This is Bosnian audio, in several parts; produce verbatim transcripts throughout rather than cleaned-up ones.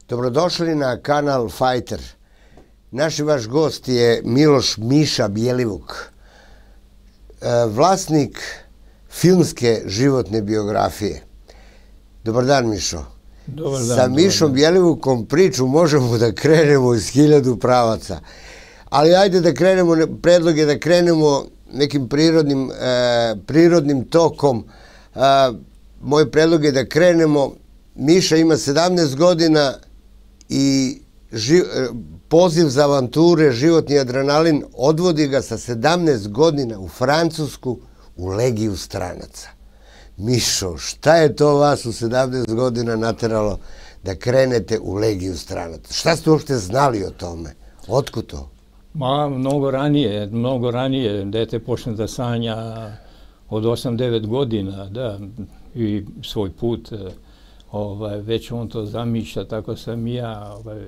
Dobrodošli na kanal Fighter. Naš i vaš gost je Miloš Miša Bjelivuk, vlasnik filmske životne biografije. Dobar dan, Mišo. Dobar dan. Sa Mišom Bjelivukom priču možemo da krenemo iz hiljadu pravaca. Ali ajde da krenemo, predlog je da krenemo nekim prirodnim, prirodnim tokom. Moj predlog je da krenemo. Miša ima sedamnaest godina i poziv za avanture, životni adrenalin, odvodi ga sa sedamnaest godina u Francusku u Legiju stranaca. Mišo, šta je to vas u sedamnaest godina nateralo da krenete u Legiju stranaca? Šta ste uopšte znali o tome? Otkud to? Ma, mnogo ranije, mnogo ranije. Dete počne da sanja od osam devet godina, da, i svoj put, ovaj, već on to zamišlja, tako sam i ja ovaj,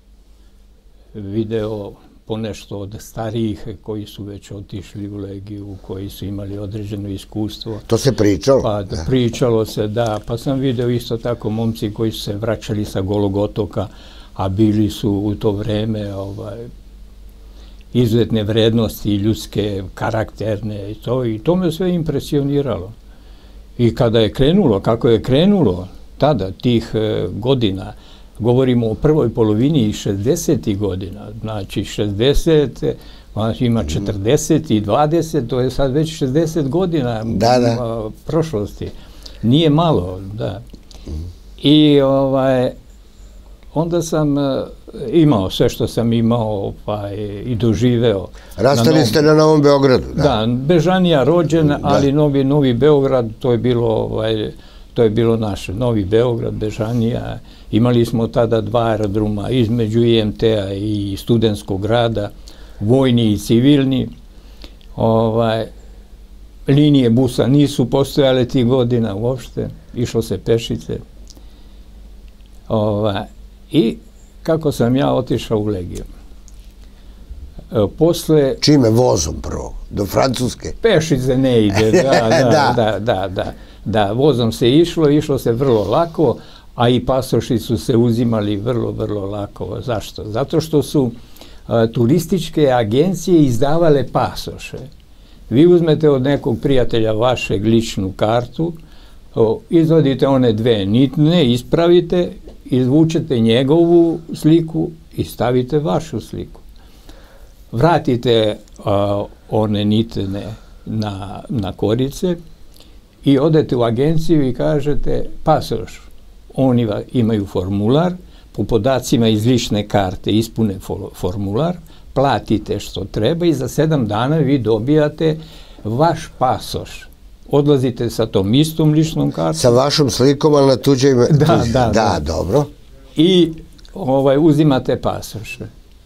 video ponešto od starijih koji su već otišli u Legiju, koji su imali određeno iskustvo. To se pričalo? Pa da, pričalo se, da. Pa sam video isto tako momci koji su se vraćali sa Golog otoka, a bili su u to vreme ovaj, izuzetne vrednosti ljudske, karakterne i to. I to me sve impresioniralo. I kada je krenulo, kako je krenulo tada, tih e, godina, govorimo o prvoj polovini šezdesetih godina, znači šezdeset, ima četrdeset i dvadeset, to je sad već šezdeset godina da, da. prošlosti. Nije malo, da. I ovaj, onda sam imao sve što sam imao pa, i doživeo. Rastali ste na Novom Beogradu? Da, da, Bežanija rođen, da. Ali Novi, Novi Beograd, to je bilo... Ovaj, to je bilo naše, Novi Beograd, Bežanija. Imali smo tada dva aerodroma između I M T-a i Studentskog grada, vojni i civilni. Ovaj, linije busa nisu postojale tih godina uopšte, išlo se pešice. Ovaj, I kako sam ja otišao u Legiju. Posle... Čime? Vozom prvo? Do Francuske? Pešice ne ide, da, da, da, da, da. Da, vozom se išlo, išlo se vrlo lako, a i pasoši su se uzimali vrlo, vrlo lako. Zašto? Zato što su a, turističke agencije izdavale pasoše. Vi uzmete od nekog prijatelja vašeg ličnu kartu, o, izvadite one dve nitne, ispravite, izvučete njegovu sliku i stavite vašu sliku. Vratite a, one nitne na, na korice, i odete u agenciju i kažete pasoš. Oni imaju formular, po podacima iz lične karte ispune formular, platite što treba i za sedam dana vi dobijate vaš pasoš. Odlazite sa tom istom ličnom kartom. Sa vašom slikom, ali na tuđe ime? Da, da, da. Da, dobro. I ovaj, uzimate pasoše.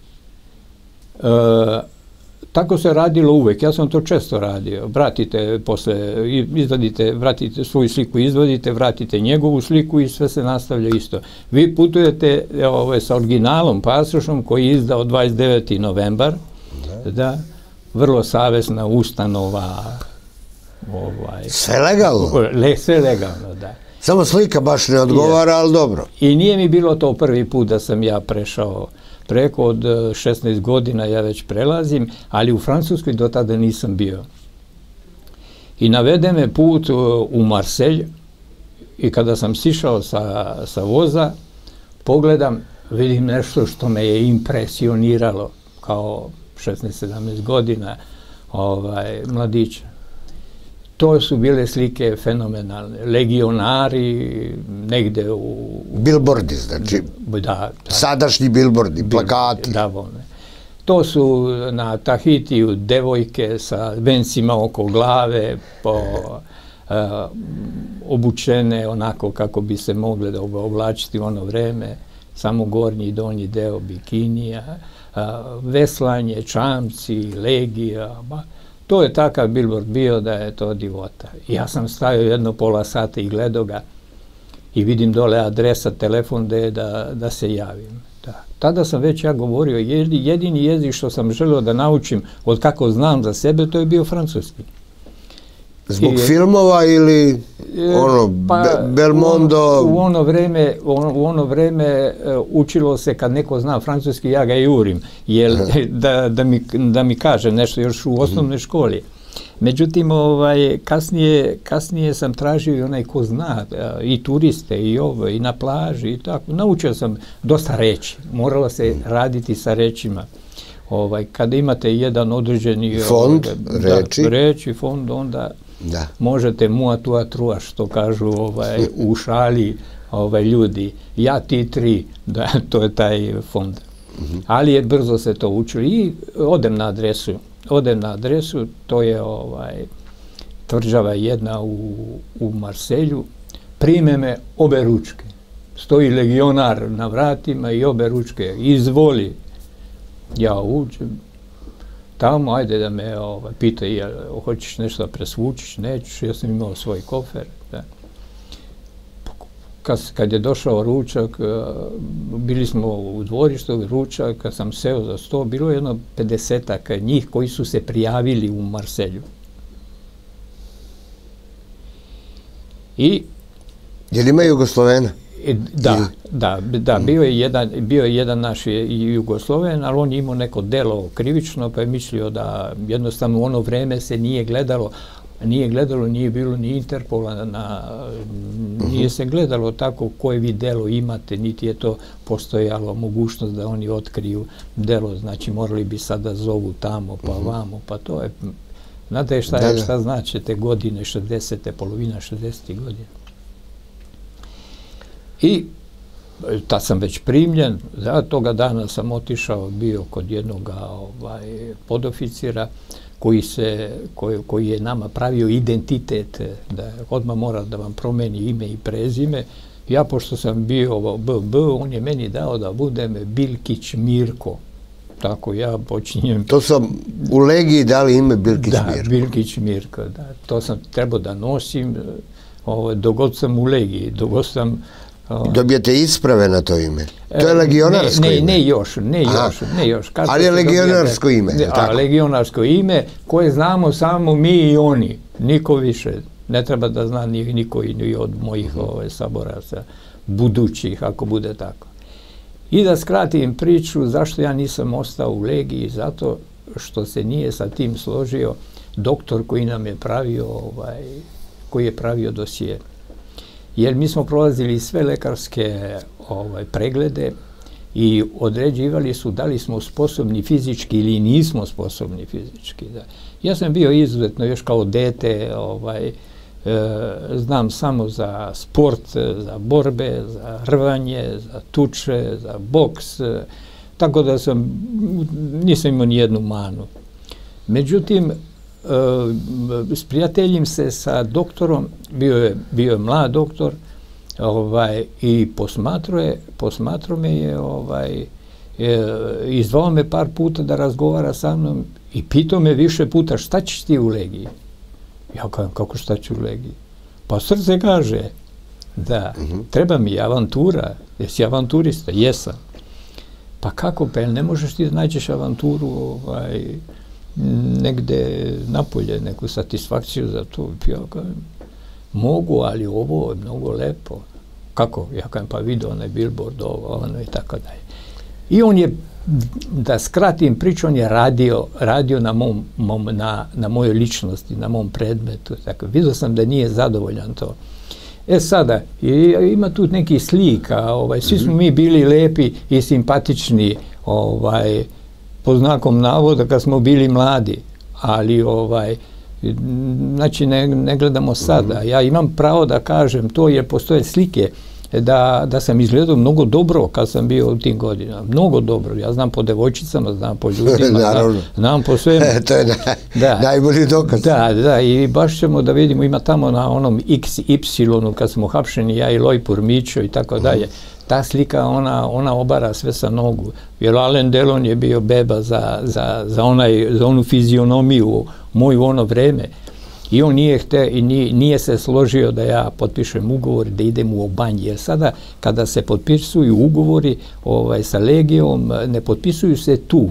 E, Tako se radilo uvek, ja sam to često radio. Vratite posle, izvadite, vratite svoju sliku, izvadite, vratite njegovu sliku i sve se nastavlja isto. Vi putujete ovaj, sa originalom pasošom koji je izdao dvadeset deveti novembar, da, da vrlo savesna ustanova. Ovaj, sve legalno? Le, sve legalno, da. Samo slika baš ne odgovara, ali dobro. I nije mi bilo to prvi put da sam ja prešao preko od šesnaest godina ja već prelazim, ali u Francuskoj do tada nisam bio. I navede me put u Marselj i kada sam sišao sa, sa voza, pogledam, vidim nešto što me je impresioniralo kao šesnaest sedamnaest godina ovaj, mladića. To su bile slike fenomenalne. Legionari, negde u... Bilbordi, znači. Da, da. Sadašnji bilbordi, plakati. Da, volne. To su na Tahitiju devojke sa vencima oko glave, po, uh, obučene onako kako bi se mogle da oblačiti u ono vreme, samo gornji i donji deo bikinija, uh, veslanje, čamci, legija, ba. To je takav bilbord bio da je to divota. Ja sam stavio jedno pola sata i gledao ga i vidim dole adresa, telefon da je da, da se javim. Da. Tada sam već ja govorio, jedini jezik što sam želeo da naučim od kako znam za sebe, to je bio francuski. Zbog I, filmova ili... ono, pa, Belmondo... U ono vreme, u ono vreme učilo se kad neko zna francuski, ja ga jurim, jer, da, da, mi, da mi kaže nešto još u osnovnoj školi. Međutim, ovaj, kasnije, kasnije sam tražio i onaj ko zna, i turiste, i ovo, i na plaži, i tako. Naučio sam dosta reći. Moralo se raditi sa rečima. Ovaj, kada imate jedan određeni... Fond, ovaj, reči. Da, reči, fond, onda da. možete mua tua trua, što kažu ovaj, u šali ovaj, ljudi. Ja, ti, tri, da, to je taj fond. Mm-hmm. Ali je brzo se to učilo i odem na adresu. Odem na adresu, to je ovaj, tvrđava jedna u, u Marselju, prime me obe ručke. Stoji legionar na vratima i obe ručke, izvoli. Ja uđem tamo, ajde da me ovaj, pita, jel, hoćeš nešto da presvučiš, nećeš, ja sam imao svoj kofer. Da. Kad, kad je došao ručak, bili smo u dvorištu, ručak, kad sam seo za sto, bilo je jedno pedesetak njih koji su se prijavili u Marselju. I... Je li ima Jugoslovena? Da, da, da, bio je jedan, bio je jedan naš Jugosloven, ali on je imao neko delo krivično, pa je mislio da jednostavno u ono vreme se nije gledalo, nije gledalo, nije bilo ni Interpola, na, nije se gledalo tako koje vi delo imate, niti je to postojalo mogućnost da oni otkriju delo, znači morali bi sada zovu tamo, pa vamo, pa to je, znate šta, je, šta znači te godine, šezdesete, polovina šezdesetih godina. I tad sam već primljen, da, toga dana sam otišao, bio kod jednog ovaj, podoficira koji, se, koji, koji je nama pravio identitet, da odmah mora da vam promeni ime i prezime. Ja, pošto sam bio B B, on je meni dao da budem Bilkić Mirko. Tako ja počinjem... To sam u Legiji dali ime Bilkić da, Mirko. Da, Bilkić Mirko, da. To sam trebao da nosim, ovaj, dogod sam u Legiji, dogod sam... Dobijete isprave na to ime? To je legionarsko ne, ne, ime? Ne još, ne još, ne još. Kad ali je legionarsko dobijete, ime, a, tako? Legionarsko ime koje znamo samo mi i oni, niko više. Ne treba da zna ni, niko i od mojih mm-hmm. ove, saboraca, budućih, ako bude tako. I da skratim priču, zašto ja nisam ostao u Legiji, zato što se nije sa tim složio doktor koji nam je pravio, ovaj, koji je pravio dosije. Jer mi smo prolazili sve lekarske ovaj, preglede i određivali su da li smo sposobni fizički ili nismo sposobni fizički. Da. Ja sam bio izuzetno još kao dete, ovaj, e, znam samo za sport, za borbe, za rvanje, za tuče, za boks, e, tako da sam, nisam imao nijednu manu. Međutim, sprijateljim se sa doktorom, bio je, bio je mlad doktor, ovaj, i posmatro je, posmatro me je, ovaj, je, izvao me par puta da razgovara sa mnom i pitao me više puta šta ćeš ti u Legiji? Ja kažem, kako šta ću u Legiji? Pa srce kaže, da, mm-hmm. treba mi avantura, jesi avanturista? Jesam. Pa kako, pa ne možeš ti da nađeš avanturu, ovaj, negde napolje, neku satisfakciju za to. Ja kažem, mogu, ali ovo je mnogo lepo. Kako? Ja kažem, pa vidio onaj billboard, ovo, ono i tako dalje. I on je, da skratim priču, on je radio, radio na, mom, mom, na, na mojoj ličnosti, na mom predmetu. Tako, vidio sam da nije zadovoljan to. E sada, ima tu neki slika, ovaj, svi smo mi bili lepi i simpatični, ovaj, po znakom navoda kad smo bili mladi, ali ovaj, znači ne, ne gledamo sada. Ja imam pravo da kažem to jer postoje slike da, da sam izgledao mnogo dobro kad sam bio u tim godinama. Mnogo dobro. Ja znam po devojčicama, znam po ljudima, znam, znam po svemu. To je na, da. najbolji dokaz. Da, da, i baš ćemo da vidimo, ima tamo na onom iks ipsilonu kad smo hapšeni, ja i Lojpur Mićo i tako dalje. Ta slika, ona, ona obara sve sa nogu. Jer Alain Delon je bio beba za, za, za, onaj, za onu fizionomiju moju ono vreme. I on nije, hte, i nije, nije se složio da ja potpišem ugovor da idem u Obanj. Jer sada kada se potpisuju ugovori ovaj, sa Legijom, ne potpisuju se tu.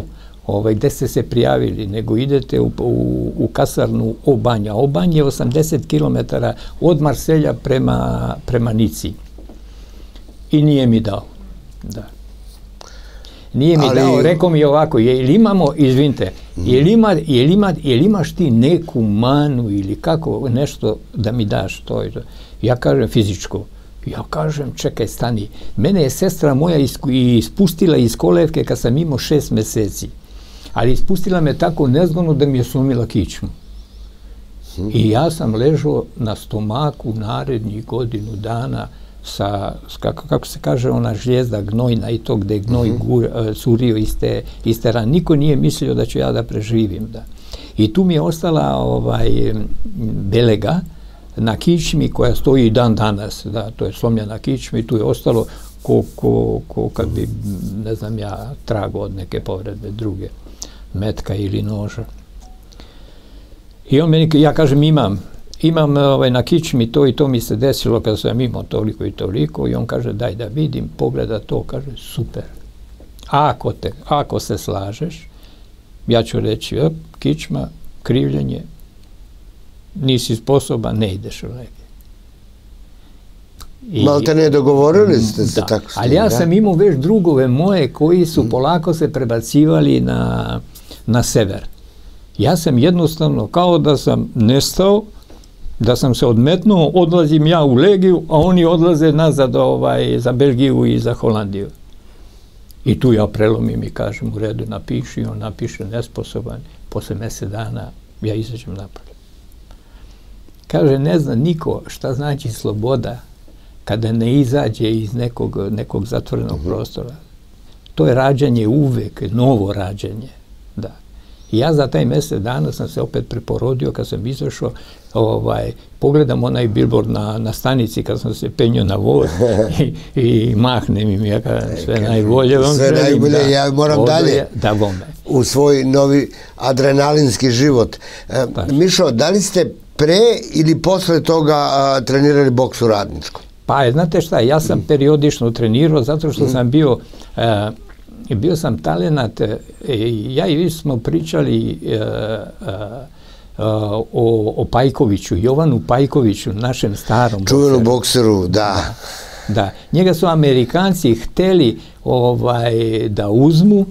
ovaj, gde ste se prijavili, nego idete u, u, u kasarnu Obanja. Obanje je osamdeset kilometara od Marselja prema, prema Nici. I nije mi dao. Da. Nije mi Ali... dao, rekao mi ovako, jel imamo, izvinite, jel, ima, jel, ima, jel imaš ti neku manu ili kako nešto da mi daš to i to? Ja kažem fizičko. Ja kažem, čekaj, stani. Mene je sestra moja ispustila iz kolevke kad sam imao šest meseci. Ali ispustila me tako nezgodno da mi je slomila kičmu. I ja sam ležao na stomaku narednih godinu dana sa, kako, kako se kaže, ona žljezda gnojna i to gde je gnoj gur, curio iz te, iz te rane. Niko nije mislio da ću ja da preživim. Da. I tu mi je ostala ovaj, belega na kičmi koja stoji i dan danas. Da, to je slomljena kičma i tu je ostalo ko, ko, ko kad bi, ne znam ja, trago od neke povrede druge, metka ili noža. I on meni, ja kažem, imam, imam ovaj, na kičmi to i to mi se desilo kad sam imao toliko i toliko i on kaže, daj da vidim, pogleda to, kaže, super. Ako, te, ako se slažeš, ja ću reći, op, kičma, krivljenje, nisi sposoban, ne ideš u legije. Malo te ne dogovorili ste se da, tako što, ali ja da? sam imao već drugove moje koji su mm. polako se prebacivali na, na sever. Ja sam jednostavno kao da sam nestao, da sam se odmetnuo, odlazim ja u legiju, a oni odlaze nazad ovaj, za Belgiju i za Holandiju. I tu ja prelomim i kažem u redu, napiši, on napiše nesposoban, posle mesec dana ja izađem napolje. Kaže, ne zna niko šta znači sloboda kada ne izađe iz nekog, nekog zatvorenog uh-huh. prostora. To je rađanje uvek, novo rađanje. Da. I ja za taj mesec dana sam se opet preporodio kad sam izašao, ovaj, pogledam onaj billboard na, na stanici kad sam se penio na voz i, i mahnem im, ja kažem, sve e, najbolje vam sve želim. Najbolje, da, ja moram dalje da bome. U svoj novi adrenalinski život. E, Mišo, da li ste pre ili posle toga a, trenirali boks u Radničkom? Pa, znate šta, ja sam mm. periodično trenirao zato što mm. sam bio, e, bio sam talenat, e, ja i vi smo pričali e, e, o, o Pajkoviću, Jovanu Pajkoviću, našem starom čuvenom bokseru, da. da. Da, njega su Amerikanci hteli ovaj, da uzmu,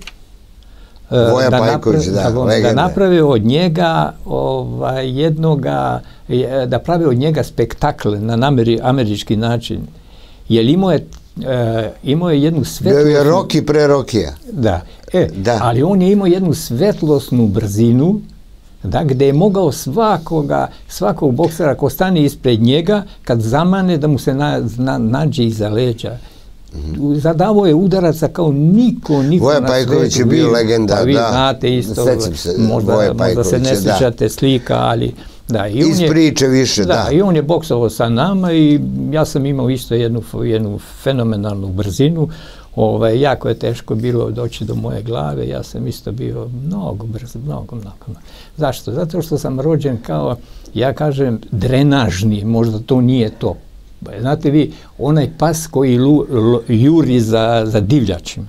Voja da, Pajković, naprave, da, da, da naprave od njega ovaj, jednoga, da prave od njega spektakl na ameri, američki način. Jer imao je, e, imao je jednu svetlosnu... Bio je Rocky pre Rokija. Da, e, da, ali on je imao jednu svetlosnu brzinu, da, gde je mogao svakoga, svakog boksera ko stane ispred njega, kad zamane da mu se na, na, nađe iza leđa. Mm-hmm. Zadavao je udaraca kao niko, niko Voja na Pajković svetu. je bio legenda, pa vi da. znate isto, se, možda, možda se ne sjećate da. slika, ali... Da, i iz on je, priče više, da. da. I on je boksovao sa nama i ja sam imao isto jednu, jednu fenomenalnu brzinu. Ovaj, jako je teško bilo doći do moje glave, ja sam isto bio mnogo brz, mnogo, mnogo. Zašto? Zato što sam rođen kao, ja kažem, drenažni, možda to nije to. Znate vi, onaj pas koji lu, lu, juri za, za divljačima,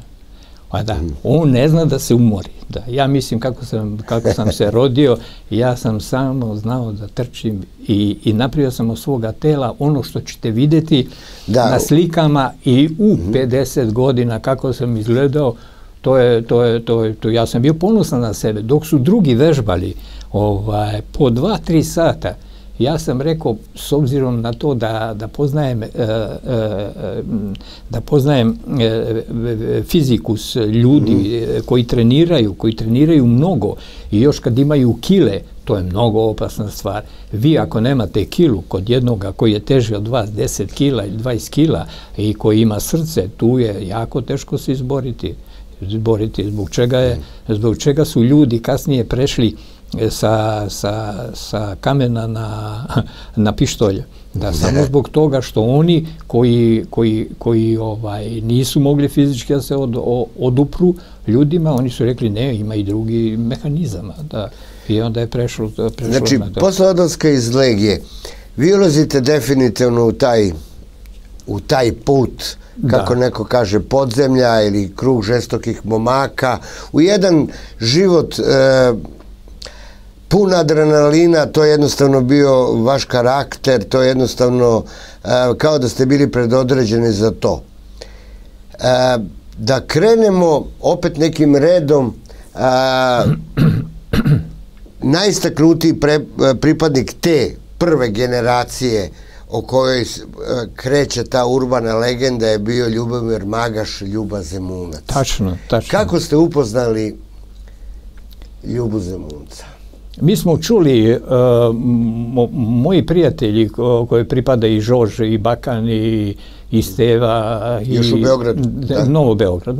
a da, on ne zna da se umori. Da, ja mislim kako sam, kako sam se rodio, ja sam samo znao da trčim i, i napravio sam od svoga tela ono što ćete vidjeti da. na slikama i u pedeset godina kako sam izgledao, to je, to je, to je, to ja sam bio ponosan na sebe. Dok su drugi vežbali ovaj, po dva, tri sata, ja sam rekao, s obzirom na to da, da poznajem, e, e, da poznajem e, fizikus ljudi mm. koji treniraju, koji treniraju mnogo i još kad imaju kile, to je mnogo opasna stvar. Vi ako nemate kilu kod jednoga koji je teži od vas deset kila ili dvadeset kila i koji ima srce, tu je jako teško se izboriti. izboriti. Zbog čega, je, zbog čega su ljudi kasnije prešli sa, sa, sa kamena na, na pištolje. Da, samo zbog toga što oni koji, koji, koji ovaj, nisu mogli fizički da se od, o, odupru ljudima, oni su rekli ne, ima i drugi mehanizama. Da, i onda je prešlo, prešlo znači, na to. Posle odlaska iz Legije, vi ulazite definitivno u taj, u taj put kako neko kaže, podzemlja ili krug žestokih momaka, u jedan život pun adrenalina. To je jednostavno bio vaš karakter, to je jednostavno kao da ste bili predodređeni za to. Da krenemo opet nekim redom, najistaknutiji pripadnik te prve generacije o kojoj kreće ta urbana legenda je bio Ljubomir Magaš, Ljuba Zemunac. Tačno, tačno. Kako ste upoznali Ljubu Zemunca? Mi smo čuli, moji prijatelji koji pripada i Žož, i Bakan, i Steva, još u Beogradu, Novo Beograd,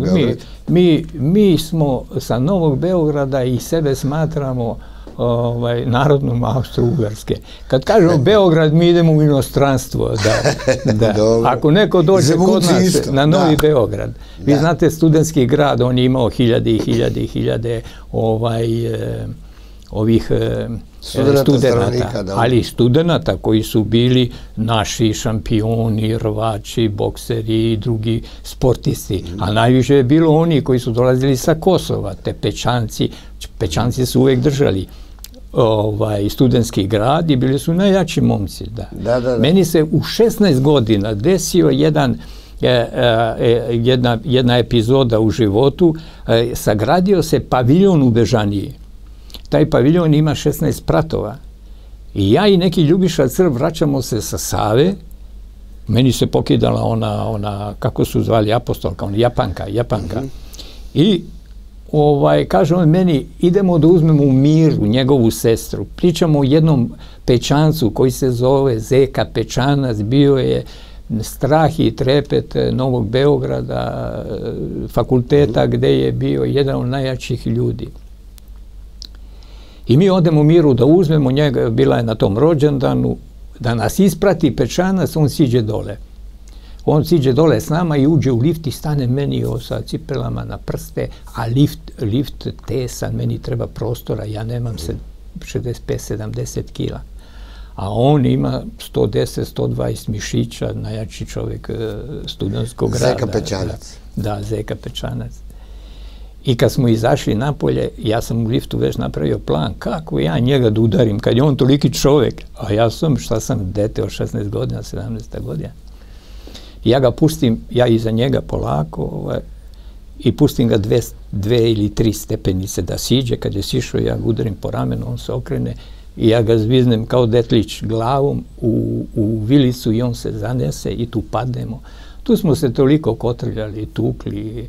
mi smo sa Novog Beograda i sebe smatramo narodnom Austro-Ugarske. Kad kažemo Beograd, mi idemo u inostranstvo. Ako neko dođe kod nas na Novi Beograd, vi znate, studentski grad, on je imao hiljade i hiljade i hiljade ovih studenta, ali studenta koji su bili naši šampioni, rvači, bokseri i drugi sportisti. A najviše je bilo oni koji su dolazili sa Kosova, te Pećanci. Pećanci su uvek držali studentski grad i bili su najjači momci. Meni se u šesnaest godina desio jedan jedna epizoda u životu. Sagradio se paviljon u Bežaniji. Taj paviljon ima šesnaest spratova. I ja i neki Ljubiša Crv vraćamo se sa Save. Meni se pokidala ona, kako su zvali, apostolka, ona Japanka, Japanka. I kaže on meni, idemo da uzmemo u Miru njegovu sestru. Pričamo o jednom Pećancu koji se zove Zeka Pečanac, bio je strah i trepet Novog Beograda, fakulteta gde je bio jedan od najjačih ljudi. I mi odemo u Miru da uzmemo njega, bila je na tom rođendanu, da nas isprati Pečanac, on siđe dole. On siđe dole s nama i uđe u lift i stane meni sa cipelama na prste, a lift tesan, meni treba prostora, ja nemam šezdeset pet sedamdeset kila. A on ima sto deset sto dvadeset mišića, najjači čovjek studentskog grada. Zeka Pečanac. Da, Zeka Pečanac. I kad smo izašli napolje, ja sam u liftu već napravio plan kako ja njega da udarim, kad je on toliki čovjek, a ja sam, šta sam, dete od šesnaest godina, sedamnaest godina. Ja ga pustim, ja iza njega polako i pustim ga dve ili tri stepenice da siđe. Kad je sišao, ja ga udarim po ramenu, on se okrene i ja ga zviznem kao detlić glavom u vilicu i on se zanese i tu padnemo. Tu smo se toliko kotrljali, tukli,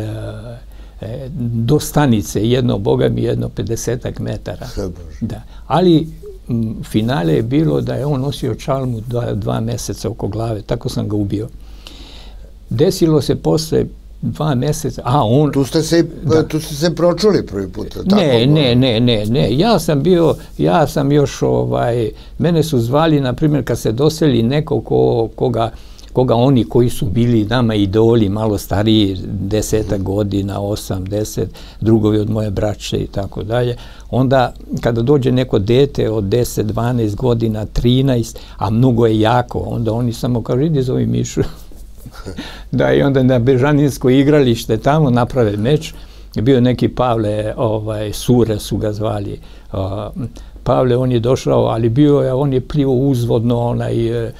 do stanice, jedno, boga mi, jedno pedesetak metara. Ali finale je bilo da je on nosio čalmu dva meseca oko glave, tako sam ga ubio. Desilo se posle dva meseca, a on... Tu ste se pročuli prvi put, tako? Ne, ne, ne, ne, ne, ja sam bio, ja sam još, mene su zvali, na primjer, kad se doseli neko koga koga oni koji su bili nama idoli, malo stariji, desetak godina, osam, deset, drugovi od moje braće i tako dalje, onda kada dođe neko dete od deset, dvanaest godina, trinaest, a mnogo je jako, onda oni samo kažu, idi zovi Mišu. Da, i onda na Bežaninsko igralište tamo naprave meč, bio neki Pavle, Sure su ga zvali, Pavle, on je došao, ali bio je, on je plivo uzvodno, onaj,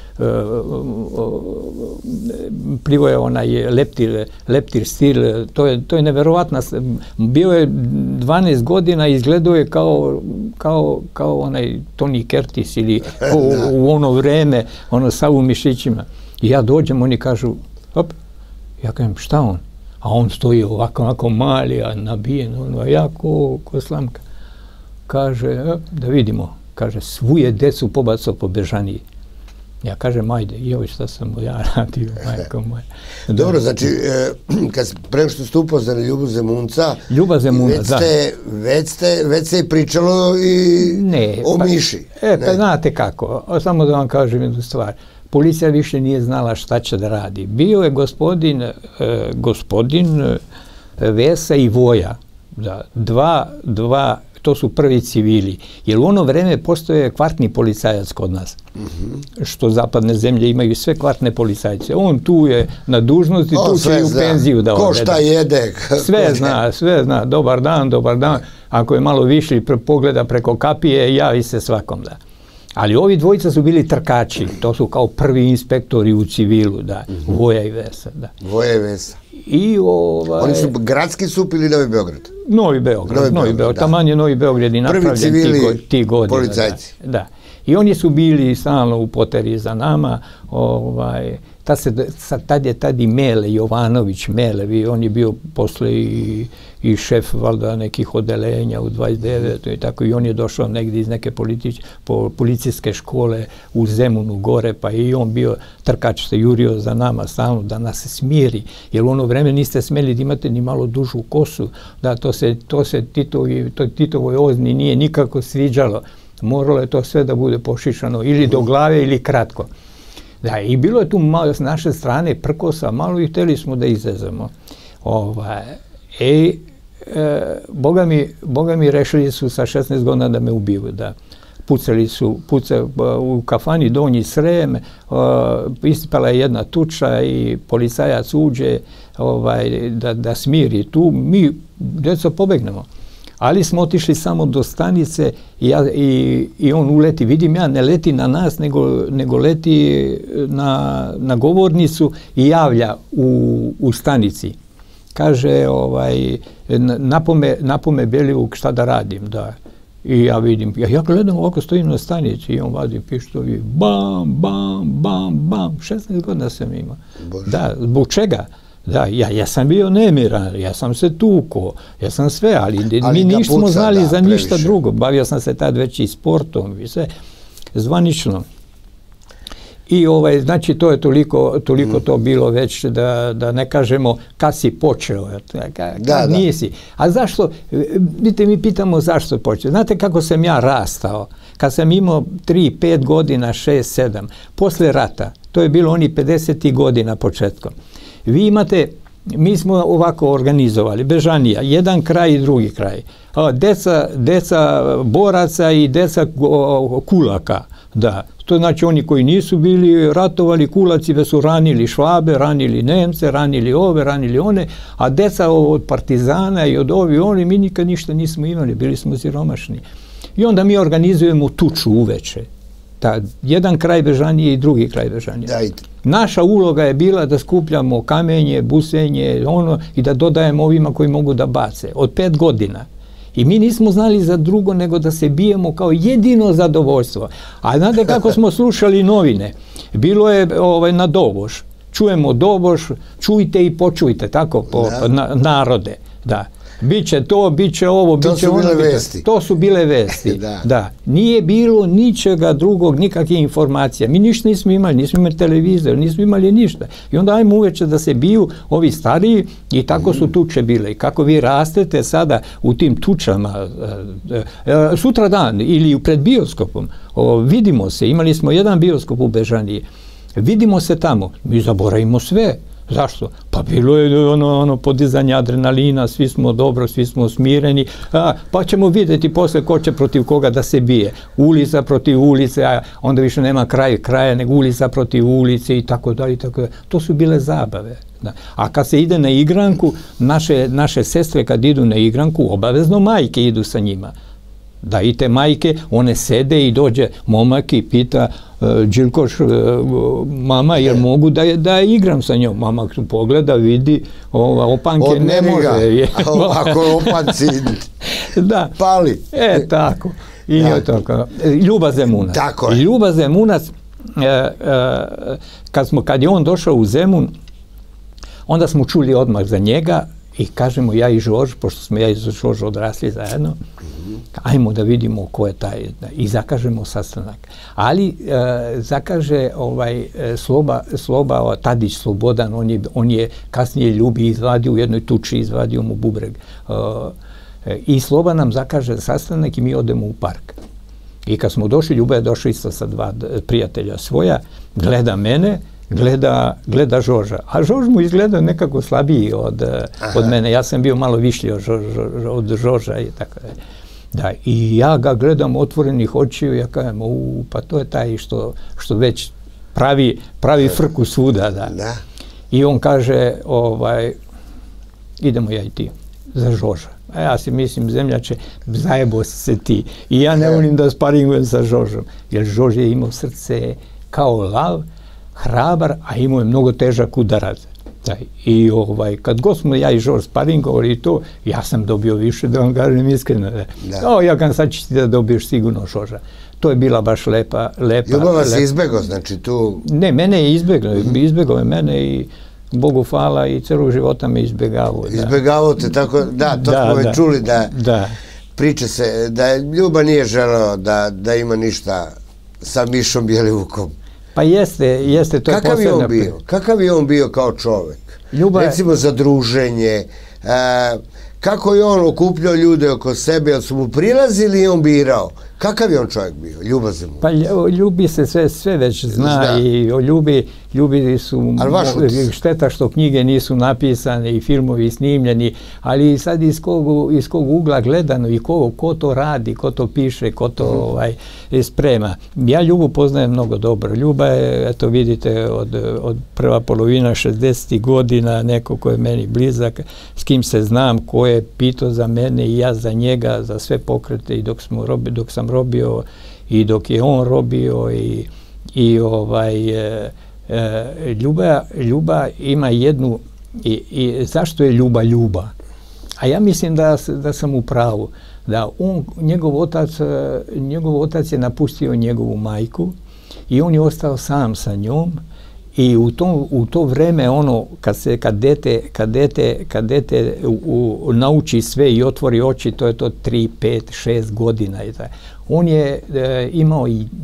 plivo je onaj leptir, leptir stil, to je neverovatno. Bio je dvanaest godina, izgledao je kao onaj Tony Curtis ili u ono vreme, ono sa u mišićima. I ja dođem, oni kažu, hop, ja kažem, šta on? A on stoji ovako, ovako mali, a nabijen, ono, ja ko slamka. Kaže, da vidimo, kaže, svu je decu pobacao po Bežaniji. Ja kažem, ajde, joj, šta sam mu ja radio, majko moja. Dobro, znači, prema što ste upoznali Ljubu Zemunca, već ste pričalo i o Miši. E, pa znate kako, samo da vam kažem jednu stvar. Policija više nije znala šta će da radi. Bio je gospodin Vesa i Voja, dva to su prvi civili. Jer u ono vreme postoje kvartni policajac kod nas. Mm-hmm. Što zapadne zemlje imaju sve kvartne policajce. On tu je na dužnosti, o, tu će i u penziju da ode. Ko šta jede. Sve zna, sve zna. Dobar dan, dobar dan. Ako je malo višli, pogleda preko kapije, javi se svakom, da. Ali ovi dvojica su bili trkači, to su kao prvi inspektori u civilu, da, mm-hmm. Voja i Vesa, da. Voja i Vesa. I ovaj... Oni su gradski sup ili Novi Beograd? Novi Beograd, Novi, Novi Beograd, da. Taman je Novi Beograd i napravljen ti, ti godina. Policajci. Da, da. I oni su bili stalno u poteri za nama, ovaj, tad, se, tad je tad i Mele, Jovanović Mele, on je bio posle i, i šef valjda nekih odelenja u dvadeset devetoj i tako, i on je došao negdje iz neke politič, po, policijske škole u Zemunu gore, pa i on bio trkač, se jurio za nama stalno da nas se smiri, jer u ono vreme niste smeli da imate ni malo dužu kosu, da to se, to se Titovi, to Titovoj ozni nije nikako sviđalo. Moralo je to sve da bude pošišano ili do glave ili kratko. Da, i bilo je tu malo s naše strane prkosa, malo i htjeli smo da izvezemo. Ovaj, e, e, boga, mi, boga mi rešili su sa šesnaest godina da me ubiju, da. Pucali su, puca, u kafani Donji Srem, uh, ispala je jedna tuča i policajac uđe ovaj, da, da smiri tu, mi, djeca, pobegnemo. Ali smo otišli samo do stanice i, ja, i, i on uleti. Vidim ja, ne leti na nas, nego, nego leti na, na govornicu i javlja u, u stanici. Kaže, ovaj, napome, napome Belivuk šta da radim, da. I ja vidim, ja, ja gledam ovako, stojim na stanici i on vadi pištolj i bam, bam, bam, bam. šesnaest godina sam imao. Bože. Da, zbog čega? Da, ja, ja sam bio nemiran, ja sam se tuko, ja sam sve, ali, ali mi nismo znali da, za ništa previše. Drugo. Bavio sam se tad već i sportom i sve, zvanično. I ovaj, znači to je toliko, toliko mm. to bilo već da, da ne kažemo kad si počeo, kad da, nisi. Da. A zašto, vidite, mi pitamo zašto počeo. Znate kako sam ja rastao? Kad sam imao tri, pet godina, šest, sedam, posle rata, to je bilo oni pedesetih godina početkom. Vi imate, mi smo ovako organizovali, Bežanija, jedan kraj i drugi kraj. Deca, deca boraca i deca kulaka, da. To znači oni koji nisu bili ratovali, kulaci da su ranili Švabe, ranili Nemce, ranili ove, ranili one, a deca od partizana i od ovi oni, mi nikad ništa nismo imali, bili smo siromašni. I onda mi organizujemo tuču uveče. Ta, jedan kraj Bežanije i drugi kraj Bežanije. Naša uloga je bila da skupljamo kamenje, busenje, ono, i da dodajemo ovima koji mogu da bace. Od pet godina. I mi nismo znali za drugo nego da se bijemo kao jedino zadovoljstvo. A znate kako smo slušali novine? Bilo je ovaj, na doboš. Čujemo doboš, čujte i počujte, tako po na, narode. Da. Biće to, biće ovo, to biće ono. Vesti. To su bile vesti. da. Da. Nije bilo ničega drugog, nikakve informacija. Mi ništa nismo imali, nismo imali televizor, nismo imali ništa. I onda ajmo uveče da se biju ovi stariji i tako su tuče bile. I kako vi rastete sada u tim tučama, sutra dan ili pred bioskopom, o, vidimo se, imali smo jedan bioskop u Bežaniji, vidimo se tamo, mi zaboravimo sve. Zašto? Pa bilo je ono, ono podizanje adrenalina, svi smo dobro, svi smo smireni, a, pa ćemo vidjeti posle ko će protiv koga da se bije. Ulica protiv ulice, a onda više nema kraj kraja, nego ulica protiv ulice i tako dalje, i tako dalje. To su bile zabave. Da. A kad se ide na igranku, naše, naše sestre kad idu na igranku, obavezno majke idu sa njima. Da, i te majke, one sede i dođe momak i pita uh, Đilkoš, uh, mama, jer mogu da, da igram sa njom? Mama pogleda, vidi, ova, opanke Odmeni ne može. Ako opanci da. pali. E, tako. I ja. tako. Ljuba Zemunac. Tako je. Ljuba Zemunac, uh, uh, kad, smo, kad je on došao u Zemun, onda smo čuli odmah za njega i kažemo ja i Žorž, pošto smo ja i Žorž odrasli zajedno, ajmo da vidimo ko je taj, i zakažemo sastanak. Ali e, zakaže ovaj Sloba, Sloba Tadić Slobodan, on je, on je kasnije Ljubi izvadio u jednoj tuči, izvadio mu bubreg. E, I Sloba nam zakaže sastanak i mi odemo u park. I kad smo došli, Ljuba je došao isto sa dva prijatelja svoja, gleda mene, gleda, gleda Žorža. A Žorž mu izgleda nekako slabiji od, od mene. Ja sam bio malo višlji od, od Žorža i tako da. Da, i ja ga gledam otvorenih očiju, ja kažem, u, pa to je taj što, što već pravi, pravi frku svuda, da. Da. I on kaže, ovaj, idemo ja i ti, za Žorža. A ja si mislim, zemljače, zajebo se ti. I ja ne volim da sparingujem sa Žoržom, jer Žorž je imao srce kao lav, hrabar, a imao je mnogo težak udarac. I ovaj, kad god smo ja i Žorž sparingovali i to, ja sam dobio više, da vam kažem iskreno. Kao ja kažem, sad ćeš ti da dobiješ sigurno Žorža. To je bila baš lepa, lepa. Ljubav vas je izbegao, znači tu... Ne, mene je izbegao, izbegao je mene i Bogu hvala i celog života me izbegavao. Izbegavao te tako, da, to smo već čuli da priče se, da Ljuba nije želeo da ima ništa sa Mišom Bjelivukom. Pa jeste, jeste, to je posebno. Kakav je on bio? Kakav je on bio kao čovek? Recimo za druženje, kako je on okupljao ljude oko sebe, jel su mu prilazili i on birao? Kakav je on čovjek bio? Ljuba Zemun? Pa Ljubi se sve, sve već zna i Ljubi, Ljubi su šteta što knjige nisu napisane i filmovi snimljeni, ali sad iz kog, iz kog ugla gledano i ko, ko to radi, ko to piše, ko to mm. ovaj, sprema. Ja Ljubu poznajem mnogo dobro. Ljuba je, eto vidite, od, od prva polovina šezdesetih godina, neko ko je meni blizak, s kim se znam, ko je pitao za mene i ja za njega, za sve pokrete i dok, smo robi, dok sam robio i dok je on robio i, i ovaj e, e, Ljuba, Ljuba ima jednu i, i zašto je Ljuba Ljuba? A ja mislim da, da sam u pravu, da on, njegov otac, njegov otac je napustio njegovu majku i on je ostao sam sa njom. I u to, u to vreme ono kad se kad dete kad dete kad dete u, u, nauči sve i otvori oči, to je to tri, pet, šest godina i tako. On je e, imao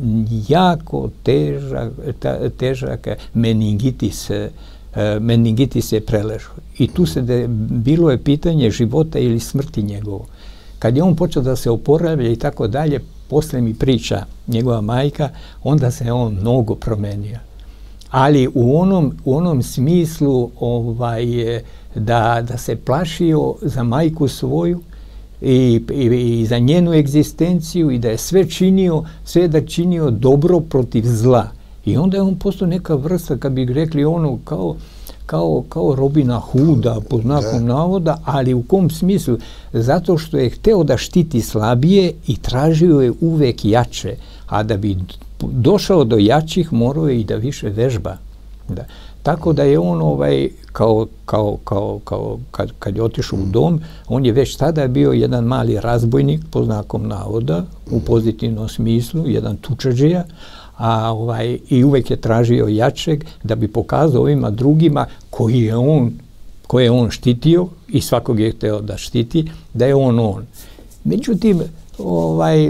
jako težak ta, težak meningitis e, meningitis je preležao. I tu se de, bilo je pitanje života ili smrti njegovo. Kad je on počeo da se oporavlja i tako dalje, posle mi priča njegova majka, onda se on mnogo promenio. Ali u onom, u onom smislu ovaj, da, da se plašio za majku svoju i, i, i za njenu egzistenciju i da je sve činio, sve da činio dobro protiv zla. I onda je on postao neka vrsta, kad bi rekli ono, kao, kao, kao Robina Hooda, po znakom navoda, ali u kom smislu? Zato što je hteo da štiti slabije i tražio je uvek jače, a da bi došao do jačih, morao je i da više vežba. Da. Tako da je on ovaj, kao, kao, kao, kao kad, kad je otišao u dom, on je već tada bio jedan mali razbojnik, po znakom navoda, u pozitivnom smislu, jedan tučađija, a ovaj, i uvek je tražio jačeg da bi pokazao ovima drugima koji je on, koje je on štitio i svakog je hteo da štiti, da je on on. Međutim, ovaj,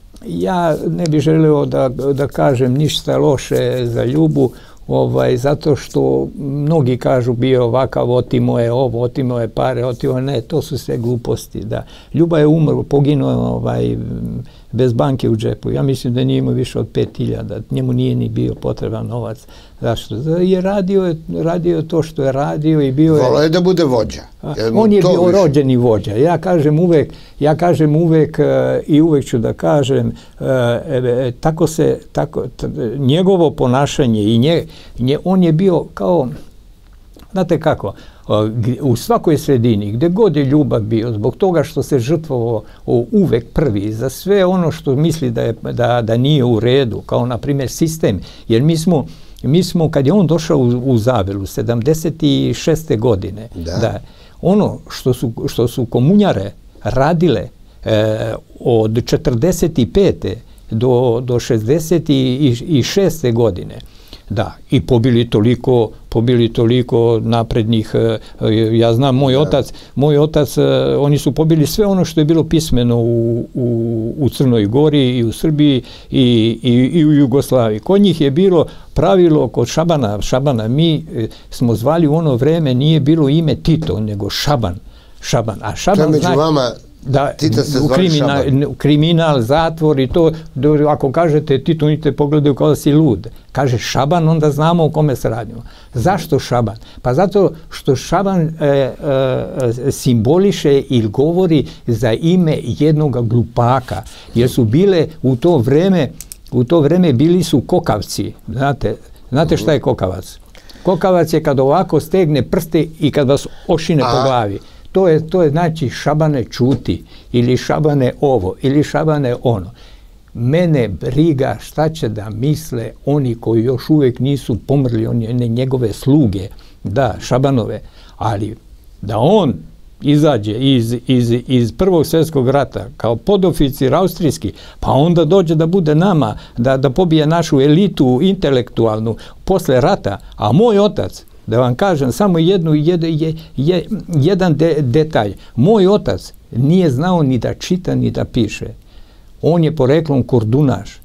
ja ne bih želeo da, da kažem ništa loše za Ljubu, ovaj, zato što mnogi kažu bio ovakav, otimo je ovo, otimo je pare, otimo je, ne, to su sve gluposti. Da. Ljuba je umro, poginuo ovaj, bez banke u džepu. Ja mislim da nije imao više od pet hiljada, njemu nije ni bio potreban novac. Zašto? Je radio, radio to što je radio i bio je... Volao je da bude vođa. On je bio rođeni vođa. Ja kažem uvek, ja kažem uvek i uvek ću da kažem, tako se, tako, njegovo ponašanje i nje, nje, on je bio kao, znate kako, u svakoj sredini, gde god je Ljubav bio, zbog toga što se žrtvovao uvek prvi za sve ono što misli da, je, da, da nije u redu, kao na primjer sistem, jer mi smo, mi smo kad je on došao u, u Zabelu, sedamdeset šeste godine, da. Da, ono što su, što su komunjare radile e, od četrdeset pete do, do šezdeset šeste godine, da, i pobili toliko, pobili toliko naprednih, ja znam, moj otac, moj otac, oni su pobili sve ono što je bilo pismeno u, u, u Crnoj Gori i u Srbiji i, i, i u Jugoslaviji. Kod njih je bilo pravilo kod Šabana, Šabana, mi smo zvali u ono vreme, nije bilo ime Tito, nego Šaban. Šaban. A Šaban to je među zna... vama Da, u kriminal, kriminal, zatvor i to, ako kažete Tito, oni te pogledaju kao da si lud. Kaže Šaban, onda znamo o kome se radimo. Zašto Šaban? Pa zato što Šaban e, e, simboliše ili govori za ime jednog glupaka, jer su bile u to vreme, u to vreme bili su kokavci. Znate, znate šta je kokavac? Kokavac je kad ovako stegne prste i kad vas ošine po glavi. To je, to je znači Šabane čuti, ili Šabane ovo, ili Šabane ono. Mene briga šta će da misle oni koji još uvijek nisu pomrli, oni ne njegove sluge, da, Šabanove, ali da on izađe iz, iz, iz Prvog svjetskog rata kao podoficir austrijski, pa onda dođe da bude nama, da, da pobije našu elitu intelektualnu posle rata, a moj otac, da vam kažem samo jednu, jed, je, je, jedan de, detalj. Moj otac nije znao ni da čita, ni da piše. On je poreklom Kordunaš.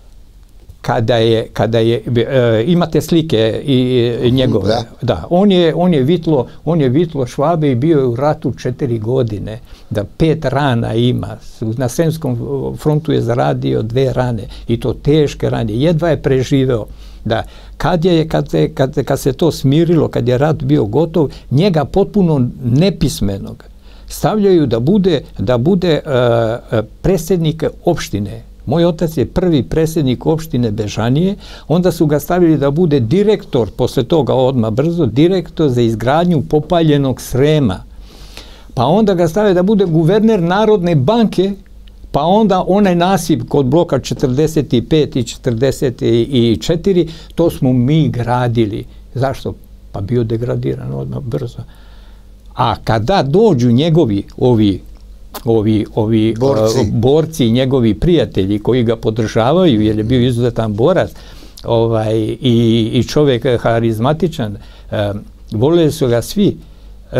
Kada je, kada je e, imate slike i, i njegove. Da. Da, on je, on je vitlo, on je vitlo Švabe i bio je u ratu četiri godine. Da pet rana ima. Na Sremskom frontu je zaradio dve rane i to teške rane. Jedva je preživeo. Da, kad, je, kad, je, kad, kad se to smirilo, kad je rat bio gotov, njega potpuno nepismenog stavljaju da bude, da bude uh, predsjednik opštine. Moj otac je prvi predsjednik opštine Bežanije, onda su ga stavili da bude direktor, posle toga odmah brzo, direktor za izgradnju popaljenog Srema. Pa onda ga stavili da bude guverner Narodne banke, pa onda onaj nasip kod bloka četrdeset pet i četrdeset četiri, to smo mi gradili. Zašto? Pa bio degradiran odmah brzo. A kada dođu njegovi ovi, ovi, ovi borci. Uh, borci, njegovi prijatelji koji ga podržavaju, jer je bio izuzetan borac ovaj, i, i čovjek harizmatičan, uh, voleli su ga svi. Uh,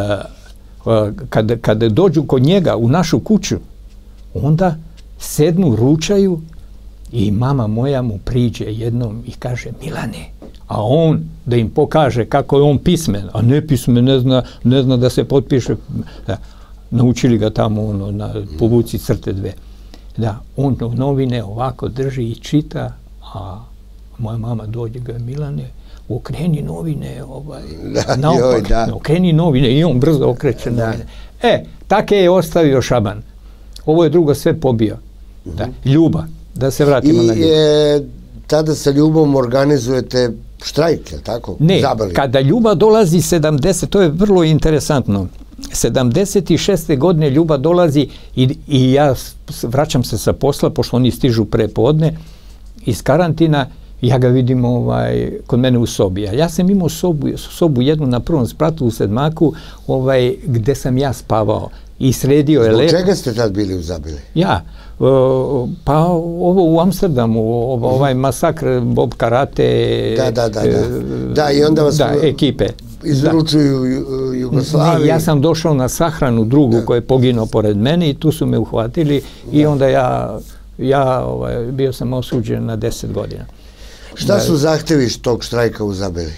uh, kad, kad dođu kod njega u našu kuću, onda sednu, ručaju i mama moja mu priđe jednom i kaže Milane, a on da im pokaže kako je on pismen, a ne pismen, ne zna, ne zna da se potpiše. Da, naučili ga tamo ono, na povuci crte dve. Da, on novine ovako drži i čita, a moja mama dođe ga, Milane, okreni novine, ovaj, da, naopak, joj, da. okreni novine i on brzo okreće da. novine. E, take je ostavio Šaban. Ovo je drugo sve pobio. Da, Ljuba, da se vratimo I, na Ljuba. I tada sa Ljubom organizujete štrajk, je li tako? Ne, Zabali. Kada Ljuba dolazi sedamdeset, to je vrlo interesantno, sedamdeset šeste godine Ljuba dolazi i, i ja vraćam se sa posla, pošto oni stižu prepodne iz karantina, ja ga vidim ovaj, kod mene u sobi. A ja sam imao sobu, sobu jednu na prvom spratu u Sedmaku, ovaj, gde sam ja spavao. I sredio je lepo. Zbog čega ste tad bili u Zabili? Ja, uh, pa ovo u Amsterdamu, ovo, ovaj masakr Bob Karate. Da, da, da. Da, da i onda vas da, ekipe. Izručuju Jugoslaviji. Ne, ja sam došao na sahranu drugu da. koji je poginuo pored mene i tu su me uhvatili da. i onda ja, ja ovaj, bio sam osuđen na deset godina. Šta su zahtevi tog štrajka u Zabeli?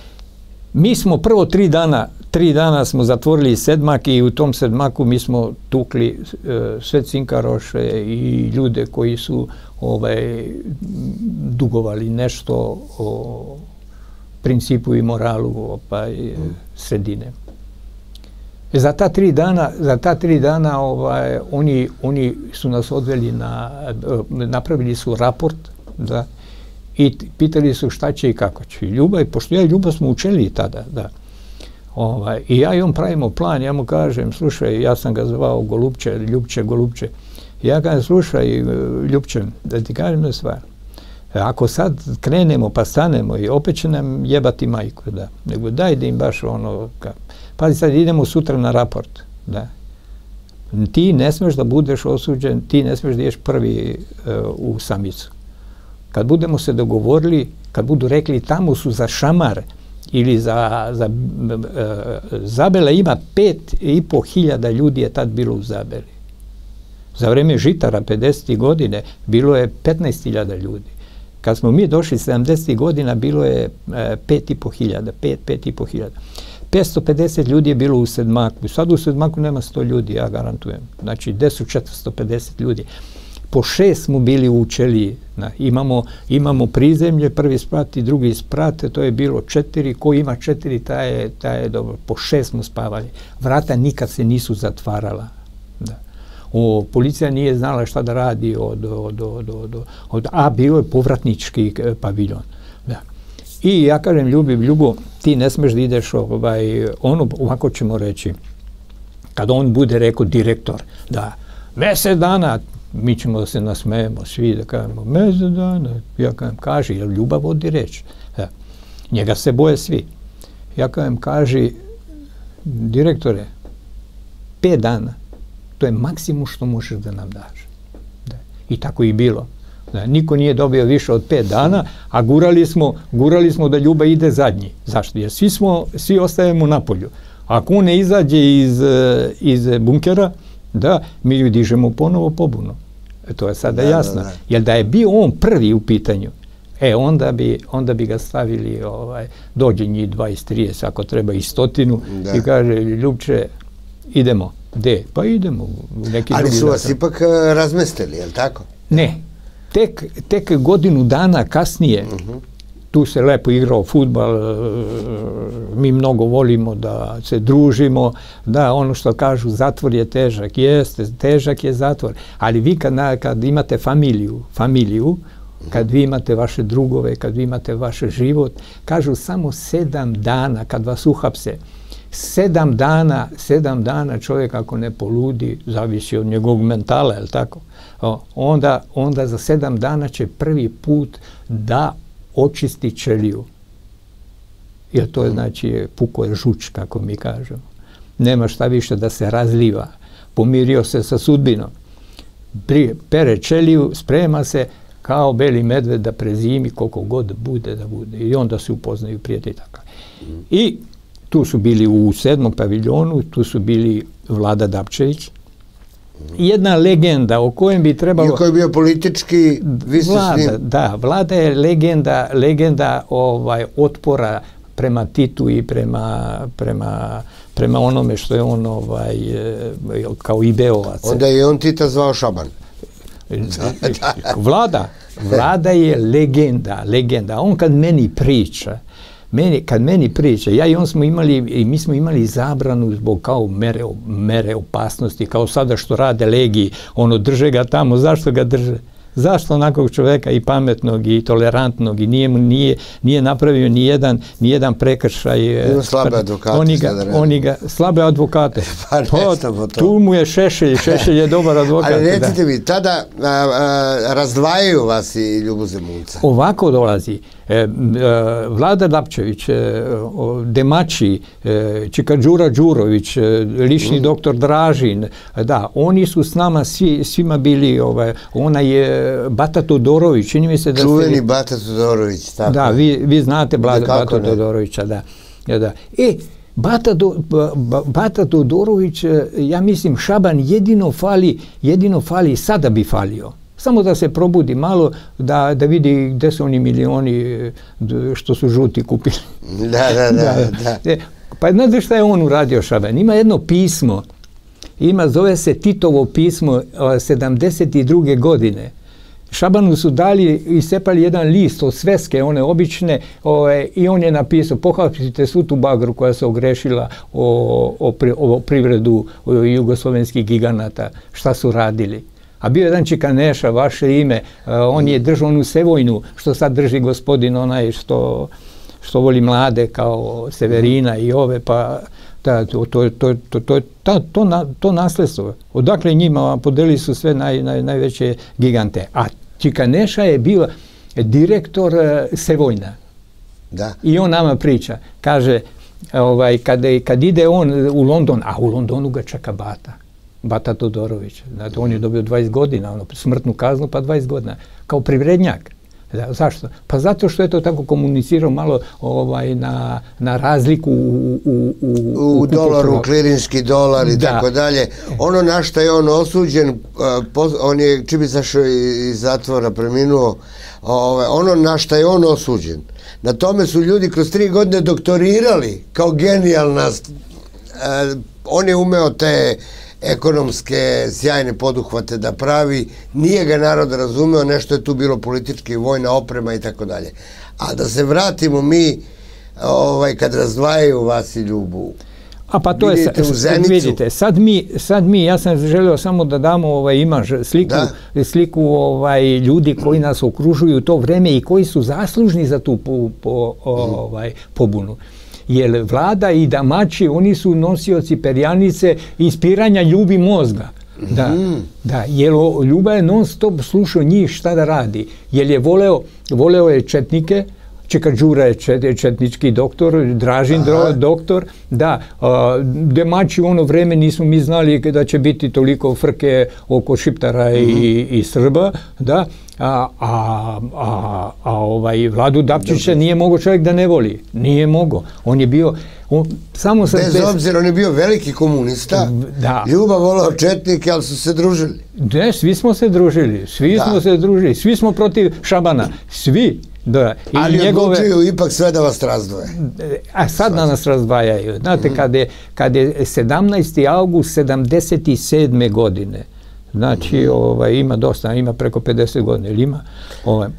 Mi smo prvo tri dana Tri dana smo zatvorili Sedmak i u tom Sedmaku mi smo tukli e, sve cinkaroše i ljude koji su ovaj, dugovali nešto o principu i moralu ovaj, sredine. Za ta tri dana, za ta tri dana ovaj, oni, oni su nas odveli na, napravili su raport, da, i pitali su šta će i kako će. Ljubav, pošto ja i Ljubav smo učili tada, da. Ovaj, I ja i on pravimo plan, ja mu kažem, slušaj, ja sam ga zvao Golupče, Ljupče, Golupče. Ja kažem, slušaj, Ljupče, da ti kažem na stvar. Ako sad krenemo pa stanemo i opet će nam jebati majku, da. Nego daj da im baš ono, ka, pazi sad idemo sutra na raport, da. Ti ne smeš da budeš osuđen, ti ne smeš da ješ prvi uh, u samicu. Kad budemo se dogovorili, kad budu rekli tamo su za šamare, ili za, za e, Zabela ima pet i po hiljada ljudi je tad bilo u Zabeli. Za vreme Žitara, pedesetih godine, bilo je petnaest hiljada ljudi. Kad smo mi došli sedamdesetih godina, bilo je e, pet i po hiljada, pet, pet i po hiljada. petsto pedeset ljudi je bilo u Sedmaku. Sad u Sedmaku nema sto ljudi, ja garantujem. Znači, gde su četiristo pedeset ljudi? Po šest smo bili u Ćeliji. Imamo, imamo prizemlje, prvi sprat i drugi sprat, to je bilo četiri. Ko ima četiri, taj je, taj je dobro. Po šest smo spavali. Vrata nikad se nisu zatvarala. Da. O, policija nije znala šta da radi od, od, od, od, od a bilo je povratnički paviljon. Da. I ja kažem Ljubi, Ljubo, ti ne smeš da ideš ovaj, ono, ovako ćemo reći, kad on bude rekao direktor, da mesec dana, mi ćemo da se nasmejemo svi, da kažemo mesec dana, ja kažem, kaži, jer ljubav vodi reč. Da. Njega se boje svi. Ja kažem, kaži, direktore, pet dana, to je maksimum što možeš da nam daš. Da. I tako i bilo. Da. Niko nije dobio više od pet dana, a gurali smo, gurali smo da Ljuba ide zadnji. Zašto? Jer svi, smo, svi ostajemo na polju. Ako on ne izađe iz, iz bunkera, da, mi dižemo ponovo pobunu. E, to je sada da, jasno. Da, da. Jer da je bio on prvi u pitanju, e, onda bi, onda bi ga stavili, ovaj, dođe njih dvadeset trideset, ako treba i stotinu, da. I kaže, Ljubče, idemo. Gde? Pa idemo. U neki Ali su vas datak. Ipak razmestili, je li tako? Ne. Tek, tek godinu dana kasnije, uh-huh. Tu se lepo igrao fudbal, mi mnogo volimo da se družimo, da ono što kažu zatvor je težak, jeste, težak je zatvor, ali vi kad, kad imate familiju, familiju, kad vi imate vaše drugove, kad vi imate vaš život, kažu samo sedam dana kad vas uhapse, sedam dana, sedam dana čovjek ako ne poludi, zavisi od njegovog mentala, je li tako? O, onda, onda za sedam dana će prvi put da očisti ćeliju. Jer to je, znači, puko je žuč, kako mi kažemo. Nema šta više da se razliva. Pomirio se sa sudbinom. Pere ćeliju, sprema se kao beli medved da prezimi koliko god bude da bude. I onda se upoznaju prijatelji tako. I tu su bili u sedmom paviljonu, tu su bili Vlada Dapčević, jedna legenda o kojem bi trebalo... Iako je bio politički, vi ste Vlada, s njim... Da, Vlada je legenda, legenda ovaj, otpora prema Titu i prema, prema, prema onome što je on ovaj, kao Ibeovac. Onda je on Tita zvao Šaban. Vlada, Vlada je legenda, legenda. On kad meni priča, Meni, kad meni priča, ja i on smo imali, i mi smo imali zabranu zbog kao mere, mere opasnosti, kao sada što rade legiji, ono, drže ga tamo, zašto ga drže? Zašto onakvog čoveka i pametnog i tolerantnog i nije, nije, nije napravio ni jedan, ni jedan prekršaj. Ima slabe advokate. Oni ga, oni ga, slabe advokate. Pa ne znamo to. Tu mu je Šešelj, Šešelj je dobar advokat. Ali recite mi, tada a, a, razdvajaju vas i Ljubu Zemunca. Ovako dolazi. E, e, Vlada Dapčević, e, Demači, e, Čikadžura Đurović, e, lični mm. doktor Dražin, da, oni su s nama svi, svima bili, ovaj, ona je Bata Todorović, čini mi se da Čuveni ste... Bata Todorović, tako. Da, vi, vi znate Bla, Bata ne. Todorovića, da. Ja, da. E, Bata, do, ba, Bata Todorović, ja mislim, Šaban jedino fali, jedino fali, sada bi falio. Samo da se probudi malo, da, da vidi gde su oni milioni što su žuti kupili. Da, da, da. da. da. Pa znate šta je on uradio, Šaban? Ima jedno pismo, ima, zove se Titovo pismo sedamdeset druge godine. Šabanu su dali, iscepali jedan list od sveske, one obične, o, i on je napisao, pohapsite svu tu bagru koja se ogrešila o, o, pri, o privredu o jugoslovenskih giganata, šta su radili. A bio jedan Čikaneša, vaše ime, uh, on je držao onu Sevojnu, što sad drži gospodin onaj što, što voli mlade kao Severina i ove, pa da, to, to, to, to, to, to, to, na, to nasledstvo. Odakle njima podeli su sve naj, naj, najveće gigante. A Čikaneša je bio direktor uh, Sevojna. Da. I on nama priča, kaže, ovaj, kad, kad ide on u London, a u Londonu ga čeka Bata. Bata Todorović. Znate, on je dobio dvadeset godina, ono, smrtnu kaznu, pa dvadeset godina. Kao privrednjak. Da, zašto? Pa zato što je to tako komunicirao malo ovaj, na, na razliku u, u, u, u, u dolaru, klirinski dolar i tako dalje. Ono na što je on osuđen, on je čim izašao iz zatvora, preminuo, ono na što je on osuđen, na tome su ljudi kroz tri godine doktorirali kao genijalna. On je umeo te ekonomske sjajne poduhvate da pravi, nije ga narod razumeo, nešto je tu bilo politički, vojna oprema i tako dalje. A da se vratimo mi, ovaj, kad razdvajaju vas i Ljubu, a pa to vidite je, u Zenicu. Vidite, sad mi, sad mi, ja sam želeo samo da damo ovaj, imaž, sliku, sliku ovaj, ljudi koji nas okružuju u to vreme i koji su zaslužni za tu po, po, ovaj, pobunu. Jer vlada i damači, oni su nosioci perjanice ispiranja Ljubi mozga. Da, da, jer Ljuba je non stop slušao njih šta da radi. Jer je voleo, voleo je četnike, Čeka Đura je čet, četnički doktor, Dražin Aha. doktor, da, a, demači u ono vreme nismo mi znali da će biti toliko frke oko Šiptara i, mm-hmm. i Srba, da, a, a, a, a ovaj Vladu Dapčića nije mogao čovjek da ne voli, nije mogao, on je bio, on, samo sa, bez, bez obzira, on je bio veliki komunista, da. Ljuba volao četnike, ali su se družili. Ne, svi smo se družili, svi da. smo se družili, svi smo protiv Šabana, svi. Da, i ali njegove, odlučuju ipak sve da vas razdvoje. A sad da nas razdvajaju. Znate, mm-hmm. kad, je, kad je sedamnaesti august sedamdeset sedme godine, znači mm-hmm. ovaj, ima dosta, ima preko pedeset godina, ili ima? Ovaj,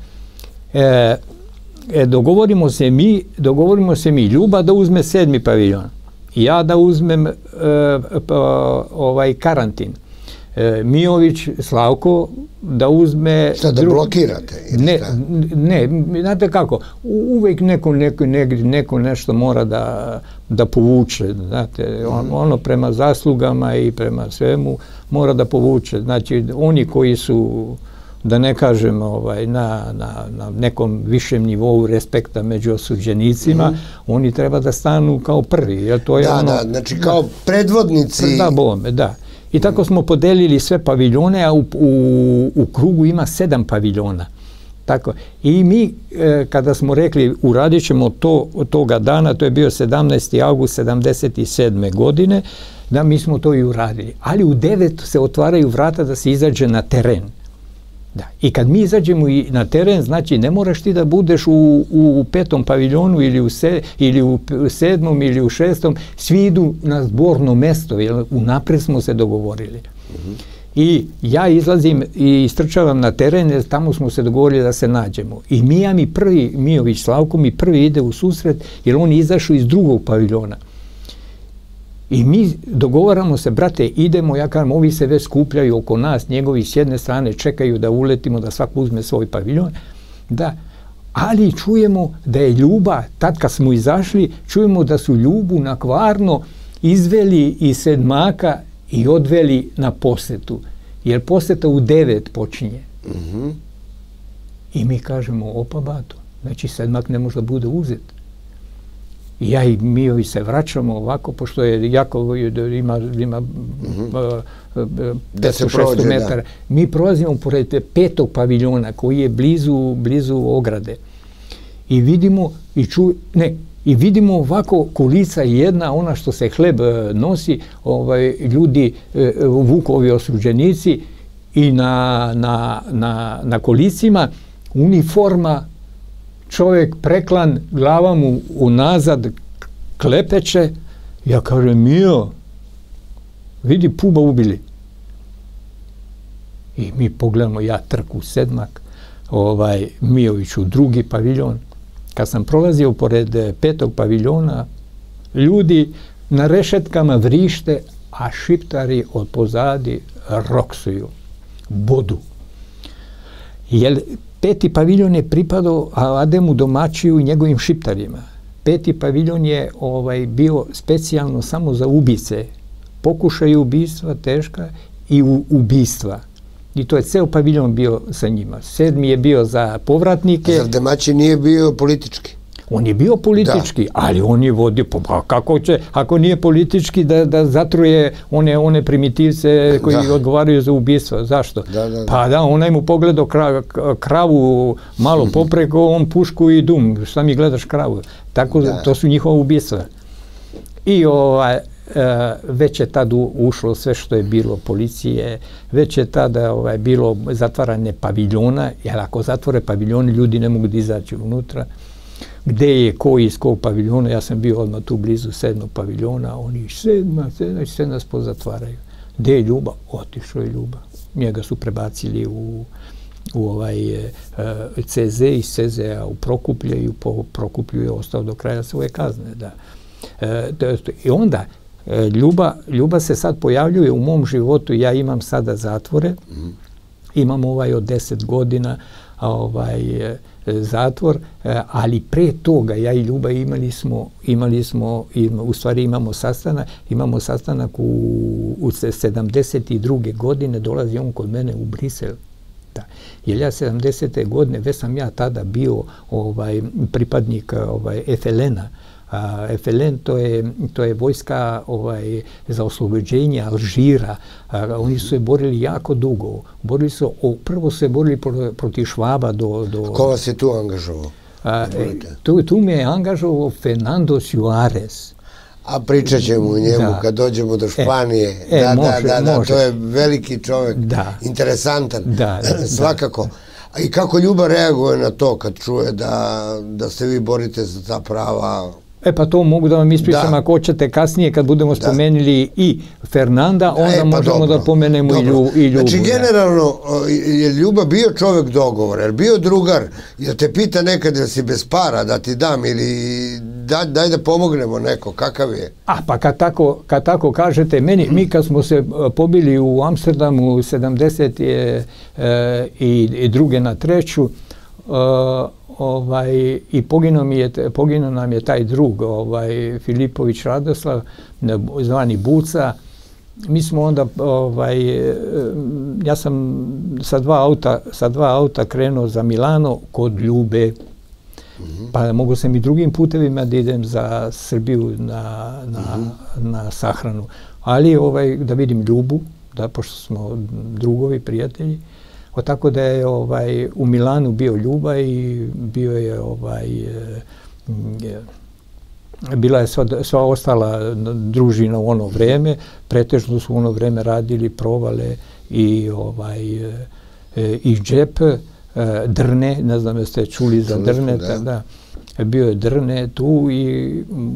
e, e, dogovorimo se mi, dogovorimo se mi, Ljuba da uzme sedmi paviljon, ja da uzmem e, pa, ovaj karantin. Mijović, Slavko, da uzme... Šta, da blokirate? Ne, ne, znate kako, uvijek neko, neko, neko nešto mora da, da povuče, znate, on, ono prema zaslugama i prema svemu mora da povuče. Znači, oni koji su, da ne kažem, ovaj, na, na, na nekom višem nivou respekta među osuđenicima, mm-hmm. oni treba da stanu kao prvi. Jer to je da, ono, da, znači kao predvodnici... Da, bome, da. I tako smo podelili sve paviljone, a u, u, u krugu ima sedam paviljona. Tako. I mi, e, kada smo rekli uradit ćemo to toga dana, to je bio sedamnaesti august sedamdeset sedme godine, da mi smo to i uradili. Ali u devet se otvaraju vrata da se izađe na teren. Da. I kad mi izađemo i na teren, znači ne moraš ti da budeš u, u, u petom paviljonu ili u, se, ili u sedmom ili u šestom, svi idu na zborno mesto, jer unapred smo se dogovorili. Mm-hmm. I ja izlazim i istrčavam na teren, jer tamo smo se dogovorili da se nađemo. I Mija mi prvi, Mijović Slavko mi prvi ide u susret, jer on je izašao iz drugog paviljona. I mi dogovaramo se, brate, idemo, ja kažem, ovi se već skupljaju oko nas, njegovi s jedne strane čekaju da uletimo, da svako uzme svoj paviljon, da, ali čujemo da je Ljuba, tad kad smo izašli, čujemo da su Ljubu na Kvarno izveli iz Sedmaka i odveli na posetu, jer poseta u devet počinje. Mm-hmm. I mi kažemo, opa bato, znači Sedmak ne može da bude uzet. I ja i Mijovi se vraćamo ovako, pošto je jako ima, ima mm-hmm. petsto šesto metara. Da. Mi prolazimo pored petog paviljona koji je blizu, blizu ograde. I vidimo, i ču, ne, i vidimo ovako kulica jedna, ona što se hleb nosi, ovaj, ljudi, Vukovi osuđenici, i na, na, na, na kolicima uniforma, čovjek preklan, glava mu unazad klepeće. Ja kažem, Mijo, vidi, Puba ubili. I mi pogledamo, ja trku Sedmak, ovaj, Mijović u drugi paviljon. Kad sam prolazio pored petog paviljona, ljudi na rešetkama vrište, a Šiptari od pozadi roksuju, bodu. Jer peti paviljon je pripadao Ademu Domačiju i njegovim Šiptarima. Peti paviljon je ovaj, bio specijalno samo za ubice. Pokušaj ubistva, teška, i u, ubistva. I to je ceo paviljon bio sa njima. Sedmi je bio za povratnike. Zar Domaći nije bio politički? On je bio politički, da. Ali on je vodio, pa kako će, ako nije politički, da, da zatruje one, one primitivce koji da. Odgovaraju za ubistvo. Zašto? Da, da, da. Pa da, onaj mu pogledao kra, kravu malo popreko, on pušku i dum, šta mi gledaš kravu? Tako, da. To su njihova ubistva. I ovaj, već je tad ušlo sve što je bilo policije, već je tada ovaj, bilo zatvaranje paviljona, jer ako zatvore paviljone, ljudi ne mogu da izaći unutra. Gde je ko iz kog paviljona, ja sam bio odmah tu blizu sedmog paviljona, oni sedma, sedma, sve nas pozatvaraju. Gde je Ljuba? Otišao je Ljuba. Njega su prebacili u, u ovaj uh, C Z, iz C Z-a u Prokuplje i u Prokuplju je ostao do kraja svoje kazne. Da. Uh, I onda Ljuba, Ljuba se sad pojavljuje u mom životu, ja imam sada zatvore, mm. imam ovaj od deset godina ovaj, zatvor, ali pre toga ja i Ljuba imali smo, imali smo im, u stvari imamo sastanak, imamo sastanak u, u sedamdeset druge godine, dolazi on kod mene u Brisel. Da. Jer ja sedamdesete godine, već sam ja tada bio ovaj, pripadnik ovaj, F L N-a. Uh, F L N to je, to je vojska ovaj, za oslobođenje Alžira. Uh, oni su se borili jako dugo. Borili su, o, prvo su se borili pro, protiv Švaba do... do Ko vas je tu angažovao? Uh, tu, tu me je angažovao Fernando Suarez. A pričat ćemo o njemu da. Kad dođemo do Španije. E, e, da, može, da, da, može. To je veliki čovjek, da. Interesantan, da, da, svakako. Da. I kako Ljuba reaguje na to kad čuje da, da se vi borite za ta prava? E pa to mogu da vam ispričam, ako hoćete kasnije kad budemo da. Spomenuli i Fernanda, onda e, pa možemo dobro. Da pomenemo dobro. I Ljubu. Znači generalno je Ljuba bio čovjek dogovora, je bio drugar, jer te pita nekad da si bez para da ti dam ili da, daj da pomognemo neko, kakav je? A pa kad tako, kad tako kažete, meni, mm. mi kad smo se pobili u Amsterdamu sedamdeset i druge na treću, uh, Ovaj, i poginuo, mi je, poginuo nam je taj drug, ovaj, Filipović Radoslav, zvani Buca. Mi smo onda, ovaj, ja sam sa dva auta, sa dva auta krenuo za Milano kod Ljube. Mm-hmm. Pa mogu sam i drugim putevima da idem za Srbiju na, na, mm-hmm. na sahranu. Ali ovaj, da vidim Ljubu, da, pošto smo drugovi, prijatelji. O tako da je ovaj, u Milanu bio Ljuba i bio je ovaj, je, bila je sva, sva ostala družina u ono vreme, pretežno su u ono vreme radili Provale i ovaj, i Džep, Drne, ne znam jeste čuli za Drne, da. Da. Bio je Drne tu i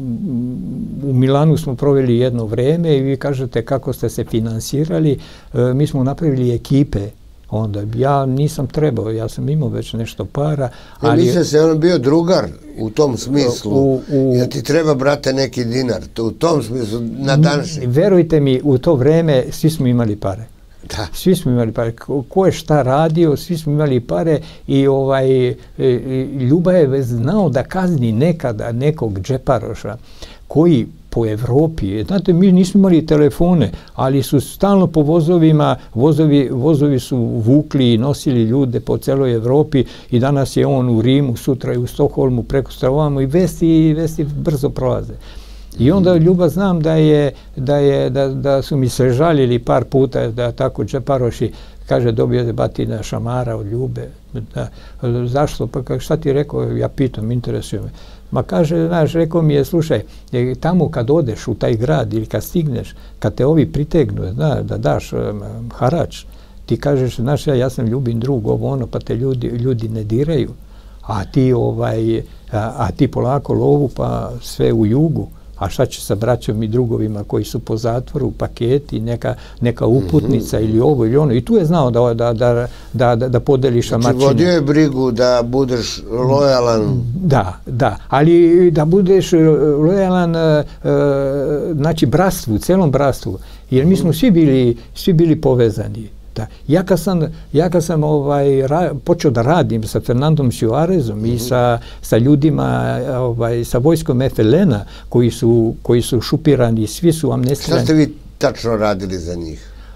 u Milanu smo proveli jedno vreme i vi kažete kako ste se finansirali, mi smo napravili ekipe. Onda ja nisam trebao, ja sam imao već nešto para. Ali mislim se on bio drugar u tom smislu, u, u, jer ti treba, brate, neki dinar, u tom smislu, na današnji. Verujte mi, u to vreme svi smo imali pare. Da. Svi smo imali pare. Ko je šta radio, svi smo imali pare i ovaj, Ljuba je znao da kazni nekada nekog džeparoša koji po Evropi. Znate, mi nismo imali telefone, ali su stalno po vozovima, vozovi, vozovi su vukli i nosili ljude po celoj Evropi i danas je on u Rimu, sutra je u Stokholmu, preko Stravamo i vesti, vesti brzo prolaze. I onda Ljuba znam da, je, da, je, da, da su mi se žalili par puta da tako džeparoši, kaže, dobio je batina šamara od Ljube. Da, zašto? Pa šta ti rekao? Ja pitam, interesuje me. Ma kaže, znaš, rekao mi je, slušaj, tamo kad odeš u taj grad ili kad stigneš, kad te ovi pritegnu, da, da daš um, harač, ti kažeš, znaš, ja, ja sam Ljubin drug, ovo ono, pa te ljudi, ljudi ne diraju, a ti, ovaj, a, a ti polako lovu, pa sve u jugu. A šta će sa braćom i drugovima koji su po zatvoru, paketi, neka, neka uputnica mm-hmm. ili ovo ili ono. I tu je znao da, da, da, da, da podeli šamačine. Znači vodio je brigu da budeš lojalan. Da, da. Ali da budeš lojalan, uh, znači bratstvu, celom bratstvu. Jer mi smo svi bili, svi bili povezani. Da. Ja kad sam, ja kad sam ovaj, ra, počeo da radim sa Fernandom Suarezom mm-hmm. i sa, sa ljudima, ovaj, sa vojskom F L N-a koji su, koji su šupirani, svi su amnestirani. Šta ste vi tačno radili za njih?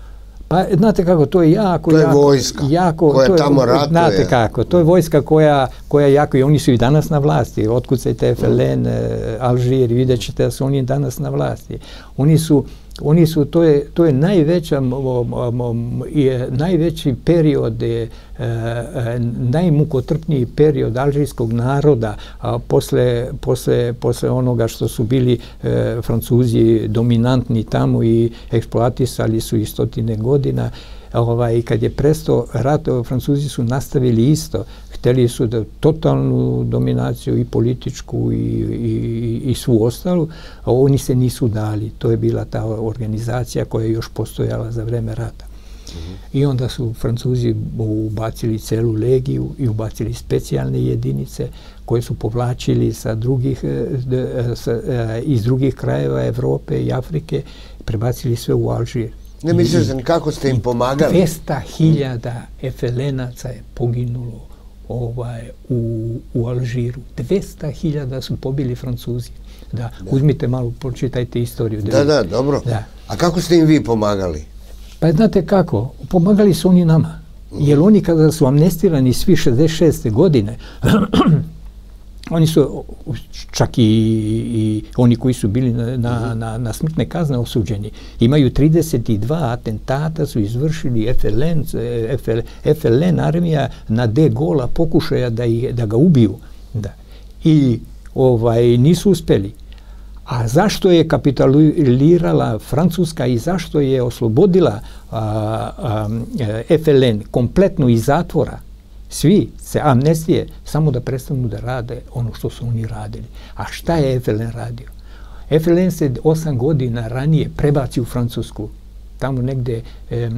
Pa, znate kako, to je jako, to je jako, vojska jako, koja to je, tamo ratuje. Znate kako, to je vojska koja, koja jako, i oni su i danas na vlasti, otkucajte F L N, Alžir, vidjet ćete da su oni danas na vlasti. Oni su, oni su, to je, to je najveća, je najveći period, je, najmukotrpniji period alžirskog naroda, a posle, posle, posle onoga što su bili e, Francuzi dominantni tamo i eksploatisali su ih stotine godina. Ovaj, kad je prestao rat, Francuzi su nastavili isto. Hteli su da totalnu dominaciju i političku i, i, i svu ostalu, a oni se nisu dali. To je bila ta organizacija koja je još postojala za vreme rata. Mm-hmm. I onda su Francuzi ubacili celu legiju i ubacili specijalne jedinice koje su povlačili sa drugih, sa, iz drugih krajeva Evrope i Afrike, prebacili sve u Alžir. Ne misliš sam kako ste im pomagali? dvesta hiljada Efelenaca je poginulo ovaj, u, u Alžiru. dvesta hiljada su pobili Francuzi. Da, da. Uzmite malo, pročitajte istoriju. Da, da, dobro. Da. A kako ste im vi pomagali? Pa znate kako, pomagali su oni nama. Jer oni kada su amnestirani svi šezdeset šeste godine, oni su čak i, i oni koji su bili na, na, na, na smrtne kazne osuđeni. Imaju trideset dva atentata su izvršili F L N, F L N armija na De Gola pokušaja da, ih, da ga ubiju. Da. I ovaj, nisu uspeli. A zašto je kapitulirala Francuska i zašto je oslobodila a, a, F L N kompletno iz zatvora? Svi se amnestije samo da prestanu da rade ono što su oni radili. A šta je F L N radio? F L N se osam godina ranije prebaci u Francusku. Tamo negde e,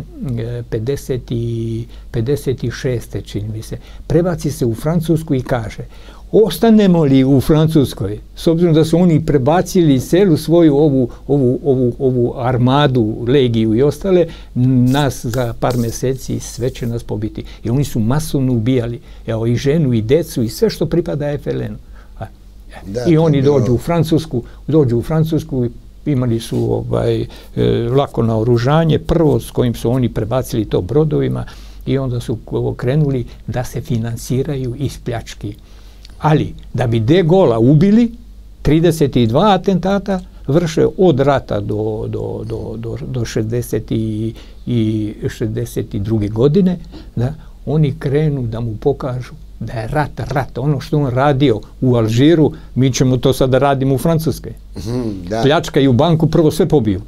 pedeset šeste čini mi se. Prebaci se u Francusku i kaže: ostanemo li u Francuskoj, s obzirom da su oni prebacili celu svoju ovu, ovu, ovu, ovu armadu, legiju i ostale, nas za par meseci sve će nas pobiti. I oni su masovno ubijali, evo, i ženu i decu i sve što pripada F L N-u. Da, I oni dođu u Francusku, dođu u Francusku i imali su ovaj, e, lako naoružanje, prvo s kojim su oni prebacili to brodovima i onda su krenuli da se finansiraju iz pljački. Ali, da bi De Gola ubili, trideset dva atentata vrše od rata do, do, do, do, do šezdeset i šezdeset druge godine, da oni krenu da mu pokažu da je rat, rat, ono što on radio u Alžiru, mi ćemo to sada radimo u Francuskoj. Mm, da. Pljačkaju banku, prvo sve pobiju.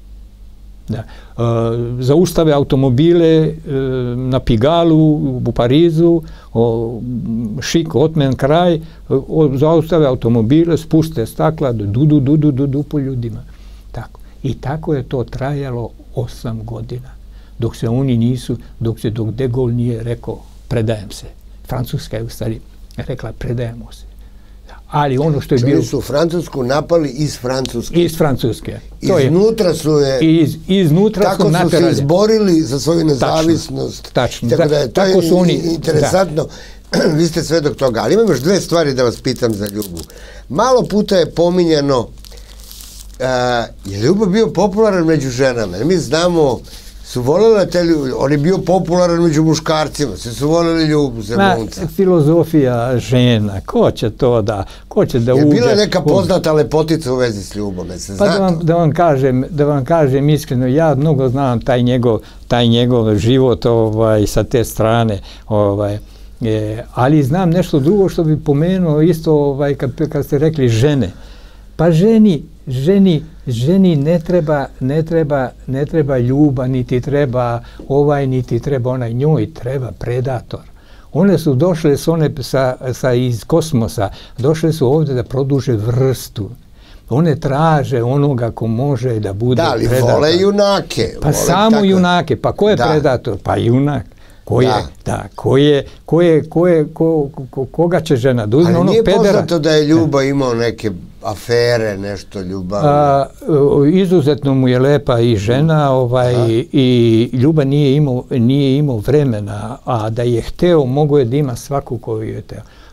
Da. E, zaustave automobile e, na Pigalu, u Parizu, o, šik, otmen kraj, o, zaustave automobile, spuste stakla, du, du, du, du, du, du po ljudima. Tako. I tako je to trajalo osam godina. Dok se oni nisu, dok se dok De Gaulle nije rekao predajem se. Francuska je u stvari rekla predajemo se. Ali ono što je bilo... Čili su Francusku napali iz Francuske. Iz Francuske. Iznutra su je... Iz, iznutra tako su naterali. Tako su se izborili za svoju nezavisnost. Tačno. Tako da je, to tako je su oni, interesantno. Da. Vi ste svedok toga. Ali imam još dve stvari da vas pitam za Ljubu. Malo puta je pominjano uh, je Ljubo bio popularan među ženama. Mi znamo su voljeli te ljudi, on je bio popularan među muškarcima, se su voljeli Ljubu Zemunca. Filozofija žena, ko će to da, ko će da uđe... Je bila neka poznata lepotica u vezi s Ljubom, se zna pa da vam, da vam kažem, da vam kažem iskreno, ja mnogo znam taj njegov, taj njegov život ovaj, sa te strane, ovaj, e, ali znam nešto drugo što bi pomenuo isto ovaj, kad, kad ste rekli žene. Pa ženi, ženi, ženi ne treba, ne treba, ne treba ljuba, niti treba ovaj, niti treba onaj, njoj treba predator. One su došle s one sa, sa iz kosmosa, došle su ovdje da produže vrstu. One traže onoga ko može da bude da, ali predator. Vole junake. Pa vole samo tako. junake. Pa ko je da. predator? Pa junak. Ko je, da. Da, ko je, ko je, ko je, ko, ko, koga će žena da uzme onog pedera? Ali nije poznato da je Ljuba imao neke afere, nešto ljubavno? A, izuzetno mu je lepa i žena, ovaj, i Ljuba nije imao, nije imao vremena, a da je hteo, mogo je da ima svaku koju je hteo.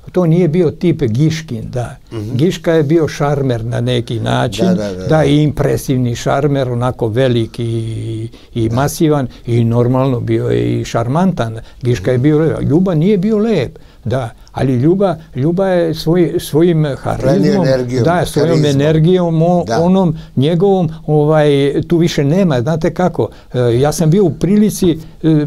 to nije bio tip Giškin, da. Mm-hmm. Giška je bio šarmer na neki način, da, da, da, da. da i impresivni šarmer, onako veliki i, i da. masivan i normalno bio je i šarmantan. Giška mm-hmm. je bio lep, Ljuba nije bio lep, da, ali Ljuba, Ljuba je svoj, svojim harizmom, da, svojom harizmom. energijom, o, da. onom njegovom, ovaj, tu više nema, znate kako, ja sam bio u prilici,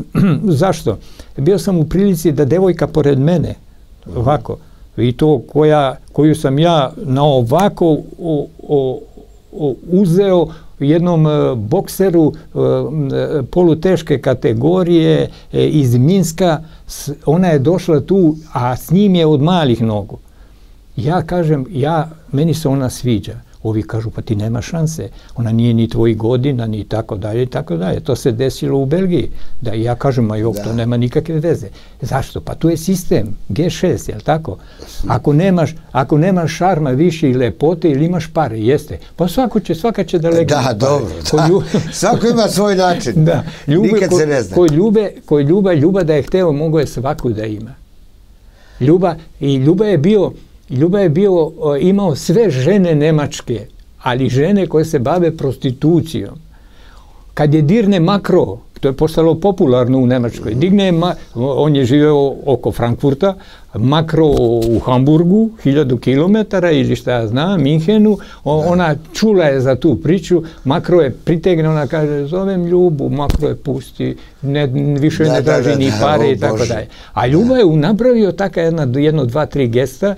zašto? Bio sam u prilici da devojka pored mene, ovako, i to koja, koju sam ja na ovako o, o, o, uzeo jednom bokseru poluteške kategorije iz Minska, ona je došla tu, a s njim je od malih nogu. Ja kažem, ja, meni se ona sviđa. Ovi kažu, pa ti nema šanse, ona nije ni tvojih godina, ni tako dalje, i tako dalje. To se desilo u Belgiji. Da, ja kažem, ma jok, to nema nikakve veze. Zašto? Pa tu je sistem, G šest, jel tako? Ako nemaš, ako nemaš šarma više i lepote ili imaš pare, jeste. Pa svako će, svaka će da legne. Da, dobro, da. Ljub... Svako ima svoj način. Da. Ljube, Nikad ko, se ne zna. Koji ljube, koji ljuba, ljuba da je hteo, mogo je svaku da ima. Ljuba, i Ljuba je bio, Ljuba je bio, imao sve žene nemačke, ali žene koje se bave prostitucijom. Kad je dirne makro, to je postalo popularno u Nemačkoj, digne, ma, on je živeo oko Frankfurta, makro u Hamburgu, hiljadu kilometara ili šta ja znam, Minhenu, o, ona čula je za tu priču, makro je pritegne, ona kaže, zovem Ljubu, makro je pusti, ne, više da, ne traži da, da, ni pare da, i tako dalje. A Ljuba je napravio taka jedna, jedno, dva, tri gesta,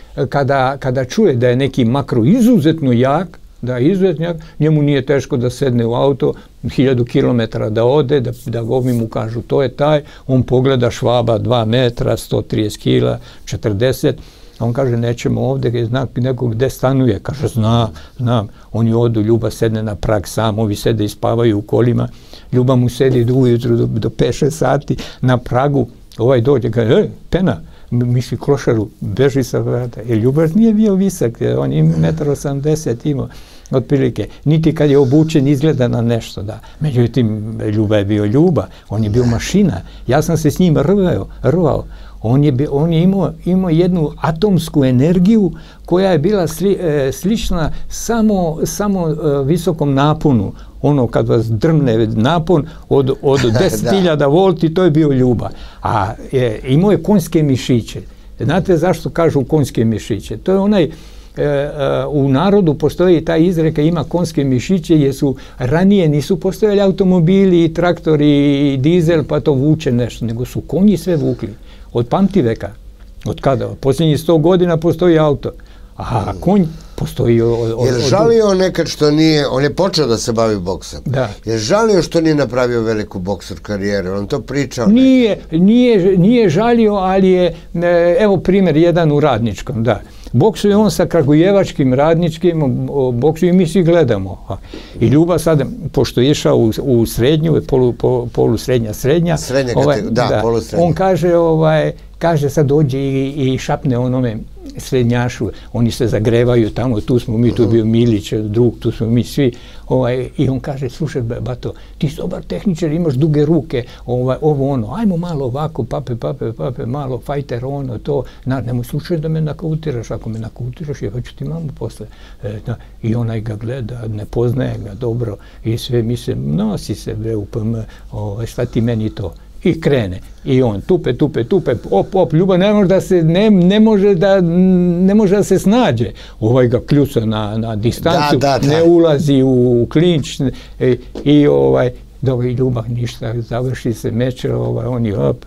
kada, kada čuje da je neki makro izuzetno jak, da je izuzetno jak, njemu nije teško da sedne u auto, hiljadu kilometara da ode, da, da govi mu kažu to je taj, on pogleda Švaba dva metra, sto trideset kila, četrdeset, a on kaže nećemo ovdje, zna nekog gde stanuje, kaže zna, znam, oni odu, Ljuba sedne na prag sam, ovi sede i spavaju u kolima, Ljuba mu sedi do ujutru do, do pet šest sati na pragu, ovaj dođe, kaže, ej, pena, misli klošaru, beži sa vrata. Jer Ljubaš nije bio visok, on ima metar osamdeset imao, otprilike. Niti kad je obučen izgleda na nešto, da. Međutim, Ljuba je bio Ljuba, on je bio mašina. Ja sam se s njim rvao, rvao. On je, on je imao, imao jednu atomsku energiju koja je bila sli, e, slična samo, samo e, visokom naponu. Ono kad vas drmne napon od, od deset hiljada volti, to je bio Ljuba. A e, imao je konjske mišiće. Znate zašto kažu konjske mišiće? To je onaj, e, e, u narodu postoji ta izreka ima konjske mišiće jer su ranije nisu postojali automobili i traktori i dizel pa to vuče nešto, nego su konji sve vukli. Od pamtiveka. Od kada? Od posljednjih sto godina postoji auto. A konj postoji od... od je li žalio nekad što nije, on je počeo da se bavi boksom, da. Je li žalio što nije napravio veliku bokser karijeru, on to pričao? Nije, nije, nije žalio, ali je, evo primjer, jedan u Radničkom, da. Boksuje on sa kragujevačkim Radničkim, boksuje i mi svi gledamo. I Ljuba sad, pošto je išao u, u srednju, polu, polu, polu srednja, srednja, Srednja ovaj, da, da, polu srednja. On kaže, ovaj, kaže sad dođe i, i šapne onome srednjašu, oni se zagrevaju tamo, tu smo mi, tu bio Milić, drug, tu smo mi svi, ovaj, i on kaže, slušaj bato, ti si dobar tehničar, imaš duge ruke, ovaj, ovo ono, ajmo malo ovako, pape, pape, pape, malo, fajter, ono, to, na, nemoj slušaj da me nakautiraš, ako me nakautiraš, ja ću ti mamu posle. E, da, i onaj ga gleda, ne poznaje ga dobro, i sve misle, nosi se bre u P M, ovaj, šta ti meni to? I krene. I on tupe, tupe, tupe, op, op, Ljuba ne može da se, ne, ne može da, ne može da se snađe. Ovaj ga kljuca na, na distancu, da, da, da. Ne ulazi u klinč i, i ovaj, dobro, i Ljuba ništa, završi se meč, ovaj, oni op,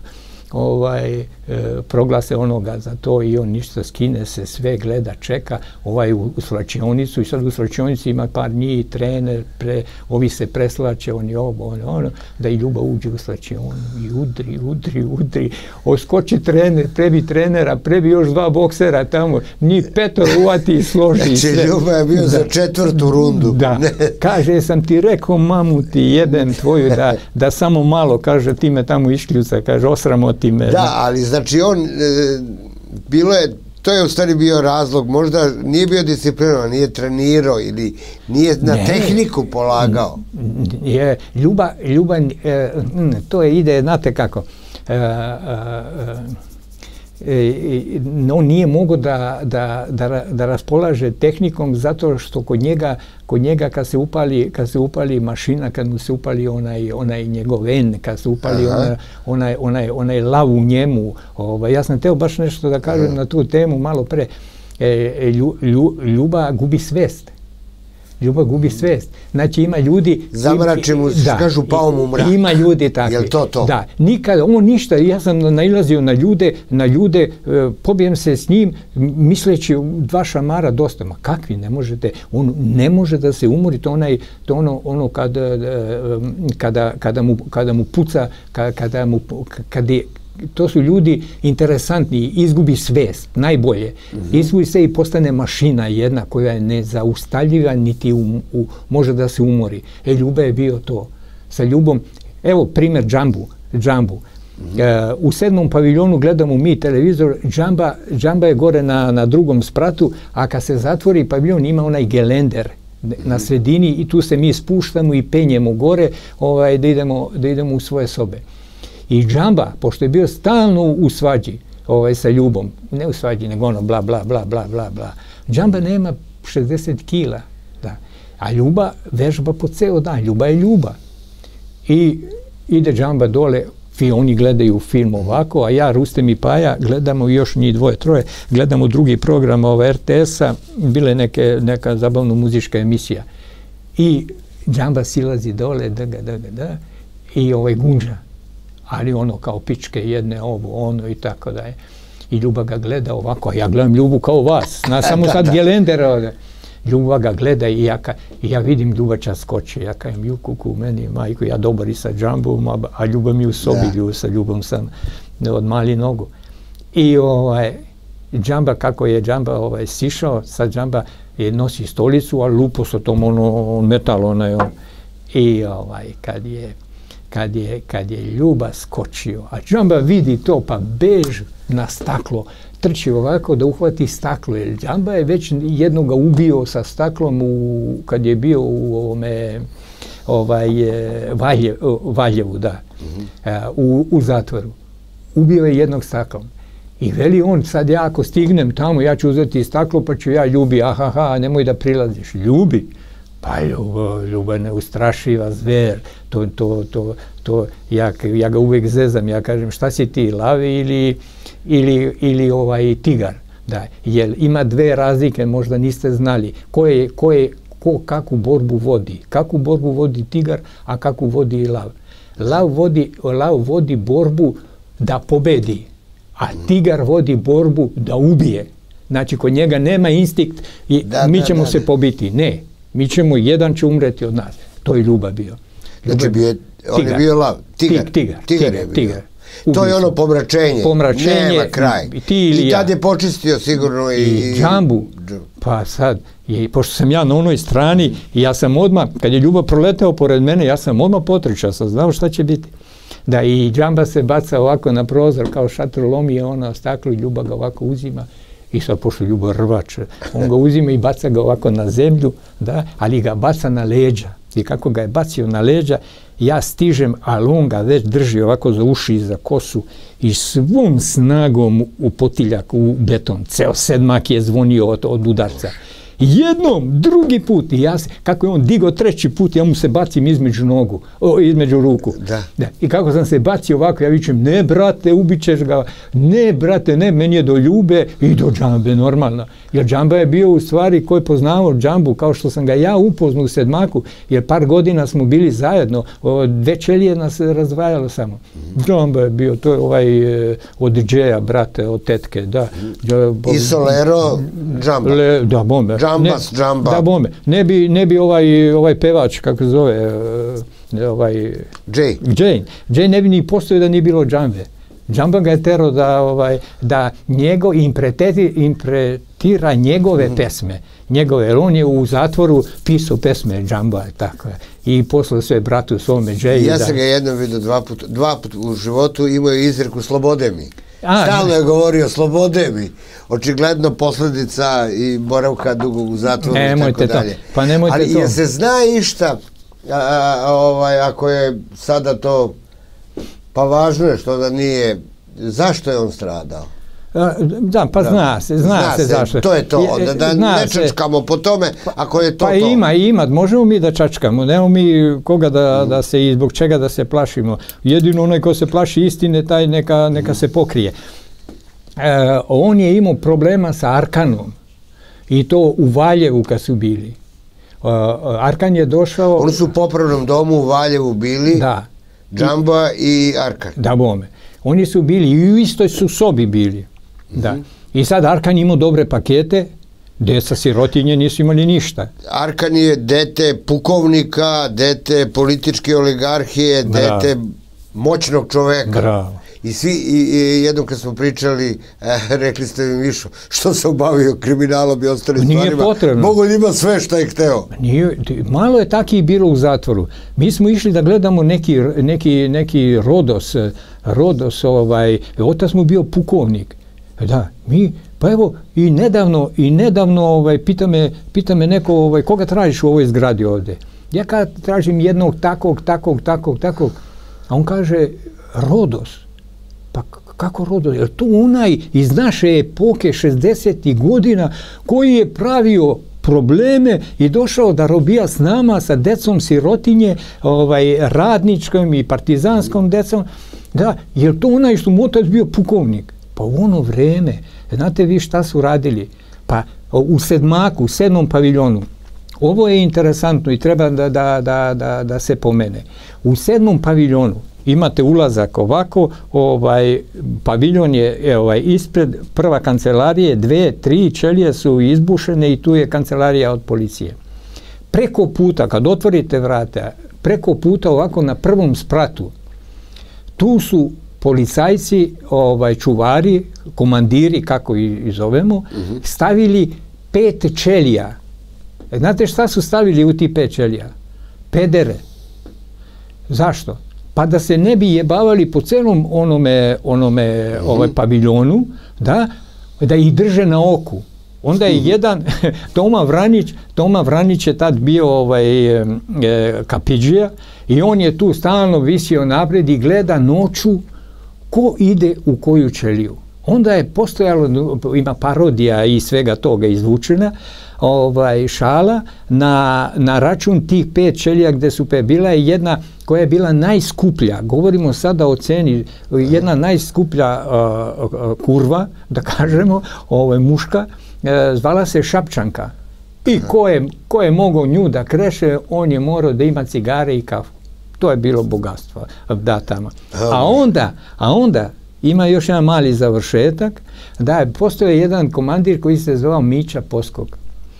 ovaj, e, proglase onoga za to i on ništa, skine se, sve gleda, čeka, ovaj u, u slačionicu i sad u slačionici ima par njih, trener, pre, ovi se preslače, oni ovo, ono, ono, da i Ljuba uđe u slačionu i udri, udri, udri, oskoči trener, prebi trenera, prebi još dva boksera tamo, njih petor uvati i složi. Znači, sve. Ljuba je bio da, za četvrtu rundu. Da, kaže, sam ti rekao, mamu ti jebem tvoju, da, da samo malo, kaže, ti me tamo iškljuca, kaže, osramo ti me. Da, ali znači on, e, bilo je, to je u stvari bio razlog, možda nije bio disciplinovan, nije trenirao ili nije na ne, tehniku polagao. Je, Ljuba, Ljuba, e, to je ide, znate kako, e, e, on nije mogao da, da, da, da raspolaže tehnikom zato što kod njega, kod njega kad se upali, kad se upali mašina, kad mu se upali onaj, onaj njegov ven, kad se upali onaj, onaj, onaj, onaj lav u njemu, ovaj, ja sam teo baš nešto da kažem Aha. na tu temu malo pre, e, lju, lju, Ljuba gubi svest. Ljubav gubi svest. Znači ima ljudi... Zamrače mu, da, kažu pao mu mrak. Ima ljudi takvi. Jel to to? Da. Nikada, on ništa, ja sam nailazio na ljude, na ljude, e, pobijem se s njim, misleći dva šamara dosta. Ma kakvi, ne možete, on ne može da se umori, to onaj, to ono, ono kada, kada, kada, mu, kada mu puca, kada, kada mu, kada je, to su ljudi interesantni, izgubi svest, najbolje. Mm-hmm. Izgubi se i postane mašina jedna koja je nezaustavljiva, niti um, u, može da se umori. E, Ljuba je bio to. Sa Ljubom, evo primjer Džambu. Džambu. Mm-hmm. E, u sedmom paviljonu gledamo mi televizor, Džamba, Džamba je gore na, na drugom spratu, a kad se zatvori paviljon ima onaj gelender na sredini i tu se mi spuštamo i penjemo gore ovaj, da, idemo, da idemo u svoje sobe. I Džamba, pošto je bio stalno u svađi ovaj, sa Ljubom, ne u svađi, nego ono bla, bla, bla, bla, bla, bla. Džamba nema šezdeset kila, da. A Ljuba vežba po ceo dan, Ljuba je Ljuba. I ide Džamba dole, oni gledaju film ovako, a ja, Rustem i Paja, gledamo još njih dvoje, troje, gledamo drugi program ova er te esa, bile neke, neka zabavno muzička emisija. I Džamba silazi dole, da, da, da, da, i ovaj gunđa. Ali ono kao pičke jedne, ovo, ono i tako da je. I Ljuba ga gleda ovako, a ja gledam Ljubu kao vas, na samo sad da, gelender ovdje. Ljuba ga gleda i ja, ka, i ja vidim Ljubača skoči, ja kajem, ju kuku, meni, majko, ja dobar i sa Džambom, a, a Ljuba mi u sobi, ljubu, sa Ljubom sam od mali nogu. I ovaj, Džamba, kako je Džamba ovaj, sišao, sad Džamba je nosi stolicu, a lupo sa tom ono, metal, onaj, on. I ovaj, kad je Kad je, kad je Ljuba skočio, a Džamba vidi to, pa bež na staklo, trči ovako da uhvati staklo, jer Džamba je već jednoga ubio sa staklom u, kad je bio u ovome, ovaj, Valje, Valjevu, da, mm-hmm. u, u zatvoru. Ubio je jednog staklom. I veli on, sad ja ako stignem tamo, ja ću uzeti staklo, pa ću ja Ljubi, ahaha, nemoj da prilaziš. Ljubi. Pa Ljuba, Ljuba neustrašiva zver, to, to, to, to, ja, ja ga uvijek zezam, ja kažem šta si ti, lavi ili, ili, ili ovaj tigar, da, jer ima dve razlike, možda niste znali, ko je, ko je, ko kakvu borbu vodi, kakvu borbu vodi tigar, a kakvu vodi lav. Lav vodi, lav vodi borbu da pobedi, a tigar vodi borbu da ubije. Znači, kod njega nema instinkt i da, mi ćemo da, da, se pobiti, ne. Mi ćemo, jedan će umreti od nas. To je Ljuba bio. Ljuba znači, bio, on je bio lav. Tigar. Tig, tigar, tigar, tigar, je tigar. To je ono pomračenje. Pomračenje. Nema kraj. Ti ili I tad ja. je počistio sigurno i... I Džambu. Pa sad, je, pošto sam ja na onoj strani, ja sam odmah, kad je Ljuba proletao pored mene, ja sam odmah potrčao, sam znao šta će biti. Da, i Džamba se baca ovako na prozor, kao šatro lomi, ono staklo i Ljuba ga ovako uzima. I sad, pošto Ljuba rvač, on ga uzima i baca ga ovako na zemlju, da, ali ga baca na leđa. I kako ga je bacio na leđa, ja stižem, ali on ga već drži ovako za uši i za kosu i svom snagom u potiljak, u beton. Ceo sedmak je zvonio od, od udarca. Jednom, drugi put, i ja se, kako je on digao treći put, ja mu se bacim između nogu, o, između ruku. Da. Da. I kako sam se bacio ovako, ja vičem, ne brate, ubićeš ga, ne brate, ne, meni je do Ljube i do Džambe, normalno. Jer Džamba je bio u stvari koji je poznavao Džambu, kao što sam ga ja upoznao u sedmaku, jer par godina smo bili zajedno, o, dve čelije nas razdvajalo samo. Džamba je bio, to je ovaj od Džeja, brate, od tetke, da. I Solero, Džamba. Le, da, bombe. Džambas, ne, Džamba. Da, bombe. Ne bi, ne bi ovaj, ovaj pevač, kako se zove, ovaj... Džej. Džej. Džej ne bi ni postojao da nije bilo Džambe. Džamba ga je tero da, ovaj, da njego impretira njegove mm. pesme. Njegove, jer on je u zatvoru pisao pesme Džamba, tako je. I poslao sve bratu svome Džeju. Ja da... sam ga jednom vidio dva put, dva put u životu, imao je izreku slobode mi. A, stalno je govorio slobode mi. Očigledno posljedica i boravka dugog u zatvoru i tako dalje. Pa nemojte ali to. Ali se zna išta, a, a, ovaj, ako je sada to, pa važno je što da nije, zašto je on stradao? Da, pa zna se, zna, zna se, se zašto. To je to, da, da ne čačkamo po tome, ako je to pa to. Pa ima, ima, možemo mi da čačkamo, nemo mi koga da, mm. da se i zbog čega da se plašimo. Jedino onaj ko se plaši istine, taj neka, neka mm. se pokrije. E, on je imao problema sa Arkanom i to u Valjevu kad su bili. Uh, Arkan je došao... Oni su u popravnom domu u Valjevu bili, da. Džamba i Arkan. Da, bome. Oni su bili i u istoj su sobi bili. Mm-hmm. Da. I sad Arkan imao dobre pakete, deca sirotinje nisu imali ništa. Arkan je dete pukovnika, dete političke oligarhije, Bravo. dete moćnog čoveka. Bravo. I svi, i, i jednom kad smo pričali, eh, rekli ste mi Mišo, što se obavio kriminalom i ostalim Nije stvarima, potrebno. mogu li ima sve što je hteo. Nije, malo je takih bilo u zatvoru. Mi smo išli da gledamo neki, neki, neki Rodos, Rodos, ovaj, otac mu bio pukovnik. Da, mi, pa evo, i nedavno, i nedavno, ovaj, pita me, pita me neko, ovaj, koga tražiš u ovoj zgradi ovde? Ja kad tražim jednog takvog, takvog, takvog, takvog, a on kaže, Rodos. Pa kako Rodos? Jer to onaj iz naše epoke šezdesetih godina koji je pravio probleme i došao da robija s nama, sa decom sirotinje, ovaj, radničkom i partizanskom decom. Da, jer to onaj što mu otac bio pukovnik. Pa u ono vreme, znate vi šta su radili? Pa u Sedmaku, u sedmom paviljonu, ovo je interesantno i treba da, da, da, da, da se pomene. U sedmom paviljonu imate ulazak ovako, ovaj, paviljon je ovaj, ispred prva kancelarije, dve, tri ćelije su izbušene i tu je kancelarija od policije. Preko puta, kad otvorite vrata, preko puta ovako na prvom spratu, tu su policajci, ovaj, čuvari, komandiri, kako i zovemo, uh-huh. stavili pet ćelija. Znate šta su stavili u ti pet ćelija? Pedere. Zašto? Pa da se ne bi jebavali po celom onome, onome uh-huh. ovaj paviljonu, da, da ih drže na oku. Onda je uh-huh. jedan, Toma Vranić, Toma Vranić je tad bio ovaj, e, kapidžija i on je tu stalno visio napred i gleda noću ko ide u koju ćeliju. Onda je postojalo, ima parodija i svega toga izvučena, ovaj, šala na, na račun tih pet ćelija gde su pe, bila je jedna koja je bila najskuplja, govorimo sada o ceni, jedna najskuplja uh, kurva, da kažemo, ovaj, muška, uh, zvala se Šapčanka. I ko je, ko je mogao nju da kreše, on je morao da ima cigare i kafu. To je bilo bogatstvo da tamo. A onda, a onda ima još jedan mali završetak, da je postojao jedan komandir koji se zvao Mića Poskok.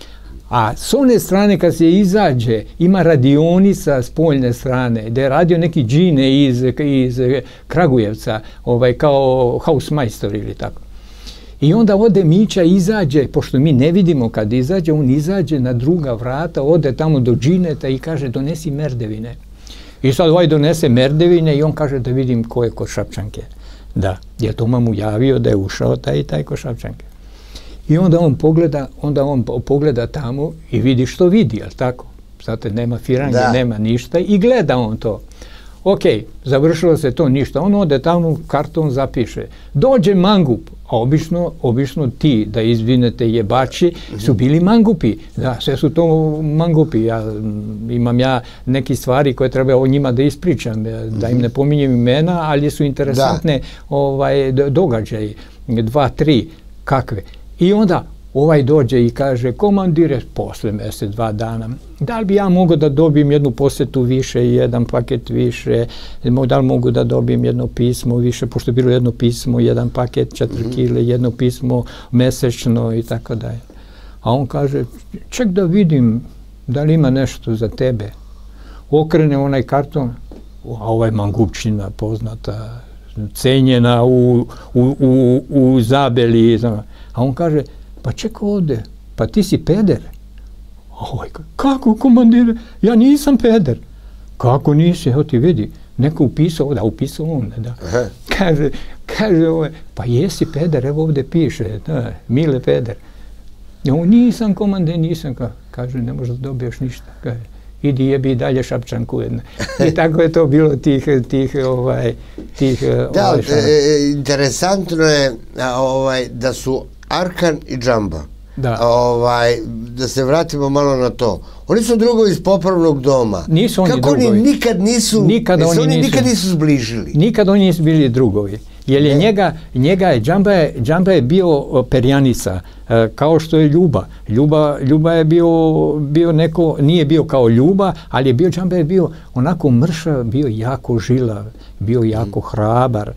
A s one strane kad se izađe, ima radionica s poljne strane, gde je radio neki džine iz, iz Kragujevca, ovaj, kao hausmajstor ili tako. I onda ode Mića, izađe, pošto mi ne vidimo kad izađe, on izađe na druga vrata, ode tamo do džineta i kaže donesi merdevine. I sad ovaj donese merdevine i on kaže da vidim ko je kod Šapčanke. Da, jer Toma mu javio da je ušao taj i taj kod Šapčanke. I onda on pogleda, onda on pogleda tamo i vidi što vidi, jel tako? Znate, nema firange, da. Nema ništa i gleda on to. Ok, završilo se to ništa. On ode tamo, karton zapiše. Dođe mangup, a obično, obično ti, da izvinete jebači, su bili mangupi. Da, sve su to mangupi. Ja, imam ja neki stvari koje treba o njima da ispričam, da im ne pominjem imena, ali su interesantne ovaj, događaji. Dva, tri, kakve. I onda ovaj dođe i kaže, komandire, posle mesec, dva dana, da li bi ja mogao da dobijem jednu posetu više, jedan paket više, da li mogu da dobijem jedno pismo više, pošto je bilo jedno pismo, jedan paket, četiri mm-hmm. kile, jedno pismo mesečno i tako dalje. A on kaže, ček da vidim da li ima nešto za tebe. Okrene onaj karton, a ovaj mangupčina poznata, cenjena u, u, u, u Zabeli, a on kaže, pa čekaj ovde, pa ti si peder. Ovaj, kako komandire? Ja nisam peder. Kako nisi? Evo ti vidi, neko upisao, da, upisao on, da. Kaže, kaže ovaj, pa jesi peder, evo ovde piše, da, Mile peder. Ja, nisam komandire, nisam, kaže, ne možeš da dobiješ ništa. Kaže, idi jebi dalje Šapčanku. I tako je to bilo tih, tih, ovaj, tih... Da, ovaj, e, interesantno je ovaj, da su Arkan i Džamba. Da. Ovaj, da se vratimo malo na to. Oni su drugovi iz popravnog doma. Nisu oni Kako drugovi. oni nikad nisu, nikad oni, oni nisu, nikad nisu zbližili? Nikad oni nisu bili drugovi. Jer je njega, njega je, Džamba je, Džamba je bio perjanica, kao što je Ljuba. Ljuba, Ljuba je bio, bio neko, nije bio kao Ljuba, ali je bio, Džamba je bio onako mršav, bio jako žilav, bio jako hrabar,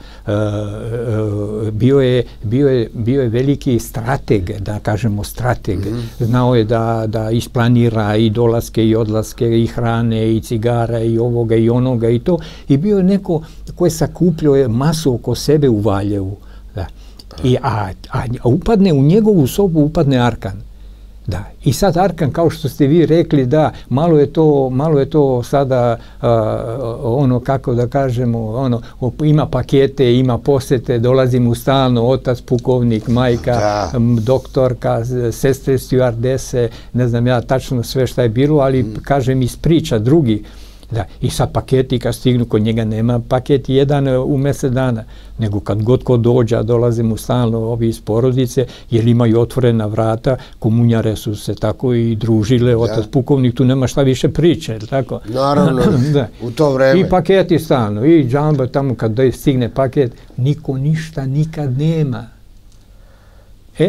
bio je, bio je, bio je veliki strateg, da kažemo strateg. Znao je da, da isplanira i dolaske i odlaske i hrane i cigara i ovoga i onoga i to. I bio je neko koji sakupljao je masu oko sebe u Valjevu. Da. I, a, a upadne u njegovu sobu, upadne Arkan. Da. I sad Arkan, kao što ste vi rekli, da, malo je to, malo je to sada uh, ono, kako da kažemo, ono, ima pakete, ima posete, dolazi mu stalno otac, pukovnik, majka, da. doktorka, sestre stjuardese, ne znam ja tačno sve šta je bilo, ali mm. kažem iz priča drugi. Da, i sad paketi kad stignu, kod njega nema paket jedan u mjesec dana, nego kad god ko dođe, dolaze mu stalno ovi iz porodice, jer imaju otvorena vrata, komunjare su se tako i družile, otac pukovnik, tu nema šta više priče, tako? Naravno, da. U to vreme. I paketi stalno, i Džamba tamo kad stigne paket, niko ništa nikad nema. E,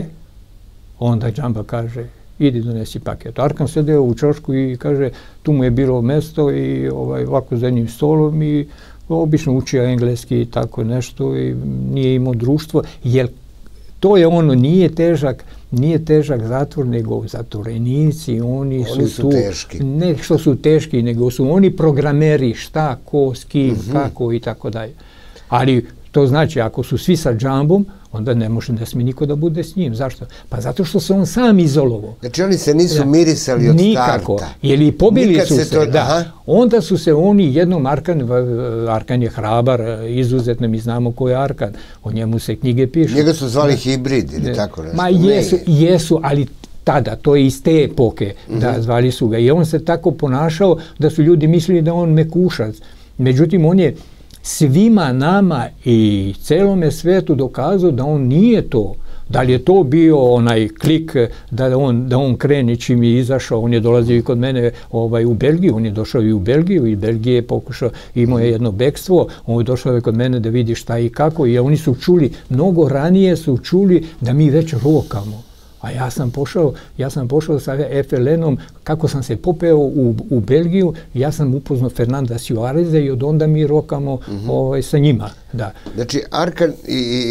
onda Džamba kaže, idi donesi paket. Arkan sedeo u čošku i kaže, tu mu je bilo mesto i ovaj, ovako za jednim stolom i obično učio engleski i tako nešto i nije imao društvo, jer to je ono, nije težak, nije težak zatvor, nego zatvorenici, oni, oni su, su tu, teški. Ne što su teški, nego su oni programeri, šta, ko, s kim, mm-hmm. kako i tako dalje. Ali to znači, ako su svi sa Džambom, onda ne može, ne smije niko da bude s njim. Zašto? Pa zato što se on sam izolovao. Znači oni se nisu da. mirisali od Nikako. starta. Jer pobili Nikad su se, se to, da. Aha. Onda su se oni jednom, Arkan, Arkan je hrabar, izuzetno mi znamo ko je Arkan, o njemu se knjige pišu. Njega su zvali da. hibrid ili da. tako nešto. Ma jesu, jesu, ali tada, to je iz te epoke, mm-hmm. da, zvali su ga. I on se tako ponašao da su ljudi mislili da on mekušac. Međutim, on je svima nama i celome svetu dokazao da on nije to. Da li je to bio onaj klik da on, da on krene čim je izašao, on je dolazio i kod mene ovaj, u Belgiju, on je došao i u Belgiju i Belgije je pokušao, imao je jedno bekstvo, on je došao kod mene da vidi šta i kako i oni su čuli, mnogo ranije su čuli da mi već rokamo. A ja sam pošao, ja sam pošao sa F L N-om, kako sam se popeo u, u Belgiju, ja sam upoznao Fernanda Suareza i od onda mi rokamo mm-hmm. ovaj, sa njima. Da. Znači, Arkan i,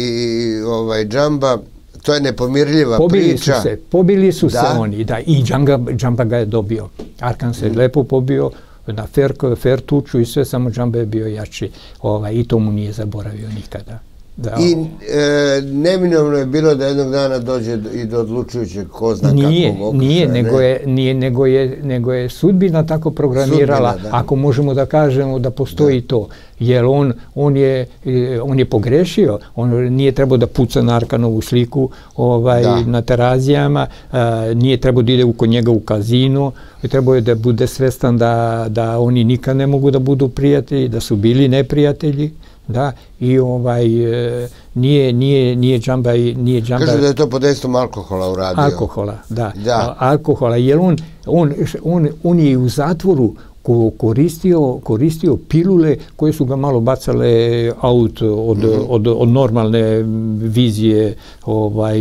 i ovaj, Džamba, to je nepomirljiva pobili priča. Su se, pobili su da. se oni, da, i Džamba, Džamba ga je dobio. Arkan se mm. lepo pobio, na fair, fair tuču i sve, samo Džamba je bio jači. Ovaj, i to mu nije zaboravio nikada. Da, I e, neminovno je bilo da jednog dana dođe i do odlučujućeg ko zna nije, kakvog okuša. Nije, ne? nego je, nije, nego je, nego je sudbina tako programirala, sudbina, da. ako možemo da kažemo da postoji da. to. Jer on, on, je, on je pogrešio, on nije trebao da puca na Arkanovu sliku ovaj, na Terazijama, a, nije trebao da ide u kod njega u kazino, trebao je da bude svestan da, da oni nikad ne mogu da budu prijatelji, da su bili neprijatelji. Da, i ovaj, nije, nije, nije Džamba, nije Džamba... Kažu da je to pod dejstvom alkohola uradio. Alkohola, da. da. Alkohola, jer on, on, on, on je u zatvoru koristio, koristio pilule koje su ga malo bacale out od, mm-hmm. od, od normalne vizije ovaj,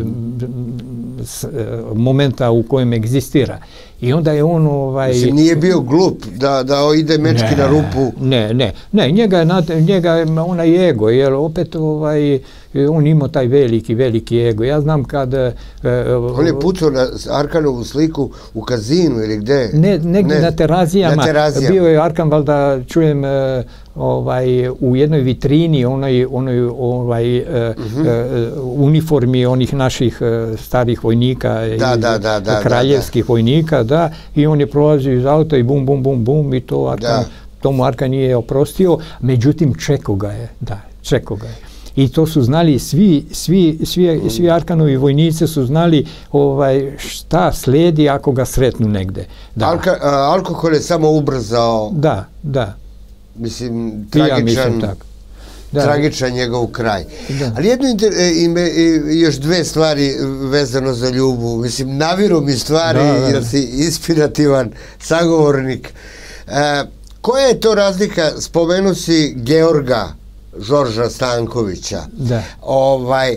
s, momenta u kojem egzistira. I onda je on... Ovaj, Mislim, nije bio glup da, da ide mečki ne, na rupu? Ne, ne, ne, njega je, njega je onaj ego, jer opet ovaj, on imao taj veliki, veliki ego. Ja znam kad... E, on je pucao na Arkanovu sliku u kazinu ili gde? Ne, negdje ne, na Terazijama. Na Terazijama. Bio je Arkan, valjda čujem, e, ovaj, u jednoj vitrini, onoj, onoj ovaj, e, mm-hmm. e, uniformi onih naših e, starih vojnika, da, da, da, da, kraljevskih da, da. vojnika, da, i on je prolazio iz auta i bum, bum, bum, bum, i to Arkan, tomu Arkan nije oprostio, međutim čeko ga je, da, čeko ga je. I to su znali svi, svi, svi, svi Arkanovi vojnici su znali ovaj, šta sledi ako ga sretnu negde. Da. Alka, a, alkohol je samo ubrzao... Da, da. Mislim, tragičan... Ja mislim tako. Da. Tragičan njegov kraj. Da. Ali jedno ime, još dve stvari vezano za Ljubu. Mislim, naviru mi stvari, da, da. Jer si inspirativan sagovornik. E, koja je to razlika? Spomenu si Georga, Žorža Stankovića. Da. Ovaj, e,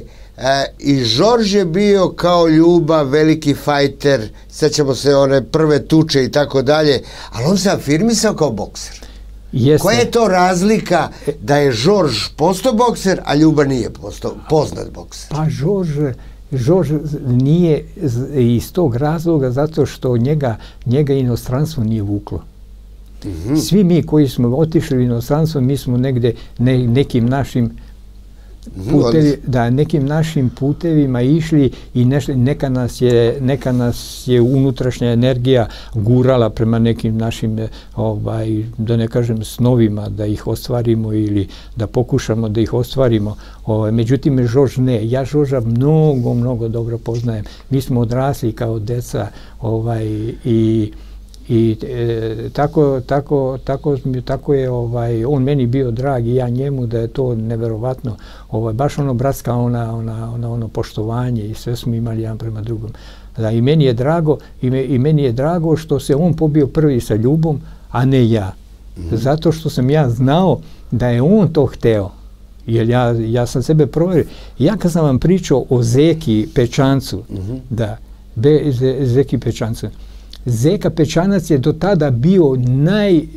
I Žorž je bio kao Ljuba veliki fajter, sećamo se one prve tuče i tako dalje, ali on se afirmisao kao bokser. Jeste. Koja je to razlika da je Žorž postao bokser, a Ljuba nije postao poznat bokser? Pa Žorž, Žorž nije iz tog razloga zato što njega, njega inostranstvo nije vuklo. Mm-hmm. Svi mi koji smo otišli u inostranstvo, mi smo negde ne, nekim našim putevi, da, nekim našim putevima išli i nešli, neka, nas je, neka nas je unutrašnja energija gurala prema nekim našim, ovaj, da ne kažem, snovima, da ih ostvarimo ili da pokušamo da ih ostvarimo. Ovaj, međutim, Žorž ne. Ja Žorža mnogo, mnogo dobro poznajem. Mi smo odrasli kao deca ovaj, i I e, tako, tako, tako, tako je ovaj, on meni bio drag i ja njemu, da je to neverovatno. Ovaj, baš ono bratska, ona, ona, ona, ono poštovanje i sve smo imali jedan prema drugom. Da, i meni je drago, i, me, i meni je drago što se on pobio prvi sa Ljubom, a ne ja. Mm-hmm. Zato što sam ja znao da je on to hteo. Jer ja, ja sam sebe provjerio. Ja kad sam vam pričao o Zeki Pečancu, mm-hmm. da, Be, Zeki Pečancu, Zeka Pečanac je do tada bio naj, e,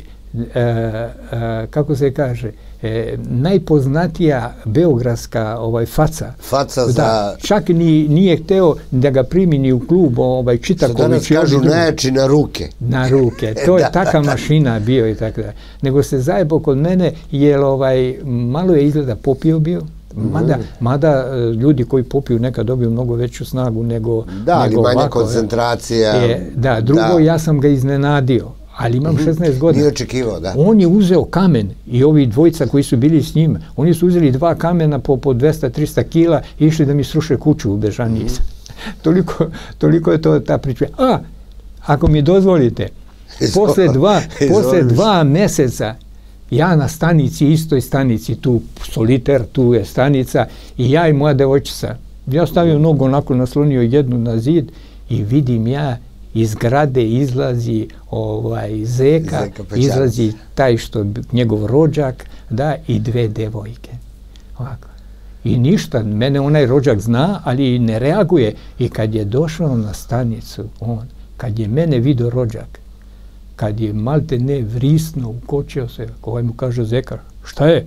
e, kako se kaže, e, najpoznatija beogradska ovaj, faca. Faca da, za... Čak ni, nije hteo da ga primi ni u klub ovaj, Čitaković. Danas kažu najjači na ruke. Na ruke. To je taka mašina bio i tako da. Nego se zajebo kod mene, jer ovaj, malo je izgleda popio bio. Mada, mm. mada ljudi koji popiju nekad dobiju mnogo veću snagu nego da, ali nego manja ovako, koncentracija. Je, da, drugo, da. Ja sam ga iznenadio, ali imam mm-hmm. šesnaest godina. Nije očekivao, da. On je uzeo kamen i ovi dvojica koji su bili s njim, oni su uzeli dva kamena po, po dvesta do trista kila i išli da mi sruše kuću u Bežaniji. Mm-hmm. toliko, toliko je to ta priča. A, ako mi dozvolite, posle dva, posle dva meseca ja na stanici, istoj stanici, tu Soliter, tu je stanica, i ja i moja devojčica. Ja stavio nogu onako, naslonio jednu na zid i vidim ja iz zgrade izlazi ovaj Zeka, Zeka izlazi taj što njegov rođak, da, i dve devojke. Ovako. I ništa, mene onaj rođak zna, ali ne reaguje. I kad je došao na stanicu, on, kad je mene vidio rođak, kad je malte ne vrisno, ukočio se, ovaj mu kaže Zeka, šta je?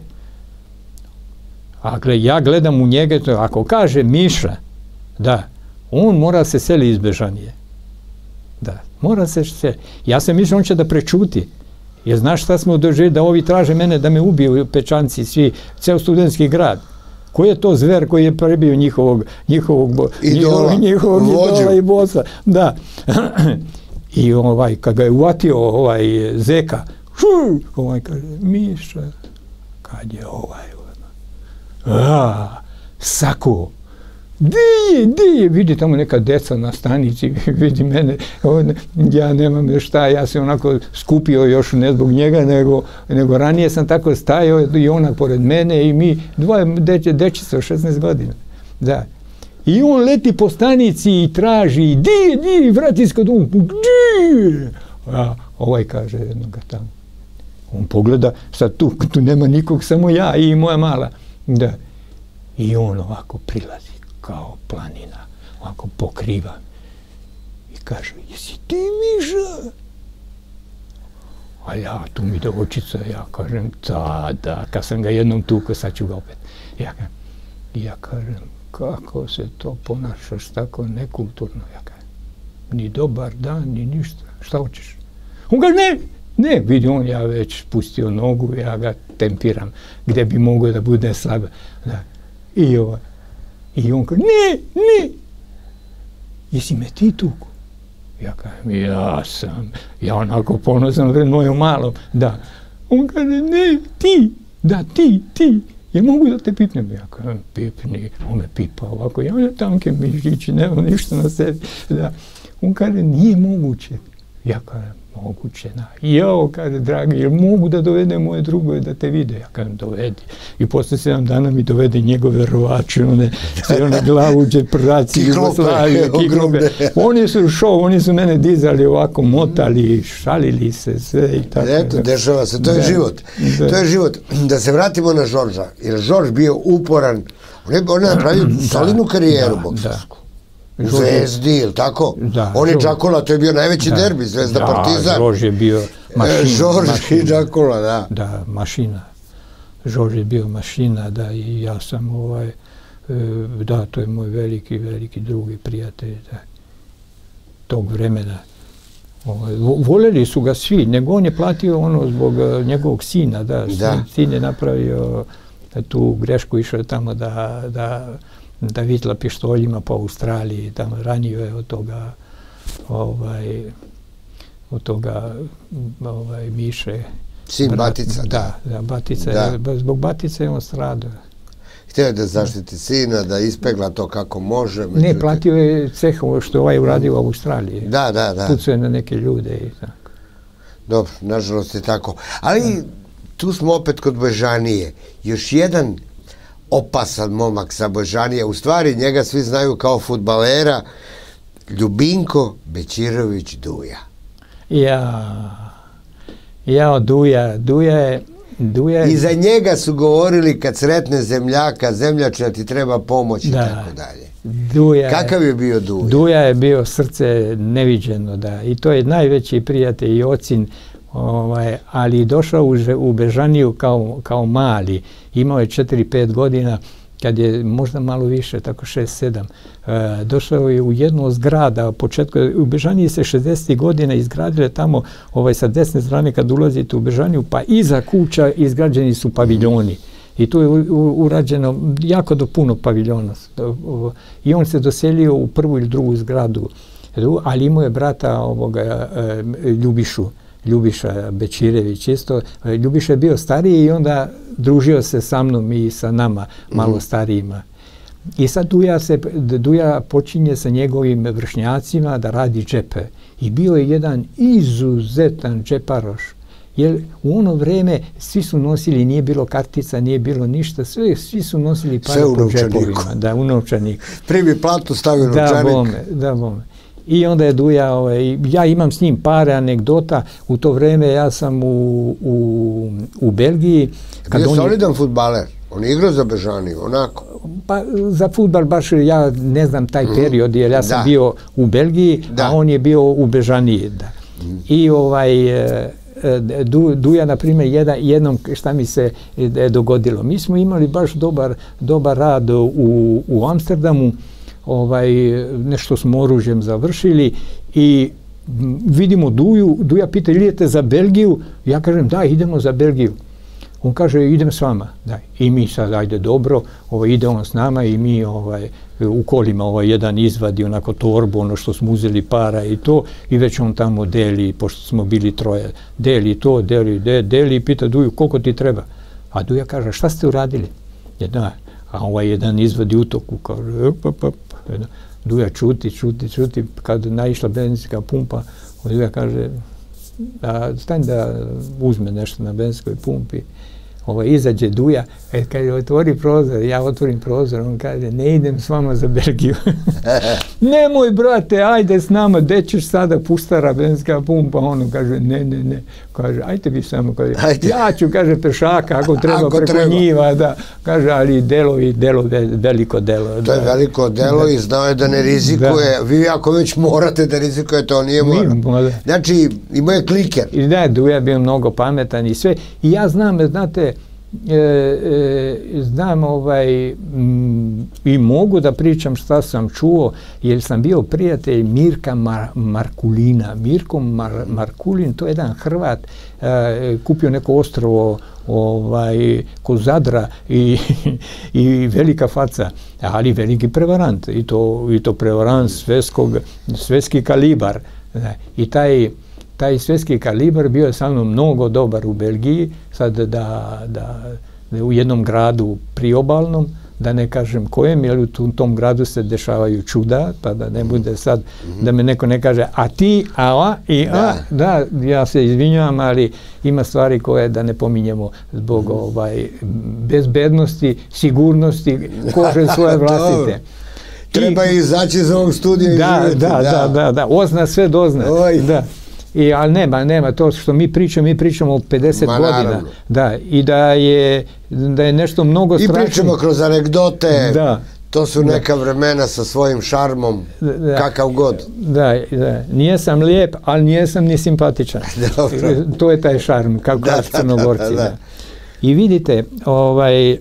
A ja gledam u njega, ako kaže Miša, da, on mora se seli iz Bežanije. Da, mora se seli. Ja sam mislio, on će da prečuti. Jer znaš šta smo doželi, da ovi traže mene da me ubiju Pečanci, svi, ceo studentski grad. Koji je to zver koji je prebio njihovog, njihovog, idola, njihovog idola i bosa? Da. I ovaj, kad ga je uvatio ovaj Zeka, šu, ovaj kaže, Miša, kad je ovaj, a, sako, di je, di je, vidi tamo neka deca na stanici, vidi mene, on, ja nemam šta, ja se onako skupio još ne zbog njega, nego, nego ranije sam tako stajao i ona pored mene i mi, dva deče, dečice od šesnaest godina, da. I on leti po stanici i traži, di je, di je, vrati se kod on, di a ovaj kaže jednoga tamo. On pogleda, sad tu, tu nema nikog, samo ja i moja mala. Da. I on ovako prilazi, kao planina, ovako pokriva. I kaže, jesi ti Miša? A ja, tu mi devojčica, ja kažem, da, da, kad sam ga jednom tukao, sad ću ga opet. Ja, ja kažem, kako se to ponašaš tako nekulturno, ja kažem. Ni dobar dan, ni ništa. Šta hoćeš? On kaže, ne, ne, vidi on, ja već pustio nogu, ja ga tempiram, gde bi mogao da bude slab. Da. I, ovaj, I on kaže, ne, ne, jesi me ti tuku? Ja kažem, ja sam, ja onako ponosan pred mojom malom, da. On kaže, ne, ti, da, ti, ti. jel mogu da te pipnem? Ja kažem, pipni, on me pipa ovako, ja je tanke mišići, nema ništa na sebi. Da. On kaže, nije moguće. Ja kažem, moguće, da. I jao, kaže, dragi, jel mogu da dovede moje drugove da te vide? Ja kažem, dovedi. I posle sedam dana mi dovede njegove rovače, one, sve one glavuđe, prraci, Jugoslavije, kiklope. Oni su šov, oni su mene dizali ovako, motali, šalili se, sve i tako. Eto, dešava se, to je život. To je život. Da se vratimo na Žorža, jer Žorž bio uporan, on je napravio solidnu karijeru boksarsku. U Zvezdi, ili tako? On je Džakola, to je bio najveći derbi, Zvezda Partizan. Da, Žorž je bio mašina. Žorž i Džakola, da. Da, mašina. Žorž je bio mašina, da, i ja sam ovaj, da, to je moj veliki, veliki drugi prijatelj tog vremena. Voljeli su ga svi, nego on je platio ono zbog njegovog sina, da, sin je napravio tu grešku, išao tamo da, da da vitla pištoljima po Australiji, tamo ranio je od toga ovaj, od toga ovaj, Miše. Sin Batica. Da, da, Batica, zbog Batice je on stradao. Htio je da zaštiti sina, da ispegla to kako može. Ne, platio je ceh što je ovaj uradio u Australiji. Da, da, da. Pucuje na neke ljude i tako. Dobro, nažalost je tako. Ali tu smo opet kod Bežanije. Još jedan opasan momak sa Bežanije, u stvari njega svi znaju kao fudbalera, Ljubinko Bečirović Duja. Ja, ja, Duja, Duja je... Duja je... I za njega su govorili kad sretne zemljaka, zemljačina ti treba pomoć i tako dalje. Duja, kakav je bio Duja? Duja je bio srce neviđeno, da, i to je najveći prijatelj i ocin, ovaj, ali došao u, u Bežaniju kao, kao mali, imao je četiri pet godina, kad je možda malo više, tako šest sedam, e, došao je u jednu od zgrada, početku, u Bežaniji se šezdesetih godina izgradile tamo, ovaj, sa desne strane kad ulazite u Bežaniju, pa iza kuća izgrađeni su paviljoni. I tu je urađeno jako do puno paviljona. I on se doselio u prvu ili drugu zgradu, ali imao je brata ovoga, Ljubišu, Ljubiša Bečirević isto. Ljubiša je bio stariji i onda družio se sa mnom i sa nama, malo starijima. I sad Duja, se, Duja počinje sa njegovim vršnjacima da radi džepe. I bio je jedan izuzetan džeparoš. Jer u ono vreme svi su nosili, nije bilo kartica, nije bilo ništa, sve, svi su nosili pare po džepovima. Da, u novčaniku. Primi platu, stavio novčanik. Da, bome, da, bome. I onda je Duja, ovaj, ja imam s njim pare anegdota, u to vreme ja sam u, u, u Belgiji. Bio je solidan fudbaler, on je igrao za Bežaniju, onako. Pa za fudbal baš ja ne znam taj period, jer ja sam da. bio u Belgiji, da. a on je bio u Bežaniji. Da. Mm. I ovaj... Du, Duja, na primjer, jedan, jednom šta mi se dogodilo. Mi smo imali baš dobar, dobar rad u, u Amsterdamu, ovaj, nešto smo oružjem završili i vidimo Duju, Duja pita, idete za Belgiju? Ja kažem, da, idemo za Belgiju. On kaže, idem s vama. Da. I mi sad, ajde, dobro, ovaj, ide on s nama i mi ovaj, u kolima ovaj, jedan izvadi onako torbu, ono što smo uzeli para i to, i već on tamo deli, pošto smo bili troje, deli to, deli, de, deli i pita Duju, koliko ti treba? A Duja kaže, šta ste uradili? Jedna, a ovaj jedan izvadi utoku, kaže, op, op, op. Duja čuti, čuti, čuti, kad naišla benzinska pumpa, Duja kaže, da stani da uzme nešto na benzinskoj pumpi. Ovo, izađe Duja, e, kaže, otvori prozor, ja otvorim prozor, on kaže, ne idem s vama za Belgiju. Nemoj, brate, ajde s nama, gde ćeš sada, pustara benzinska pumpa, ono kaže, ne, ne, ne, kaže, ajte vi samo, kaže, ja ću, kaže, pešaka, ako treba, ako preko treba. njiva, da, kaže, ali delo i delo, veliko delo. To da. je veliko delo da. i znao je da ne rizikuje, da. vi ako već morate da rizikujete, on nije mora. Znači, imao je kliker. I da, Duja je bio mnogo pametan i sve, i ja znam, znate, E, e, znam ovaj m, i mogu da pričam šta sam čuo, jer sam bio prijatelj Mirka Mar, Markulina. Mirko Mar, Markulin, to je jedan Hrvat, e, kupio neko ostrvo ovaj, kod Zadra i, i velika faca, ali veliki prevarant, i to, i to prevarant svetskog, svetski kalibar. I taj taj svetski kalibar bio je sa mnom mnogo dobar u Belgiji, sad da, da u jednom gradu priobalnom, da ne kažem kojem, jer u tom gradu se dešavaju čuda, pa da ne bude sad, mm-hmm. da me neko ne kaže, a ti, a, a i a, da, da ja se izvinjavam, ali ima stvari koje da ne pominjemo zbog mm-hmm. ovaj, bezbednosti, sigurnosti, kože svoje vlastite. Treba i izaći iz ovog studija i da, živjeti. Da, da, da, da, da, ozna sve dozna. Da. I, ali nema, nema, to što mi pričamo, mi pričamo o pedeset Ma, godina. naravno. Da, i da je, da je nešto mnogo strašno. I pričamo kroz anegdote, da. To su neka da. vremena sa svojim šarmom, da. kakav god. Da, da, nijesam lijep, ali nijesam ni simpatičan. To je taj šarm, kako da, da, Crnogorci. Da, da, da. I vidite, ovaj,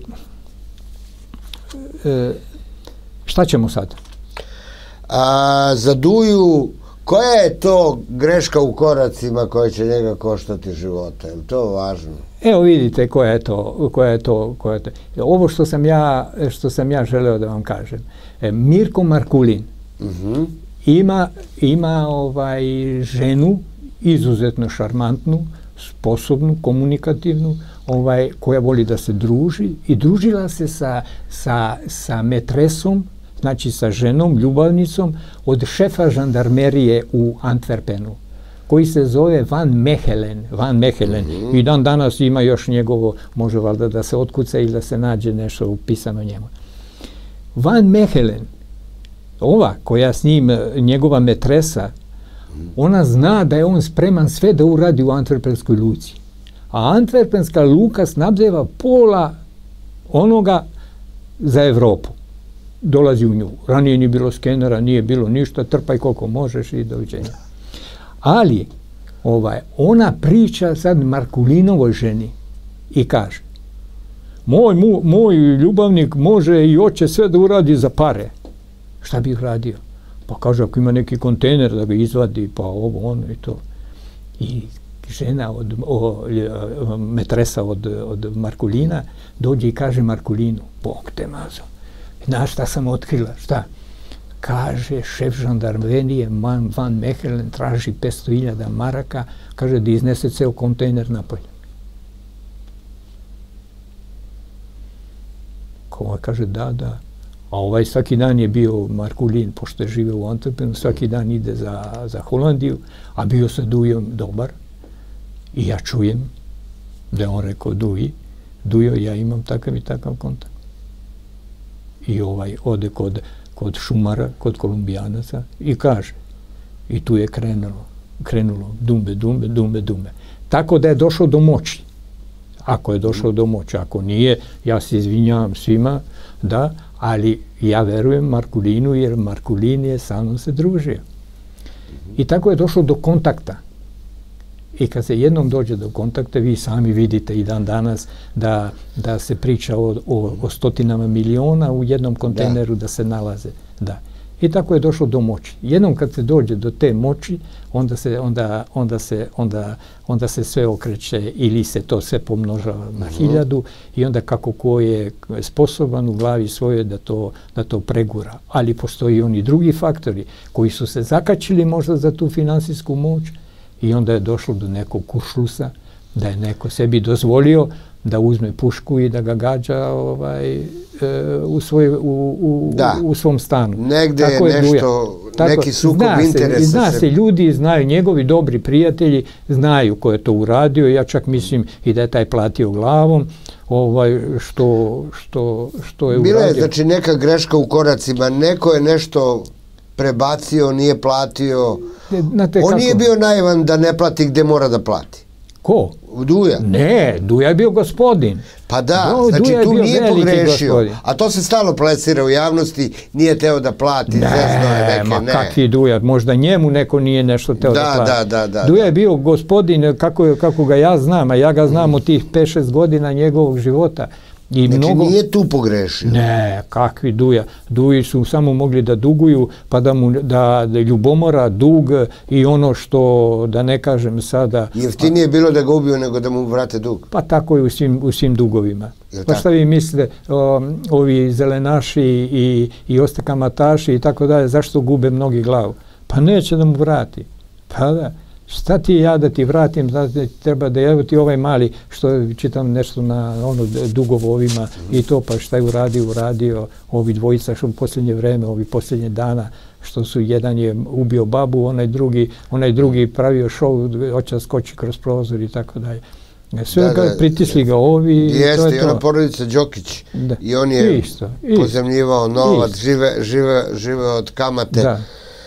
šta ćemo sad? A, za Duju, koja je to greška u koracima koja će njega koštati života? Je li to važno? Evo vidite koja je to, koja je to, koja je to. Ovo što sam ja, što sam ja želeo da vam kažem. Mirko Markulin uh-huh. ima, ima ovaj ženu izuzetno šarmantnu, sposobnu, komunikativnu, ovaj, koja voli da se druži i družila se sa, sa, sa metresom, znači sa ženom, ljubavnicom, od šefa žandarmerije u Antwerpenu, koji se zove Van Mechelen. Van Mechelen. Mm-hmm. I dan danas ima još njegovo, može valjda da se otkuca ili da se nađe nešto upisano njemu. Van Mechelen, ova koja s njim, njegova metresa, ona zna da je on spreman sve da uradi u Antwerpenskoj luci. A Antwerpenska luka snabdeva pola onoga za Evropu. Dolazi u nju. Ranije nije bilo skenera, nije bilo ništa, trpaj koliko možeš i doviđenja. Ali, ovaj, ona priča sad Markulinovoj ženi i kaže, moj, mu, moj ljubavnik može i hoće sve da uradi za pare. Šta bi uradio? Pa kaže, ako ima neki kontejner da ga izvadi, pa ovo, ono i to. I žena, od, o, metresa od, od Markulina, dođe i kaže Markulinu, Bog te mazo. Znaš šta sam otkrila? Šta? Kaže, šef žandarmerije Van Mechelen traži petsto hiljada maraka, kaže da iznese ceo kontejner napolje. Ko kaže, da, da. A ovaj svaki dan je bio Markulin, pošto je živeo u Antwerpenu, svaki dan ide za, za Holandiju, a bio sa Dujom dobar. I ja čujem da je on rekao Duji, Dujo, ja imam takav i takav kontakt. I ovaj ode kod, kod šumara, kod Kolumbijanaca i kaže, i tu je krenulo, krenulo dumbe, dumbe, dumbe, dumbe. Tako da je došao do moći. Ako je došao do moći, ako nije, ja se izvinjavam svima, da, ali ja verujem Markulinu, jer Markulin je sa mnom se družio. I tako je došao do kontakta. I kad se jednom dođe do kontakta, vi sami vidite i dan danas da, da se priča o, o, o stotinama miliona u jednom kontejneru da. da se nalaze. Da. I tako je došlo do moći. Jednom kad se dođe do te moći, onda se, onda, onda se, onda, onda se sve okreće ili se to sve pomnožava na hiljadu i onda kako ko je sposoban u glavi svoje da to, da to pregura. Ali postoji i oni drugi faktori koji su se zakačili možda za tu finansijsku moć i onda je došlo do nekog kuršlusa, da je neko sebi dozvolio da uzme pušku i da ga gađa ovaj, e, u, svoj, u, u, u svom stanu. Negde tako je nešto, tako, neki sukob interesa. Zna se, se, ljudi znaju, njegovi dobri prijatelji znaju ko je to uradio. Ja čak mislim i da je taj platio glavom ovaj, što, što, što je Bila uradio. je znači neka greška u koracima, neko je nešto prebacio, nije platio. Znate On kako? nije bio naivan da ne plati gde mora da plati. Ko? Duja. Ne, Duja je bio gospodin. Pa da, no, znači tu nije pogrešio. Gospodin. A to se stalno plasira u javnosti, nije teo da plati. Ne, ma ne. Kakvi Duja, možda njemu neko nije nešto teo da, da plati. Da, da, da, Duja da. je bio gospodin, kako, kako ga ja znam, a ja ga znam od tih pet šest godina njegovog života. I znači mnogo... nije tu pogrešio. Ne, kakvi Duja. Duji su samo mogli da duguju, pa da mu da, da ljubomora, dug i ono što, da ne kažem sada... Jeftinije je bilo da ga ubiju nego da mu vrate dug. Pa tako je u svim, u svim dugovima. Jel pa šta vi mislite, o, ovi zelenaši i, i ostakamataši i tako dalje, zašto gube mnogi glavu? Pa neće da mu vrati. Pa da, šta ti ja da ti vratim, znači da treba da evo ti ovaj mali, što čitam nešto na ono dugovovima i to, pa šta je uradio, uradio, ovi dvojica što u posljednje vreme, ovi posljednje dana, što su, jedan je ubio babu, onaj drugi, onaj drugi pravio show, hoće skoči kroz prozor i tako dalje. Sve da, da, pritisli ga ovi. Jeste, to je i ona to. Porodica Đokić. Da. I on je isto, isto, pozemljivao novac, isto. žive, žive, žive od kamate. Da.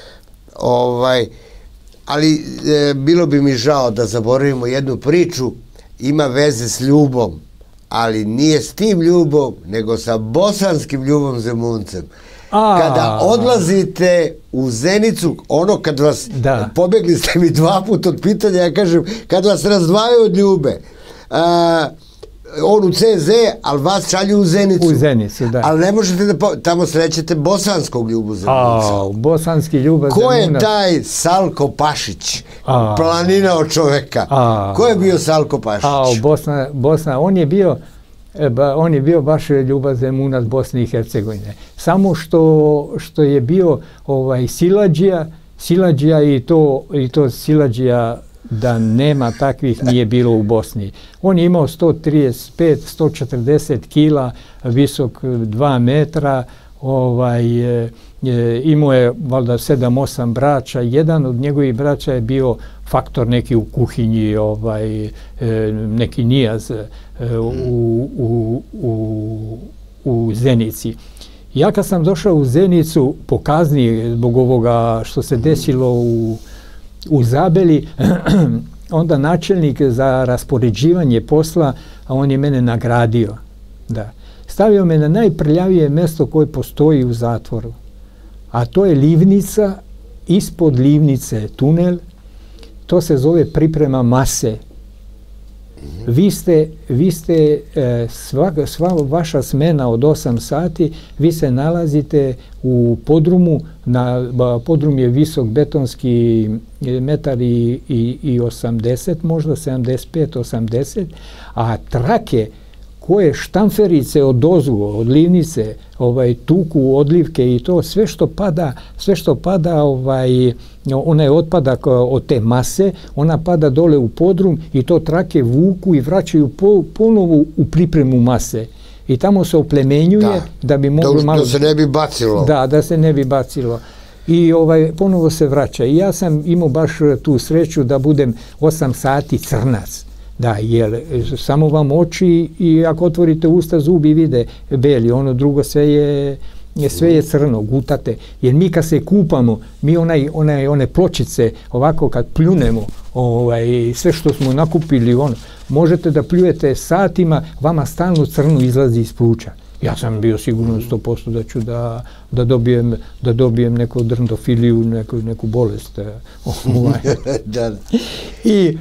Ovaj, ali e, bilo bi mi žao da zaboravimo jednu priču, ima veze s Ljubom, ali nije s tim Ljubom, nego sa bosanskim Ljubom Zemuncem. A, kada odlazite u Zenicu, ono kad vas, da. pobegli ste mi dva puta od pitanja, ja kažem, kad vas razdvajaju od Ljube, a, on u C Z, ali vas šalju u Zenicu. U Zenicu, da. Ali ne možete da, po, tamo srećete bosanskog Ljubu Zemunca. A, bosanski Ljuba Zemunac. Ko je taj Salko Pašić? A, planina od čoveka. A, Ko je bio Salko Pašić? A, Bosna, Bosna, on je bio on je bio baš Ljuba Zemunac Bosne i Hercegovine. Samo što, što je bio ovaj, silađija, silađija i to, i to silađija da nema takvih nije bilo u Bosni. On je imao sto trideset pet do sto četrdeset kila, visok dva metra, ovaj, e, imao je valjda sedam osam braća. Jedan od njegovih braća je bio faktor neki u kuhinji, ovaj, e, neki nijaz e, u, u, u, u Zenici. Ja kad sam došao u Zenicu po kazni zbog ovoga što se desilo u, u Zabeli, onda načelnik za raspoređivanje posla, a on je mene nagradio. Da. Stavio me na najprljavije mjesto koje postoji u zatvoru. A to je livnica, ispod livnice tunel, to se zove priprema mase. Vi ste, vi ste sva, sva vaša smena od osam sati, vi se nalazite u podrumu, na, podrum je visok betonski metar i, i, i osamdeset, možda sedamdeset pet osamdeset, a trake koje štamferice od dozgo, od livnice, ovaj, tuku, odlivke i to, sve što pada, sve što pada, ovaj, onaj otpadak od te mase, ona pada dole u podrum i to trake vuku i vraćaju po, ponovo u pripremu mase. I tamo se oplemenjuje da, da bi moglo da, malo... Da se ne bi bacilo. Da, da se ne bi bacilo. I ovaj, ponovo se vraća. I ja sam imao baš tu sreću da budem osam sati crnac. Da, jer samo vam oči i ako otvorite usta, zubi vide beli, ono drugo sve je, sve je crno, gutate. Jer mi kad se kupamo, mi onaj, onaj, one pločice, ovako kad pljunemo, ovaj, sve što smo nakupili, ono, možete da pljujete satima, vama stalno crno izlazi iz pluća. Ja sam bio sigurno sto posto da ću da, da, dobijem, da dobijem neku drndofiliju, neku, neku bolest. Ovaj. I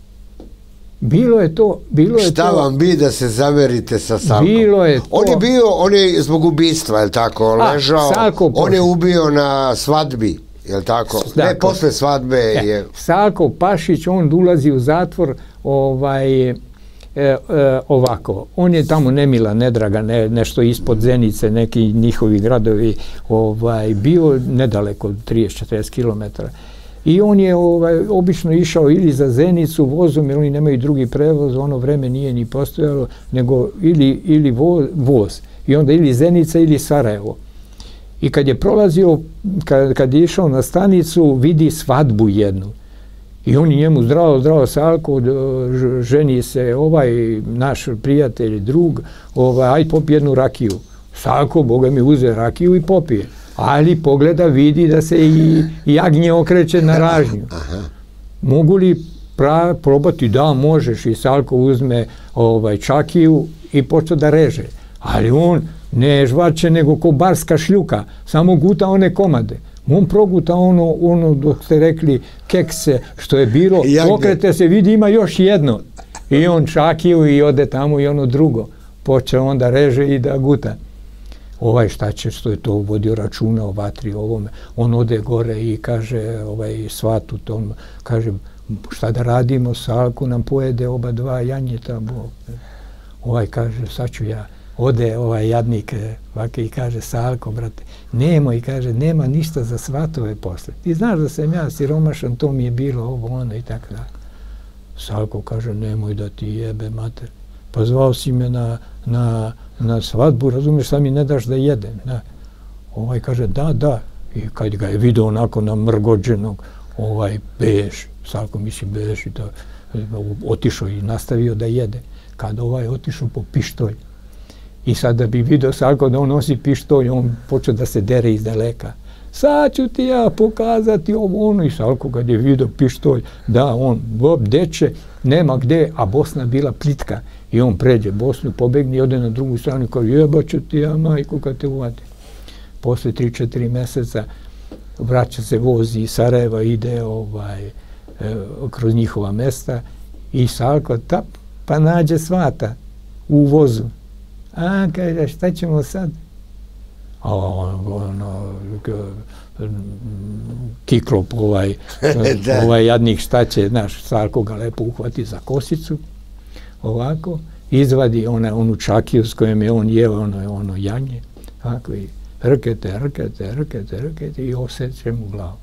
bilo je to, bilo je Šta to... vam bi da se zamerite sa Salkom? Bilo je to... On je bio, on je zbog ubistva, je li tako, A, ležao, Salko on je ubio na svadbi, je li tako? Dakle, ne, posle svadbe je... je... Salko Pašić, on ulazi u zatvor, ovaj, e, e, ovako, on je tamo nemila, nedraga, ne, nešto ispod Zenice, neki njihovi gradovi, ovaj, bio nedaleko, trideset do četrdeset kilometara. I on je ovaj, obično išao ili za Zenicu vozom, jer oni nemaju drugi prevoz, ono vreme nije ni postojalo, nego ili, ili voz, voz. I onda ili Zenica ili Sarajevo. I kad je prolazio, kad, kad je išao na stanicu, vidi svadbu jednu. I on je njemu zdravo, zdravo Salko, ženi se ovaj naš prijatelj, drug, ovaj, aj popije jednu rakiju. Salko, Boga mi, uze rakiju i popije. Ali pogleda, vidi da se i, i jagnje okreće na ražnju. Aha. Mogu li pra, probati? Da, možeš. I Salko uzme ovaj, čakiju i počne da reže. Ali on ne žvače nego ko barska šljuka, samo guta one komade. On proguta ono, ono dok ste rekli kekse što je bilo, okrete se, vidi ima još jedno. I on čakiju i ode tamo i ono drugo. Poče onda reže i da guta. Ovaj šta će, što je to vodio računa o vatri ovome, on ode gore i kaže ovaj svatu tom, kaže šta da radimo, Salko nam pojede oba dva janjeta, Bog. Ovaj kaže, sad ću ja, ode ovaj jadnik ovake i kaže, Salko, brate, nemoj, kaže, nema ništa za svatove posle. Ti znaš da sam ja siromašan, to mi je bilo ovo, ono i tako da. Salko kaže, nemoj da ti jebe mater. Pa zvao si me na, na, na svadbu, razumiješ, sad mi ne daš da jedem. Ne. Ovaj kaže, da, da. I kad ga je vidio onako namrgođenog, ovaj, beš, Salko misli beš i to, otišao i nastavio da jede. Kad ovaj otišao po pištolj, i sad da bi vidio Salko da on nosi pištolj, on počeo da se dere iz daleka. Sad ću ti ja pokazati ovo ono. I Salko kad je vidio pištolj, da on, bob, deče, nema gde, a Bosna bila plitka. I on pređe Bosnu, pobegne i ode na drugu stranu i kaže, jebaću ti ja majku kad te uvati. Posle tri četiri meseca vraća se vozi iz Sarajeva, ide ovaj, e, kroz njihova mesta i Salko tap, pa nađe svata u vozu. A, kaže, šta ćemo sad? A ono, Kiklop, ovaj, ovaj jadnik, šta će, znaš, Salko ga lepo uhvati za kosicu, ovako, izvadi ona, onu čakiju s kojom je on jeo ono, ono janje, ovako, i rkete, rkete, rkete, rkete i oseće mu glavu.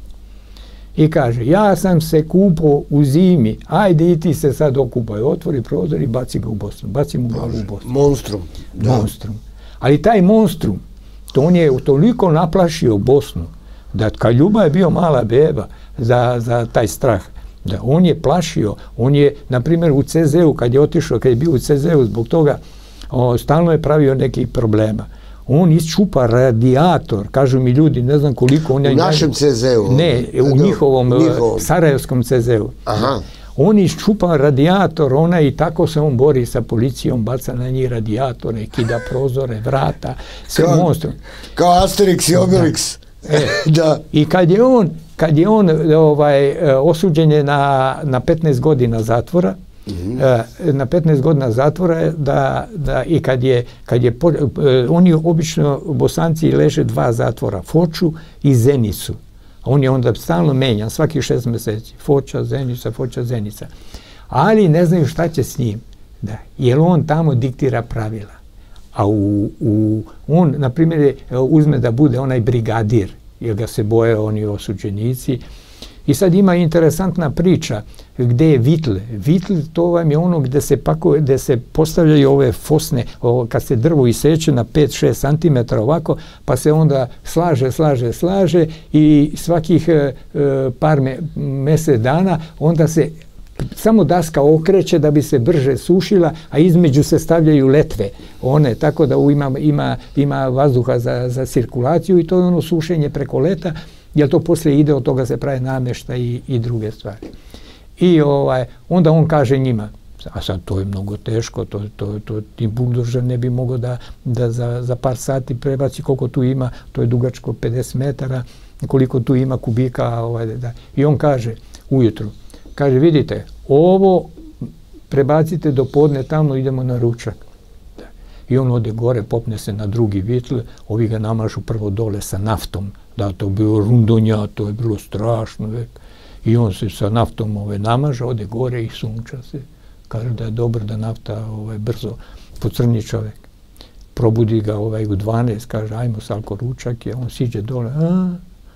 I kaže, ja sam se kupao u zimi, ajde i ti se sad okupaj, otvori prozor i baci ga u Bosnu, baci mu glavu u Bosnu. Monstrum. Monstrum. Ali taj monstrum, to on je toliko naplašio Bosnu, da kad Ljuba je bio mala beba za, za taj strah, da on je plašio, on je, na primjer, u ce zeu, kad je otišao, kad je bio u ce zeu, zbog toga, o, stalno je pravio nekih problema. On isčupa radijator, kažu mi ljudi, ne znam koliko... On u našem ce zeu? Ne, u njihovom, njihovom. sarajevskom ce zeu. Aha. On isčupa radijator, ona i tako se on bori sa policijom, baca na njih radijatore, kida prozore, vrata, sve monstrum. Kao Asterix i Obelix. Da. E, da. I kad je on, kad je on ovaj, osuđen je na, na petnaest godina zatvora, Mm-hmm. na petnaest godina zatvora da, da i kad je, kad je oni obično Bosanci leže dva zatvora, Foču i Zenicu. On je onda stalno menjan, svaki šest mjeseci. Foča, Zenica, Foča, Zenica. Ali ne znaju šta će s njim. Da, jer on tamo diktira pravila. A u, u, on, na primjer, uzme da bude onaj brigadir, jer ga se boje oni osuđenici. I sad ima interesantna priča gdje je vitl. Vitl, to vam je ono gdje se, pako, gdje se postavljaju ove fosne, ovo, kad se drvo iseče na pet šest centimetara ovako, pa se onda slaže, slaže, slaže i svakih e, par me, mjesec dana onda se samo daska okreće da bi se brže sušila, a između se stavljaju letve. One, tako da ima, ima, ima vazduha za, za cirkulaciju i to je ono sušenje preko leta, jer to poslije ide, od toga se pravi namještaj i, i druge stvari. I ovaj, onda on kaže njima, a sad to je mnogo teško, to, to, to ti buldožer ne bi mogao da, da za, za par sati prebaci koliko tu ima, to je dugačko pedeset metara, koliko tu ima kubika. Ovaj, da. I on kaže ujutru, kaže, vidite, ovo prebacite do podne, tamo idemo na ručak. Da. I on ode gore, popne se na drugi vitl, ovi ga namažu prvo dole sa naftom, da, to je bilo rundonja, to je bilo strašno vek. I on se sa naftom ove, namaža, ode gore i sunča se. Kaže da je dobro da nafta ovaj, brzo pocrni čovjek. Probudi ga ovaj, u dvanaest, kaže, ajmo Salko ručak, i on siđe dole, a,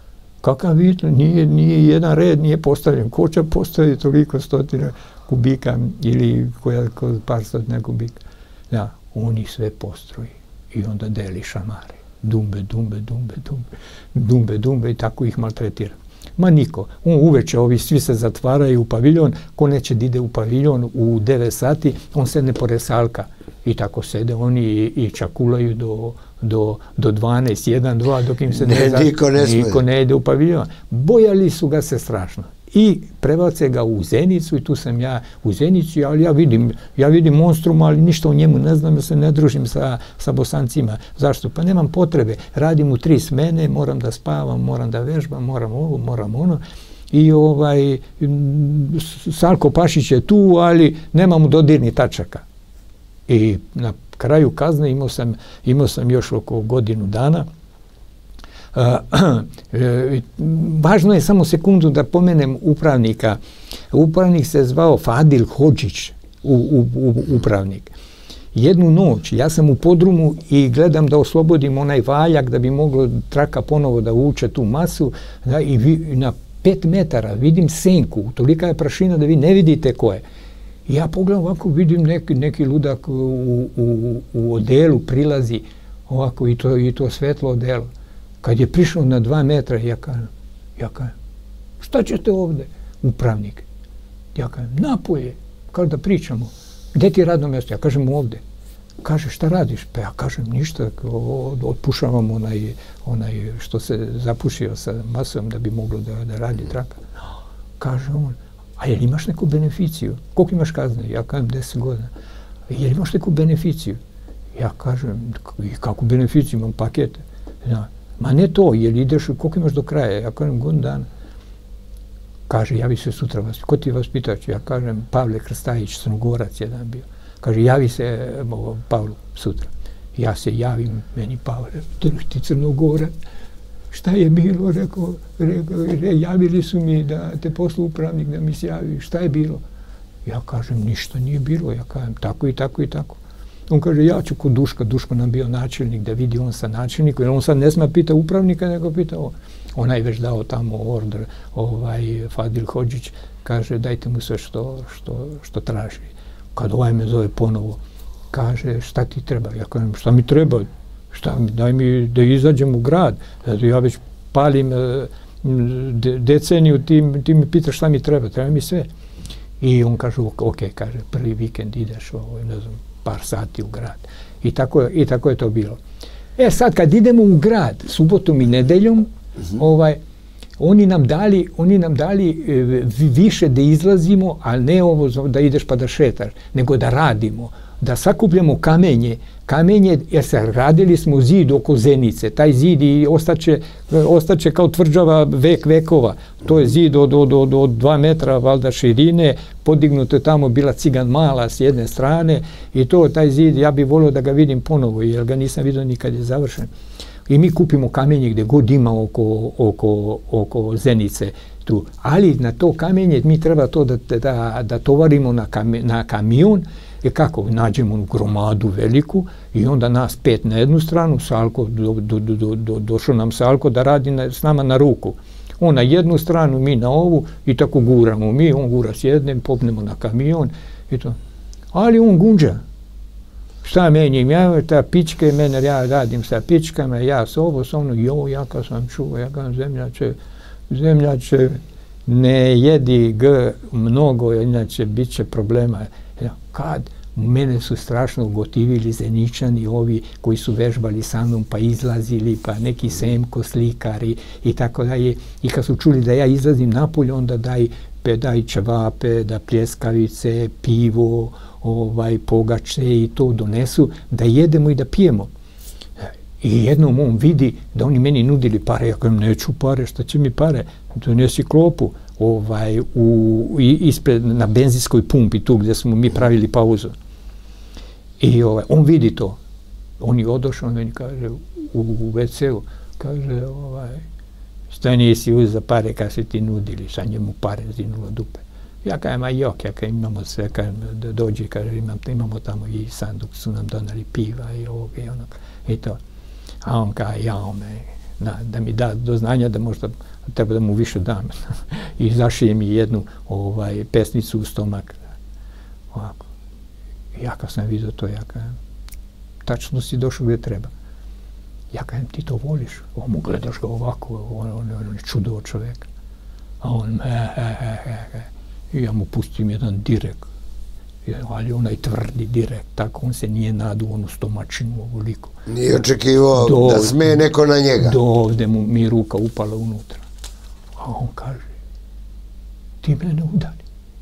kakav vitl, nije, nije jedan red, nije postavljen. Ko će postaviti toliko stotina kubika ili koja, koja par stotina kubika? Da, oni sve postroji i onda deli šamare. Dumbe, dumbe, dumbe, dumbe, dumbe, dumbe i tako ih maltretira. Ma niko. On uveče, ovi svi se zatvaraju u paviljon, ko neće da ide u paviljon u devet sati, on sedne pored Salka. I tako sede oni i, i čakulaju do, do, do dvanaest, jedan, dva, dok im se ne, ne, niko, ne, niko ne ide u paviljon. Bojali su ga se strašno. I prebace ga u Zenicu i tu sam ja u Zenici, ali ja vidim, ja vidim monstrum, ali ništa o njemu ne znam, ja se ne družim sa, sa Bosancima. Zašto? Pa nemam potrebe. Radim u tri smene, moram da spavam, moram da vežbam, moram ovo, moram ono. I ovaj, Salko Pašić je tu, ali nemam dodirni tačaka. I na kraju kazne imao sam, imao sam još oko godinu dana. Uh, e, važno je samo sekundu da pomenem upravnika. Upravnik se zvao Fadil Hodžić, u, u, u, upravnik. jednu noć, ja sam u podrumu i gledam da oslobodim onaj valjak da bi moglo traka ponovo da uče tu masu, da, i vi, na pet metara vidim senku, tolika je prašina da vi ne vidite ko je. I ja pogledam ovako, vidim neki, neki ludak u, u, u odelu prilazi, ovako i to, i to svetlo odelo. Kad je prišao na dva metra, ja kažem, ja kažem, šta ćete ovde, upravnik? Ja kažem, napolje, kao da pričamo. Gde ti je radno mjesto? Ja kažem, ovde. Kaže, šta radiš? Pa ja kažem, ništa, otpušavam onaj, onaj što se zapušio sa masom da bi moglo da, da radi traka. Kaže on, a jel imaš neku beneficiju? Koliko imaš kazne? Ja kažem, deset godina. Jel imaš neku beneficiju? Ja kažem, kakvu beneficiju? Imam pakete. Ja, ma ne to, jel ideš, koliko imaš do kraja? Ja kažem, godinu dana. Kaže, javi se sutra vas. Ko ti je vaspitač? Ja kažem, Pavle Krstajić, Crnogorac jedan bio. Kaže, javi se Pavlu sutra. Ja se javim, meni Pavle, ti Crnogorac. Šta je bilo? Rekao, rekao, re, javili su mi da te poslu upravnik da mi se javi. Šta je bilo? Ja kažem, ništa nije bilo. Ja kažem, tako i tako i tako. On kaže, ja ću kod Duška. Duško nam bio načelnik, da vidi on sa načelnikom. Jer on sad ne sme pita upravnika, nego pita on. Ona je već dao tamo order, ovaj Fadil Hodžić, kaže, dajte mu sve što, što, što traži. Kad ovaj me zove ponovo, kaže, šta ti treba? Ja kažem, šta mi treba? Šta, daj mi da izađem u grad. Ja već palim de, deceniju, ti, ti mi pitaš šta mi treba, treba mi sve. I on kaže, ok, kaže, prvi vikend ideš, ovaj, ne znam, par sati u grad. I tako, i tako je to bilo. E sad, kad idemo u grad, subotom i nedeljom, mm-hmm. ovaj, oni nam dali, oni nam dali e, više da izlazimo, ali ne ovo da ideš pa da šetaš, nego da radimo, da sakupljamo kamenje, kamenje, jer se radili smo zid oko Zenice, taj zid i ostaće, ostaće kao tvrđava vek vekova, to je zid od, od, od, od dva metra valjda širine, podignuto je tamo bila Cigan Mala s jedne strane i to, taj zid, ja bih volio da ga vidim ponovo, jer ga nisam vidio nikad je završen. I mi kupimo kamenje gdje god ima oko, oko, oko Zenice tu. Ali na to kamenje mi treba to da, da, da tovarimo na, kami, na kamion. I kako? Nađemo gromadu veliku i onda nas pet na jednu stranu, Salko, do, do, do, do, došao nam Salko da radi na, s nama na ruku. On na jednu stranu, mi na ovu i tako guramo. Mi, on gura s jednim, popnemo na kamion i to. Ali on gunđa. Šta meni, ja, ta pička, mene, ja radim sa pičkama, ja s ovo, s ono, jo, ja kad sam čuo, ja kažem, zemljače, zemljače, ne jedi g mnogo, inače bit će problema. Ja, kad? Mene su strašno gotivili Zeničani, ovi koji su vežbali sa mnom, pa izlazili, pa neki Semko, slikari i tako dalje. I kad su čuli da ja izlazim napolje, onda daj, daj čevape, da pljeskavice, pivo, ovaj, pogače i to donesu, da jedemo i da pijemo. I jednom on vidi da oni meni nudili pare, ja kažem, neću pare, šta će mi pare? Donesi klopu ovaj, u, ispred, na benzinskoj pumpi, tu gdje smo mi pravili pauzu. I ovaj, on vidi to. On je odošao, on meni kaže, u, u ve ce u, kaže, ovaj, šta nisi uzeo pare kad se ti nudili, sa njemu pare zinulo dupe. Ja kažem, a jok, ja kažem, imamo sve, kažem, da dođe, kažem, imam, imamo tamo i sanduk, su nam donali piva i ovoga i onoga, i to. A on kaže, ja, me, da, da mi da do znanja da možda treba da mu više dam. I zašije mi jednu ovaj, pesnicu u stomak. Ovako. Ja kad sam vidio to, ja kažem, tačno si došao gdje treba. Ja kažem, ti to voliš? O, mu gledaš ga ovako, on, on, on je čudo čovjek. A on, he, he, he, he, he. I ja mu pustim jedan direkt, ali onaj tvrdi direkt, tako on se nije nadu onu stomačinu ovoliko. Nije očekivao do, da sme neko na njega. Do ovde mu mi ruka upala unutra. A on kaže, ti mene udari.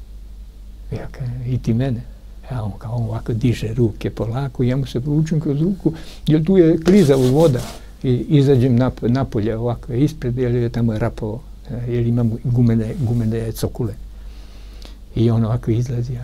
Ja kažem, i ti mene. A on kao on ovako diže ruke polako, ja mu se provučem kroz ruku, jer tu je klizavo voda. I izađem nap, napolje ovako ispred, jer je tamo je rapao, jer imam gumene, gumene cokule. I on ovako izlazi.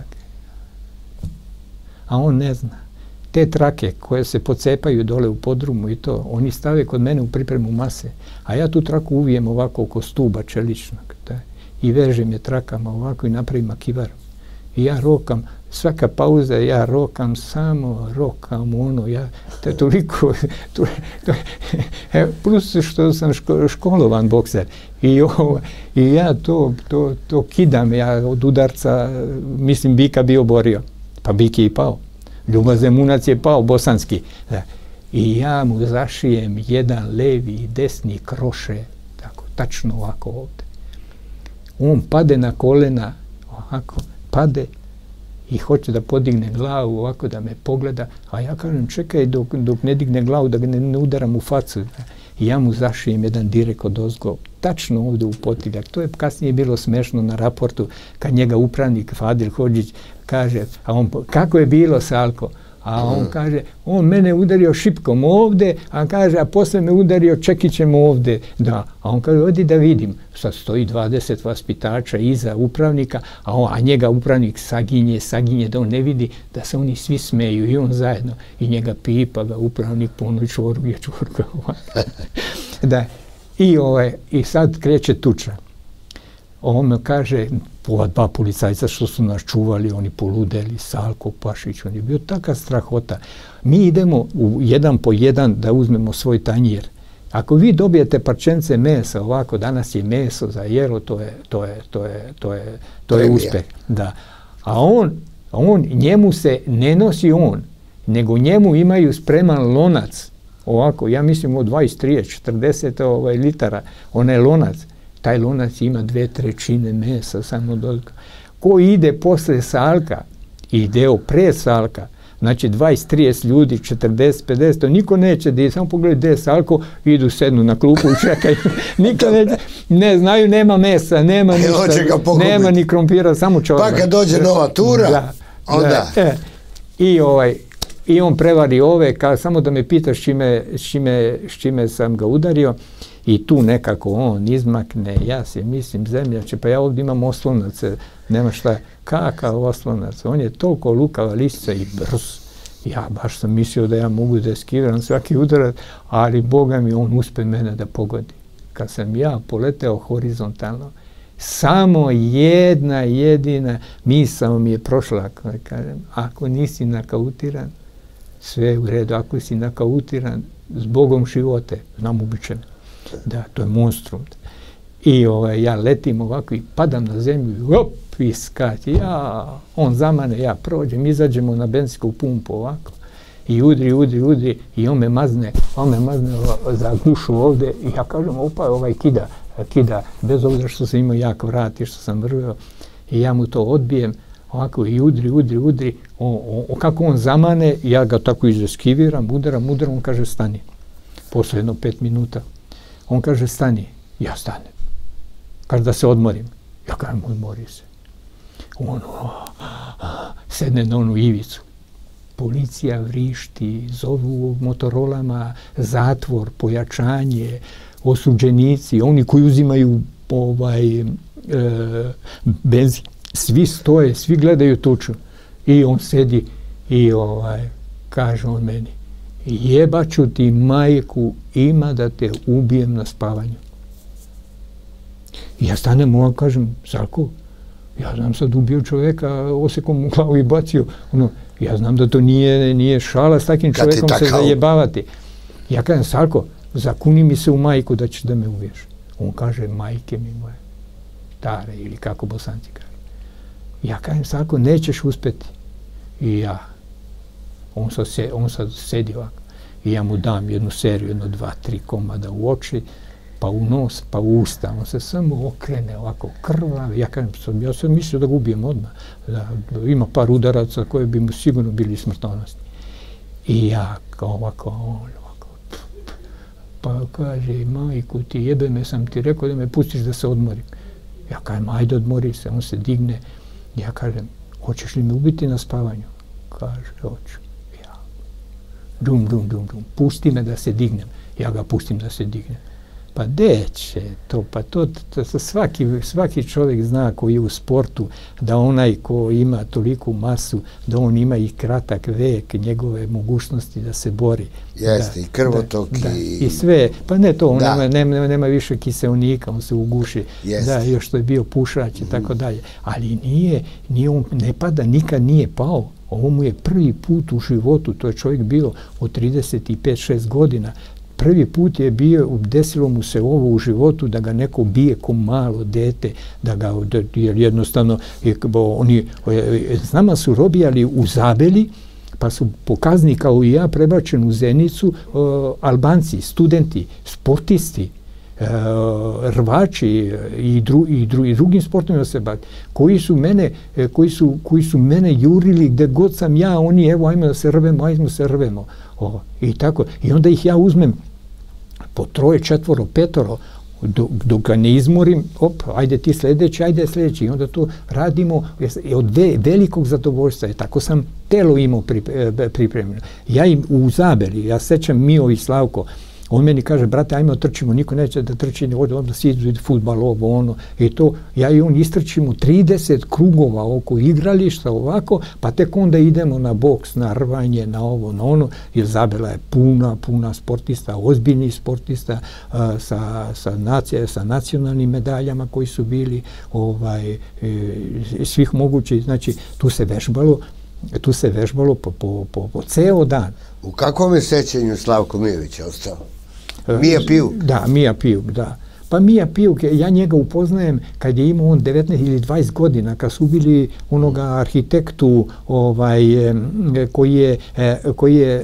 A on ne zna. Te trake koje se pocepaju dole u podrumu i to, oni stave kod mene u pripremu mase. A ja tu traku uvijem ovako oko stuba čeličnog. Da, i vežem je trakama ovako i napravim makivaru. i ja rokam, svaka pauza ja rokam, samo rokam ono, ja to toliko, to, to, plus što sam ško, školovan bokser i, ovo, i ja to, to, to kidam, ja od udarca, mislim, bika bio borio, pa bik je i pao. Ljuba Zemunac je pao, bosanski. Da. I ja mu zašijem jedan levi i desni kroše, tako, tačno ovako ovdje. On pade na kolena, ovako, pade i hoće da podigne glavu, ovako da me pogleda, a ja kažem, čekaj dok, dok ne digne glavu, da ga ne, ne udaram u facu. I ja mu zašijem jedan direkt od ozgo, tačno ovdje u potiljak. To je kasnije bilo smešno na raportu, kad njega upravnik Fadil Hodžić kaže, a on, kako je bilo, Salko? A on kaže, on mene udario šipkom ovdje, a kaže, a posle me udario čekićem ovdje. Da, a on kaže, odi da vidim. Sad stoji dvadeset vaspitača iza upravnika, a, on, a njega upravnik saginje, saginje, da on ne vidi da se oni svi smeju i on zajedno. I njega pipa ga upravnik po onoj čvorge, čvorga. Da, i, ovaj, i sad kreće tuča. On me kaže, ova dva policajca što su nas čuvali, oni poludeli, Salko Pašić, on je bio taka strahota. Mi idemo u jedan po jedan da uzmemo svoj tanjir. Ako vi dobijete parčence mesa, ovako, danas je meso za jelo, to je, to je, to je, to je, to je uspeh. Da. A on, on, njemu se ne nosi on, nego njemu imaju spreman lonac, ovako, ja mislim od dvadeset, trideset, četrdeset ovaj, litara, onaj lonac. Taj lonac ima dve trećine mesa, samo doliko. Ko ide posle Salka i deo pre Salka, znači dvadeset, trideset ljudi, četrdeset, pedeset, to niko neće da je, samo pogledaj gde je Salko, idu sednu na klupu i čekaju. Niko neće, ne znaju, nema mesa, nema ništa, nema ni krompira, samo čorba. Pa kad dođe nova tura, da, onda... Da, e, i, ovaj, I on prevari ove, kao samo da me pitaš čime, čime, čime sam ga udario. I tu nekako on izmakne, ja se mislim zemljače, pa ja ovdje imam oslonac, nema šta, kakav oslonac, on je toliko lukava lisica i brz. Ja baš sam mislio da ja mogu da eskiviram svaki udarac, ali Boga mi on uspe mene da pogodi. Kad sam ja poleteo horizontalno, samo jedna jedina misao mi je prošla, kažem, ako nisi nakautiran, sve je u redu, ako si nakautiran, s Bogom živote, znam ubičem. Da, to je monstrum. I ovaj, ja letim ovako i padam na zemlju i op, i skači. Ja, on za mene, ja prođem, izađemo na benzinsku pumpu ovako. I udri, udri, udri i on me mazne, on me mazne za gušu ovdje i ja kažem, opa, ovaj kida, kida, bez obzira što sam imao jak vrat i što sam vrveo. I ja mu to odbijem, ovako i udri, udri, udri. O, o, kako on zamane, ja ga tako izeskiviram, udaram, udaram, on kaže, stani. Posle jedno pet minuta. On kaže, stani. Ja stanem. Kaže, da se odmorim. Ja kažem, odmori se. On sedne na onu ivicu. Policija vrišti, zovu motorolama, zatvor, pojačanje, osuđenici, oni koji uzimaju ovaj, e, benzin. Svi stoje, svi gledaju tuču. I on sedi i ovaj, kaže on meni, jebaću ti majku, ima da te ubijem na spavanju. I ja stanem mu, kažem, Salko, ja znam sad ubio čovjeka, osekom mu glavu i bacio. Ono, ja znam da to nije, nije šala s takim čovjekom se zajebavati. Ja kažem, Salko, zakuni mi se u majku da ćeš da me ubiješ. On kaže, majke mi moje, stare, ili kako Bosanci kaže. Ja kažem, Salko, nećeš uspjeti. I ja, on sad, se, on sad sedi ovako. I ja mu dam jednu seriju, jedno, dva, tri komada u oči, pa u nos, pa u usta. On se samo okrene ovako krvav. Ja kažem, sam, ja sam mislio da ga ubijem odmah. Da, da ima par udaraca koje bi mu sigurno bili smrtonosni. I ja kao ovako, on ovako, pa kaže, majku ti jebe me, sam ti rekao da me pustiš da se odmorim. Ja kažem, ajde odmori se. On se digne. Ja kažem, hoćeš li me ubiti na spavanju? Kaže, hoću. Ja. Dum, dum, dum, dum. Pusti me da se dignem. Ja ga pustim da se digne. Pa deće to, pa to, to, to svaki, svaki čovjek zna koji je u sportu, da onaj ko ima toliku masu, da on ima i kratak vek, njegove mogućnosti da se bori. Jeste, da, i krvotok da, i... Da, i sve, pa ne to, on nema, nema, nema više kiseonika, on se uguši, Jeste. Da, još što je bio pušač i mm. tako dalje. Ali nije, nije, on ne pada, nikad nije pao. Ovo mu je prvi put u životu, to je čovjek bio od trideset pet šest godina, prvi put je bio, desilo mu se ovo u životu da ga neko bije ko malo dete, da ga, jer jednostavno, oni s nama su robijali u Zabeli, pa su po kazni kao i ja prebačeni u Zenicu uh, Albanci, studenti, sportisti, uh, rvači i, dru, i, dru, i drugim sportovima se baviti, koji su mene, koji su, koji su mene jurili gde god sam ja, oni evo ajmo da se rvemo, ajmo se rvemo. O, i tako. I onda ih ja uzmem po troje, četvoro, petoro, dok, dok ga ne izmorim, op, ajde ti sljedeći, ajde sljedeći. I onda to radimo od ve, velikog zadovoljstva. I tako sam telo imao pripremljeno. Ja im u Zabeli, ja sećam Mio i Slavko, on meni kaže, brate, ajmo trčimo, niko neće da trči, ovdje, onda si idu fudbal, ovo, ono, i to, ja i on istrčimo trideset krugova oko igrališta, ovako, pa tek onda idemo na boks, na rvanje, na ovo, na ono, jer Zabela je puna, puna sportista, ozbiljnih sportista, a, sa, sa, nacije, sa nacionalnim medaljama koji su bili, ovaj, e, svih mogućih, znači, tu se vežbalo, tu se vežbalo po, po, po, po ceo dan. U kakvom je sećanju Slavko Mijović ostao? Mija Pijuk? Da, Mija Pijuk, da. Pa Mija Pijuk, ja njega upoznajem kad je imao on devetnaest ili dvadeset godina, kad su bili onoga arhitektu ovaj, koji je, koji je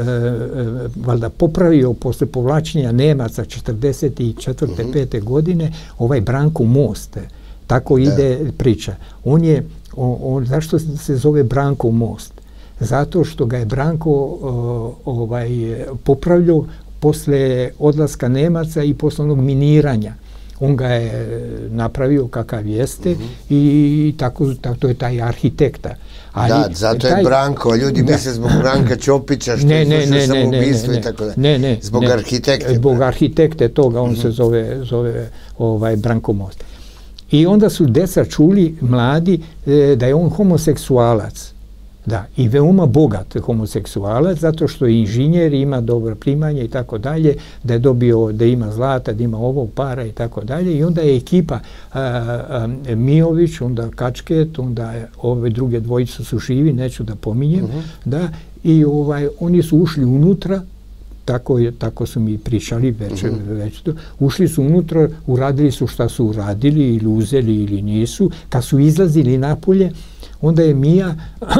valjda popravio posle povlačenja Nemaca četrdeset četvrte uh-huh. pete godine, ovaj Branko Most. Tako ide da. priča. On je, on, on, zašto se zove Branko Most? Zato što ga je Branko uh, ovaj, popravljao posle odlaska Nemaca i posle onog miniranja. On ga je napravio kakav jeste uh-huh. i tako, tako to je taj arhitekta. Ali, da, zato taj, je Branko, ljudi da. misle zbog Branka Ćopića što ne, ne, izvršio ne, samoubistvo ne, i tako da. Ne, ne, zbog ne, arhitekte. Zbog arhitekte toga, on uh-huh. se zove, zove ovaj, Branko Most. I onda su deca čuli, mladi, e, da je on homoseksualac. Da, i veoma bogat homoseksualac, zato što je inženjer, ima dobro primanje i tako dalje, da je dobio, da ima zlata, da ima ovog para i tako dalje. I onda je ekipa a, a, Mijović, onda Kačket, onda je, ove druge dvojice su živi, neću da pominjem, uh-huh. da, i ovaj, oni su ušli unutra, tako, je, tako su mi pričali već, uh-huh. već to, ušli su unutra, uradili su šta su uradili, ili uzeli ili nisu. Kad su izlazili napolje, onda je Mija,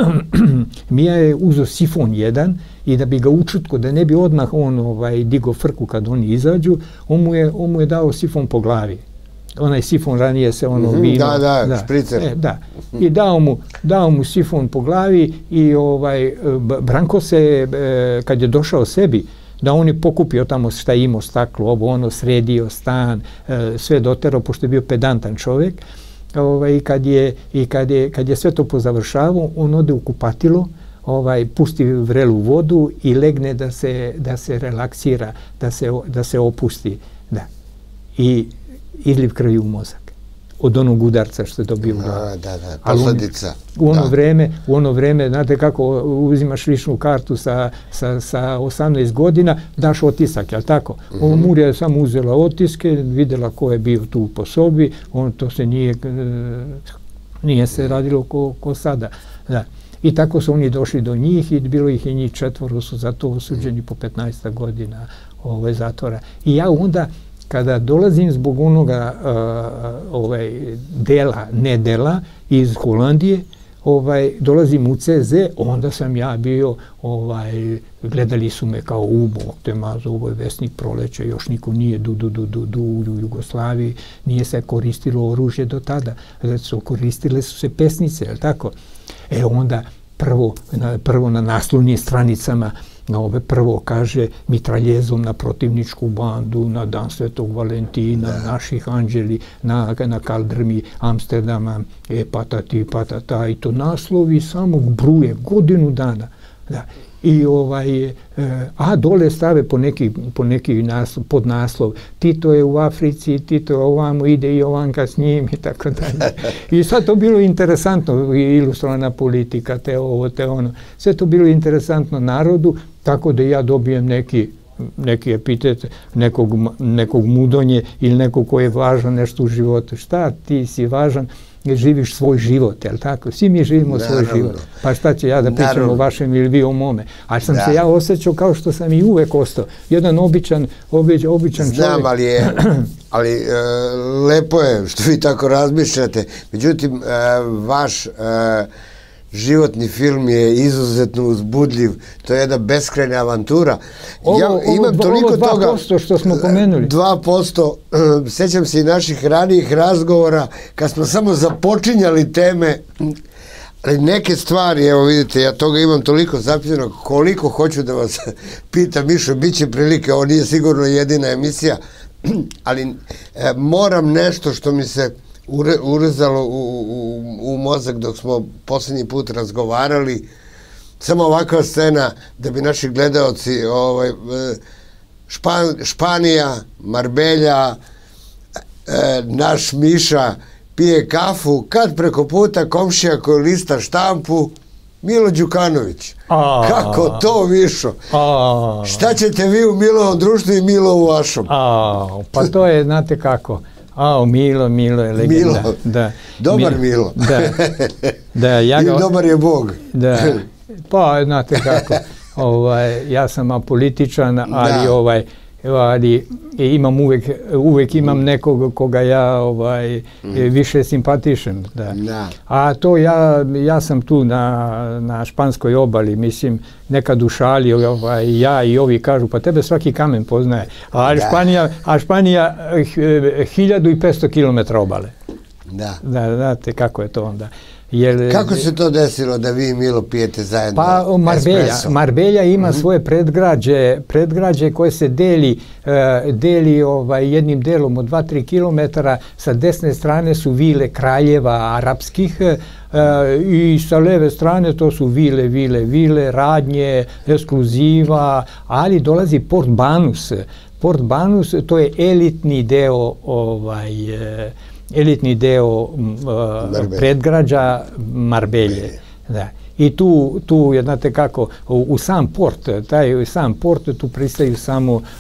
Mija je uzeo sifon jedan i da bi ga učutko, da ne bi odmah on ovaj, digo frku kad oni izađu, on mu je, on mu je dao sifon po glavi. Onaj sifon ranije se ono mm-hmm, vino. Da, da, da špricer. E, da. I dao mu, dao mu sifon po glavi i ovaj, Branko se, kad je došao sebi, da on je pokupio tamo šta je imao, staklo, ovo, ono, sredio stan, sve doterao, pošto je bio pedantan čovjek. Ovaj, kad je, i kad je, kad je sve to pozavršavao, on ode u kupatilo, ovaj, pusti vrelu vodu i legne da se, da se relaksira, da se, da se opusti. Da. I izliv krvi u mozak. Od onog udarca što je dobio. Da, da, da, posledica. U ono, da. vreme, u ono vreme, znate kako uzimaš ličnu kartu sa, sa, sa osamnaest godina, daš otisak, jel tako? Mm-hmm. Murija je samo uzela otiske, vidjela ko je bio tu po sobi, on to se nije, nije se radilo ko, ko sada. Da. I tako su oni došli do njih i bilo ih je njih četvoro, su za to osuđeni po petnaest godina ove, zatvora. I ja onda, kada dolazim zbog onoga uh, ovaj, dela, ne dela, iz Holandije, ovaj, dolazim u C Z, onda sam ja bio, ovaj, gledali su me kao ubo, te mazo, ovo je Vesnik Proleće, još niko nije du, du, du, du, du, u Jugoslaviji, nije se koristilo oružje do tada, znači, koristile su se pesnice, je li tako? E onda prvo na, prvo na naslovnim stranicama ove prvo kaže mitraljezom na protivničku bandu, na dan Svetog Valentina, da. naših anđeli, na, na kaldrmi Amsterdama, e, patati, patata, i to naslovi samog bruje, godinu dana. Da. i ovaj, a dole stave po neki, po neki naslov, podnaslov, Tito je u Africi, Tito je ovamo, ide i Jovanka s njim i tako dalje. I sad to bilo interesantno, ilustrovana politika, te ovo, te ono. Sve to bilo interesantno narodu, tako da ja dobijem neki neki epitet nekog, nekog mudonje ili nekog ko je važan nešto u životu. Šta ti si važan? Jer živiš svoj život, jel tako? Svi mi živimo svoj život. Pa šta će ja da pričam o vašem ili vi o mome? Ali sam se ja osjećao kao što sam i uvek ostao. Jedan običan, obič, običan čovjek. Znam, ali je, ali e, lepo je što vi tako razmišljate. Međutim, e, vaš e, životni film je izuzetno uzbudljiv. To je jedna beskrajna avantura. Ovo, ja imam ovo, toliko ovo dva posto toga, što smo pomenuli. dva posto, sjećam se i naših ranijih razgovora, kad smo samo započinjali teme, ali neke stvari, evo vidite, ja toga imam toliko zapisano, koliko hoću da vas pitam, Mišo, bit će prilike, ovo nije sigurno jedina emisija, ali e, moram nešto što mi se Ure, urezalo u, u, u mozak dok smo posljednji put razgovarali. Samo ovakva scena da bi naši gledaoci ovaj, Špan, Španija, Marbelja, e, naš Miša pije kafu, kad preko puta komšija koji lista štampu, Milo Đukanović. A, kako to, Mišo? A, šta ćete vi u Milovom društvu i Milo u vašom? A, pa to je, znate kako, A, Milo, Milo je legenda. Milo, da. dobar Milo. Da, da, ja ga, i dobar je Bog. Da, pa znate kako, ovaj, ja sam apolitičan, ali, da. ovaj, ali imam uvek, uvek imam nekog koga ja ovaj, mm. više simpatišem. Da. Da. A to ja, ja sam tu na, na španskoj obali, mislim, nekad u šali, ovaj, ja i ovi kažu, pa tebe svaki kamen poznaje. A da. Španija, a Španija hiljadu i petsto kilometara obale. Da. Da, znate kako je to onda. Jer, kako se to desilo da vi i Milo pijete zajedno pa, Marbelja, espresso? Marbelja ima mm-hmm. svoje predgrađe, predgrađe koje se deli, uh, deli ovaj, jednim delom od dva do tri kilometara. Sa desne strane su vile kraljeva arapskih uh, i sa leve strane to su vile, vile, vile, radnje, ekskluziva, ali dolazi Port Banús. Port Banús, to je elitni deo ovaj, uh, elitni deo uh, predgrađa Marbelje. Da. I tu, tu je, znate kako, u, u sam port, taj sam port, tu pristaju samo uh,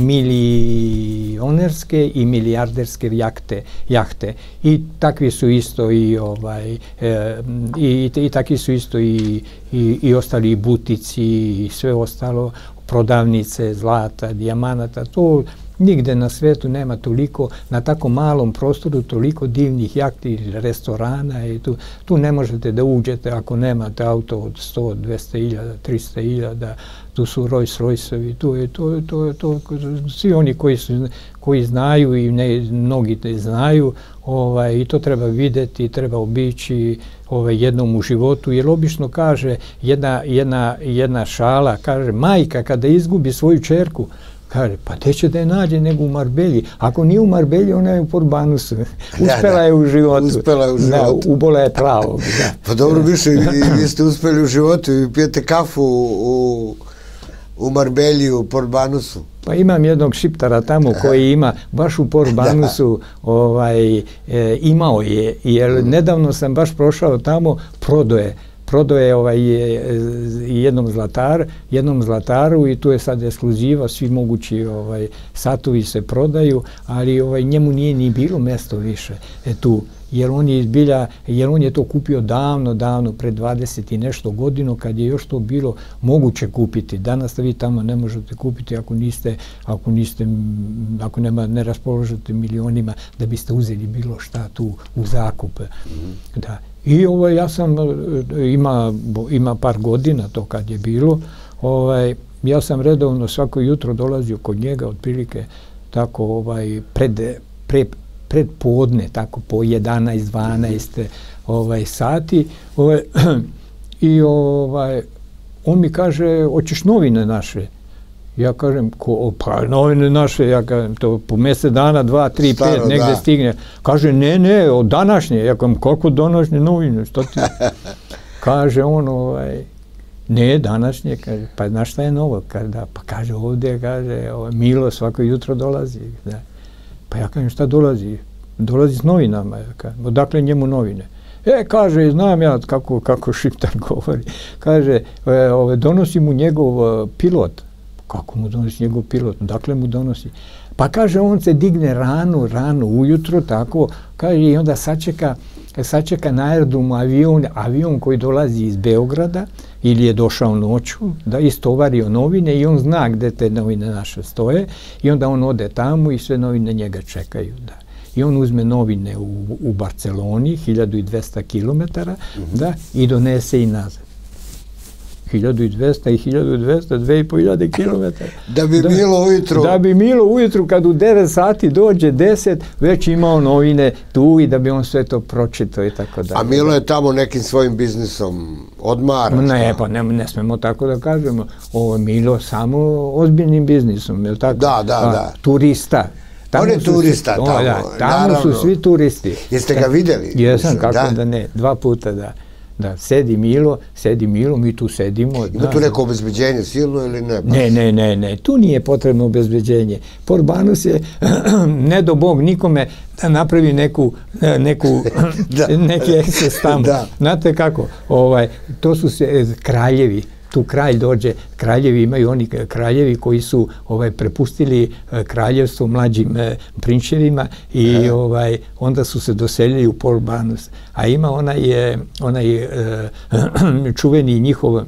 milionerske i milijarderske jahte, jahte. I takvi su isto i ovaj e, i, i takvi su isto i, i, i ostali butici i sve ostalo, prodavnice zlata, dijamanata, to nigde na svetu nema toliko, na tako malom prostoru, toliko divnih jahti, restorana i tu, tu ne možete da uđete ako nemate auto od sto, dvesta hiljada, trista hiljada, tu su Rolls Royce-ovi, tu je to, to, to, svi oni koji, su, koji znaju i ne, mnogi ne znaju, ovaj, i to treba videti, treba obići ovaj, jednom u životu, jer obično kaže jedna, jedna, jedna šala, kaže majka kada izgubi svoju čerku, kaže, pa gdje će da je nađe nego u Marbelji? Ako nije u Marbelji, ona je u Port Banúsu. Uspela da, da. je u životu. Uspela je u životu. Da, ubola je pravo. Da. Pa dobro, više, vi ste uspeli u životu i pijete kafu u, u Marbelji, u Port Banúsu. Pa imam jednog šiptara tamo koji ima, baš u Port Banúsu, ovaj, e, imao je, jer nedavno sam baš prošao tamo, prodoje. Prodao je ovaj, jednom, zlatar, jednom zlataru i tu je sad ekskluziva, svi mogući ovaj, satovi se prodaju, ali ovaj, njemu nije ni bilo mjesto više e, tu. Jer on, je izbilja, jer on je to kupio davno, davno, pred dvadeset i nešto godinu, kad je još to bilo moguće kupiti. Danas vi tamo ne možete kupiti ako niste, ako niste, ako nema, ne raspoložite milionima da biste uzeli bilo šta tu u zakup. Mm-hmm. Da. I ovaj, ja sam, ima, ima par godina to kad je bilo, ovaj, ja sam redovno svako jutro dolazio kod njega, otprilike tako ovaj, pred, pre, pred podne, tako po jedanaest dvanaest ovaj, sati. Ovaj, I ovaj, on mi kaže, hoćeš novine naše? Ja kažem, ko, pa novine naše, ja kažem, to po mjesec dana, dva, tri, Staro, pet, negde da. stigne. Kaže, ne, ne, od današnje. Ja kažem, kako današnje novine, što ti? Kaže on, ovaj, Ne, današnje, kaže, pa znaš šta je novo? Kaže, da, pa kaže ovdje, kaže, ovo, Milo svako jutro dolazi. Da. Pa ja kažem, šta dolazi? Dolazi s novinama. Kaže, odakle njemu novine? E, kaže, znam ja kako, kako Šiptar govori. Kaže, e, ove, donosi mu njegov uh, pilot. Kako mu donosi njegov pilot? Dakle mu donosi? Pa kaže, on se digne rano, rano ujutro, tako, kaže, i onda sačeka, sačeka na aerodromu avion, avion koji dolazi iz Beograda ili je došao noću, da istovario novine i on zna gde te novine naše stoje i onda on ode tamo i sve novine njega čekaju. Da. I on uzme novine u, u Barceloni, hiljadu dvesta kilometara, mm-hmm. da, i donese i nazad. hiljadu dvesta i hiljadu dvesta, dve i po hiljade kilometara. Da bi da, Milo ujutru... Da bi Milo ujutru, kad u devet sati dođe deset, već imao novine tu i da bi on sve to pročitao i tako dalje. A Milo je tamo nekim svojim biznisom odmara? Ne, pa ne, ne smemo tako da kažemo. Ovo je Milo samo ozbiljnim biznisom, je li tako? Da, da, A, da. Turista. Tamo on je turista svi, tamo, o, da, tamo su svi turisti. Jeste ga vidjeli? Jesam, kako da? da ne, dva puta da. Da, sedi Milo, sedi Milo, mi tu sedimo. Ima tu neko obezbeđenje silno ili ne? Ne, ne, ne, ne, tu nije potrebno obezbeđenje. Port Banus je, ne do Bog nikome da napravi neku, neku neki ekses tamo. Da. Znate kako, ovaj, to su se kraljevi. Tu kralj dođe, kraljevi imaju oni kraljevi koji su ovaj prepustili kraljevstvo mlađim e, prinčevima i e. ovaj onda su se doselili u Port Banus. A ima onaj, onaj e, čuveni njihov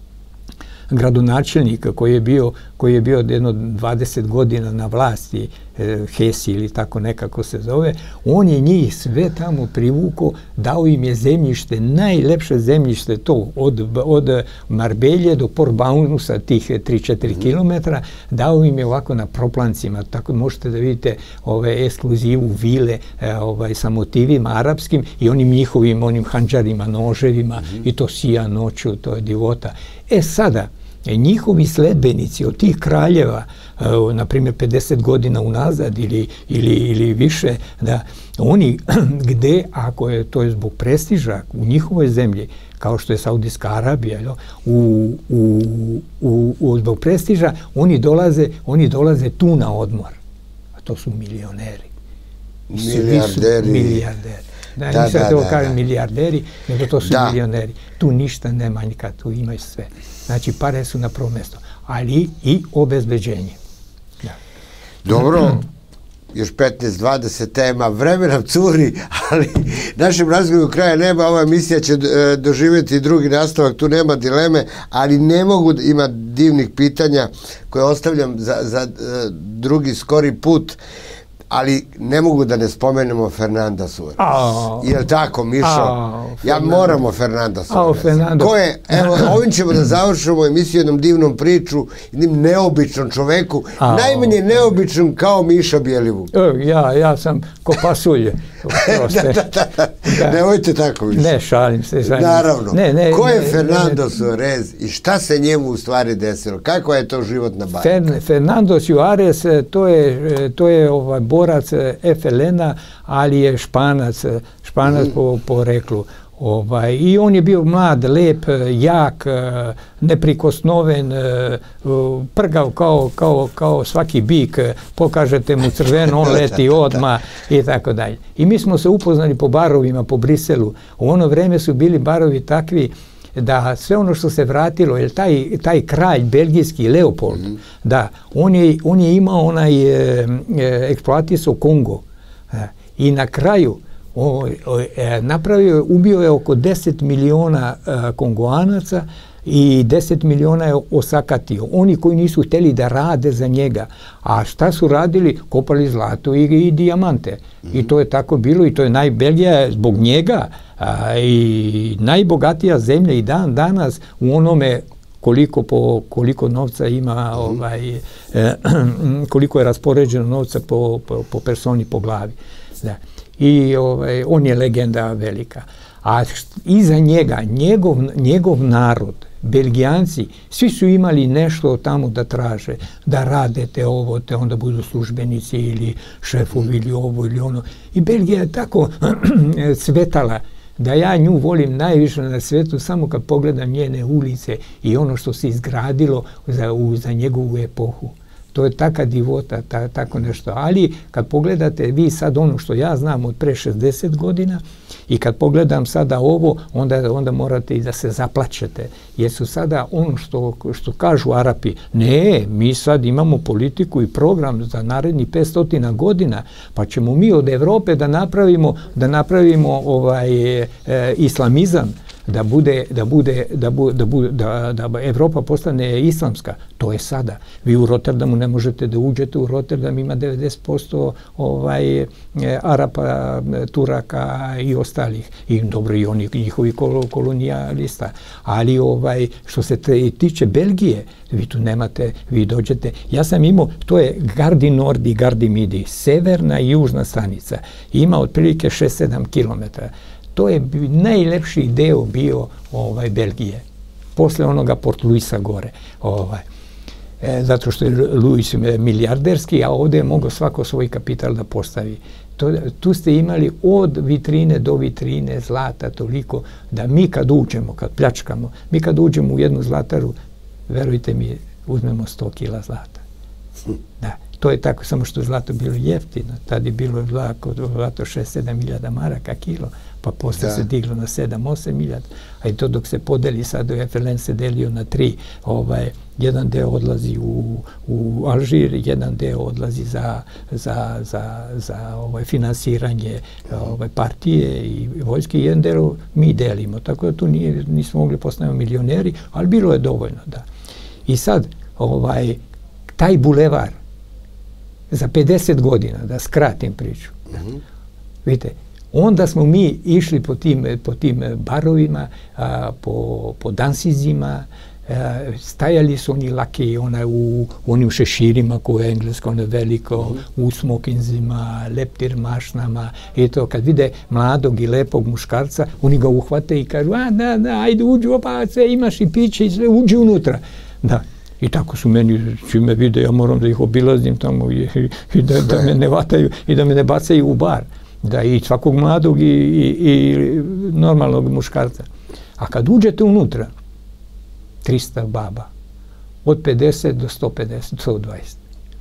gradonačelnik koji je bio, koji je bio jedno dvadeset godina na vlasti, e, Hesi ili tako nekako se zove, on je njih sve tamo privukao, dao im je zemljište, najlepše zemljište to, od, od Marbelje do Port Banusa, tih tri četiri mm-hmm. kilometra, dao im je ovako na proplancima, tako možete da vidite ove ekskluzivu vile e, ovaj, sa motivima arapskim i onim njihovim, onim handžarima, noževima mm-hmm. i to sija noću, to je divota. E sada, njihovi sledbenici od tih kraljeva, na primjer pedeset godina unazad ili, ili, ili više, da oni gde, ako je to je zbog prestiža u njihovoj zemlji, kao što je Saudijska Arabija, u, u, u, u, zbog prestiža, oni dolaze, oni dolaze tu na odmor. A to su milioneri. Milijarderi. Milijarderi. Da, da, nisam da, to da, kažem da. milijarderi, nego to su da. milioneri. Tu ništa ne manjka, tu imaju sve. Znači, pare su na prvo mjesto, ali i obezbeđenje. Da. Dobro, još petnaest dvadeset tema, vremena curi, ali našem razgovoru kraja nema, ova emisija će doživjeti drugi nastavak, tu nema dileme, ali ne mogu, ima divnih pitanja koje ostavljam za, za drugi skori put, ali ne mogu da ne spomenemo Fernanda Suarez. Oh. Jel tako, Mišo? Oh, ja moramo Fernanda Suarez. Oh, Ko je, evo, ovim ćemo da završimo emisiju jednom divnom priču, jednim neobičnom čoveku, oh. najmanje neobičnom kao Miša Bjelivuk. Oh, ja, ja sam ko pasulje. da, da, da, da. Da. Nemojte tako, Mišo. Ne, šalim se. Šalim. Naravno. Ne, ne, Ko je ne, Fernando ne, Suarez i šta se njemu u stvari desilo? Kakva je to životna bajka? Fer, Fernando Suarez, to je, to je ovaj borac F L N-a, ali je Španac, Španac mm. po, po reklu. Ovaj, I on je bio mlad, lep, jak, neprikosnoven, prgav kao, kao, kao svaki bik, pokažete mu crveno, on leti odmah i tako dalje. I mi smo se upoznali po barovima, po Briselu. U ono vreme su bili barovi takvi da sve ono što se vratilo, jer taj, taj kralj belgijski Leopold, mm-hmm. da, on je, on je imao onaj e, e, eksploatisao Kongo. E, I na kraju o, o, e, napravio, ubio je oko deset miliona e, Kongoanaca i deset miliona je osakatio. Oni koji nisu htjeli da rade za njega. A šta su radili? Kopali zlato i, i dijamante. Mm-hmm. I to je tako bilo i to je naj, Belgija je zbog njega a, i najbogatija zemlja i dan danas u onome koliko, po, koliko novca ima, ovaj, e, koliko je raspoređeno novca po, po, po personi, po glavi. Da. I ovaj, on je legenda velika. A iza njega, njegov, njegov narod, Belgijanci, svi su imali nešto tamo da traže, da rade te ovo, te onda budu službenici ili šefovi ili ovo ili ono. I Belgija je tako cvetala da ja nju volim najviše na svijetu samo kad pogledam njene ulice i ono što se izgradilo za, u, za njegovu epohu. To je taka divota, ta, tako nešto. Ali kad pogledate vi sad ono što ja znam od pre šezdeset godina i kad pogledam sada ovo, onda, onda morate i da se zaplačete. Jer su sada ono što, što kažu Arapi, ne, mi sad imamo politiku i program za narednih petsto godina, pa ćemo mi od Evrope da napravimo, da napravimo ovaj, e, islamizam. Da bude, da bude, da bude, da bude, da, da Evropa postane islamska. To je sada. Vi u Rotterdamu ne možete da uđete, u Rotterdam ima devedeset posto ovaj, Arapa, Turaka i ostalih. I dobro i oni, njihovi kolonijalista. Ali ovaj, što se te, tiče Belgije, vi tu nemate, vi dođete. Ja sam imao, to je Gardi Nord i Gardi Midi, severna i južna stanica. Ima otprilike šest sedam kilometara. To je najlepši deo bio ovaj, Belgije. Posle onoga Port Luisa gore. Ovaj. E, zato što je Luis milijarderski, a ovdje je mogao svako svoj kapital da postavi. To, tu ste imali od vitrine do vitrine zlata toliko da mi kad uđemo, kad pljačkamo, mi kad uđemo u jednu zlataru, verujte mi, uzmemo sto kila zlata. Da. To je tako, samo što je zlato bilo jeftino. Tad je bilo zlato šest sedam hiljada maraka kilo, pa posle se diglo na sedam osam hiljada. A i to dok se podeli, sad u F L N se delio na tri. Ovaj, jedan deo odlazi u, u Alžir, jedan deo odlazi za, za, za, za ovaj, finansiranje ovaj, partije i vojske, jedan deo mi delimo. Tako da tu nije, nismo mogli postati milioneri, ali bilo je dovoljno, da. I sad, ovaj, taj bulevar, za pedeset godina, da skratim priču. Mm-hmm. Vidite, onda smo mi išli po tim, po tim barovima, a, po, po dansizima, a, stajali su oni laki ona, u, u onim šeširima koje je englesko, ono veliko, mm-hmm. u smokinzima, leptir mašnama, i to kad vide mladog i lepog muškarca, oni ga uhvate i kažu, a da, da, ajde uđu, pa sve imaš i piće i sve, uđi unutra. Da. I tako su meni, čime vide, ja moram da ih obilazim tamo i, i da, da me ne vataju i da me ne bacaju u bar. Da, i svakog mladog i, i, i normalnog muškarca. A kad uđete unutra, trista baba, od pedeset do sto pedeset, sto dvadeset.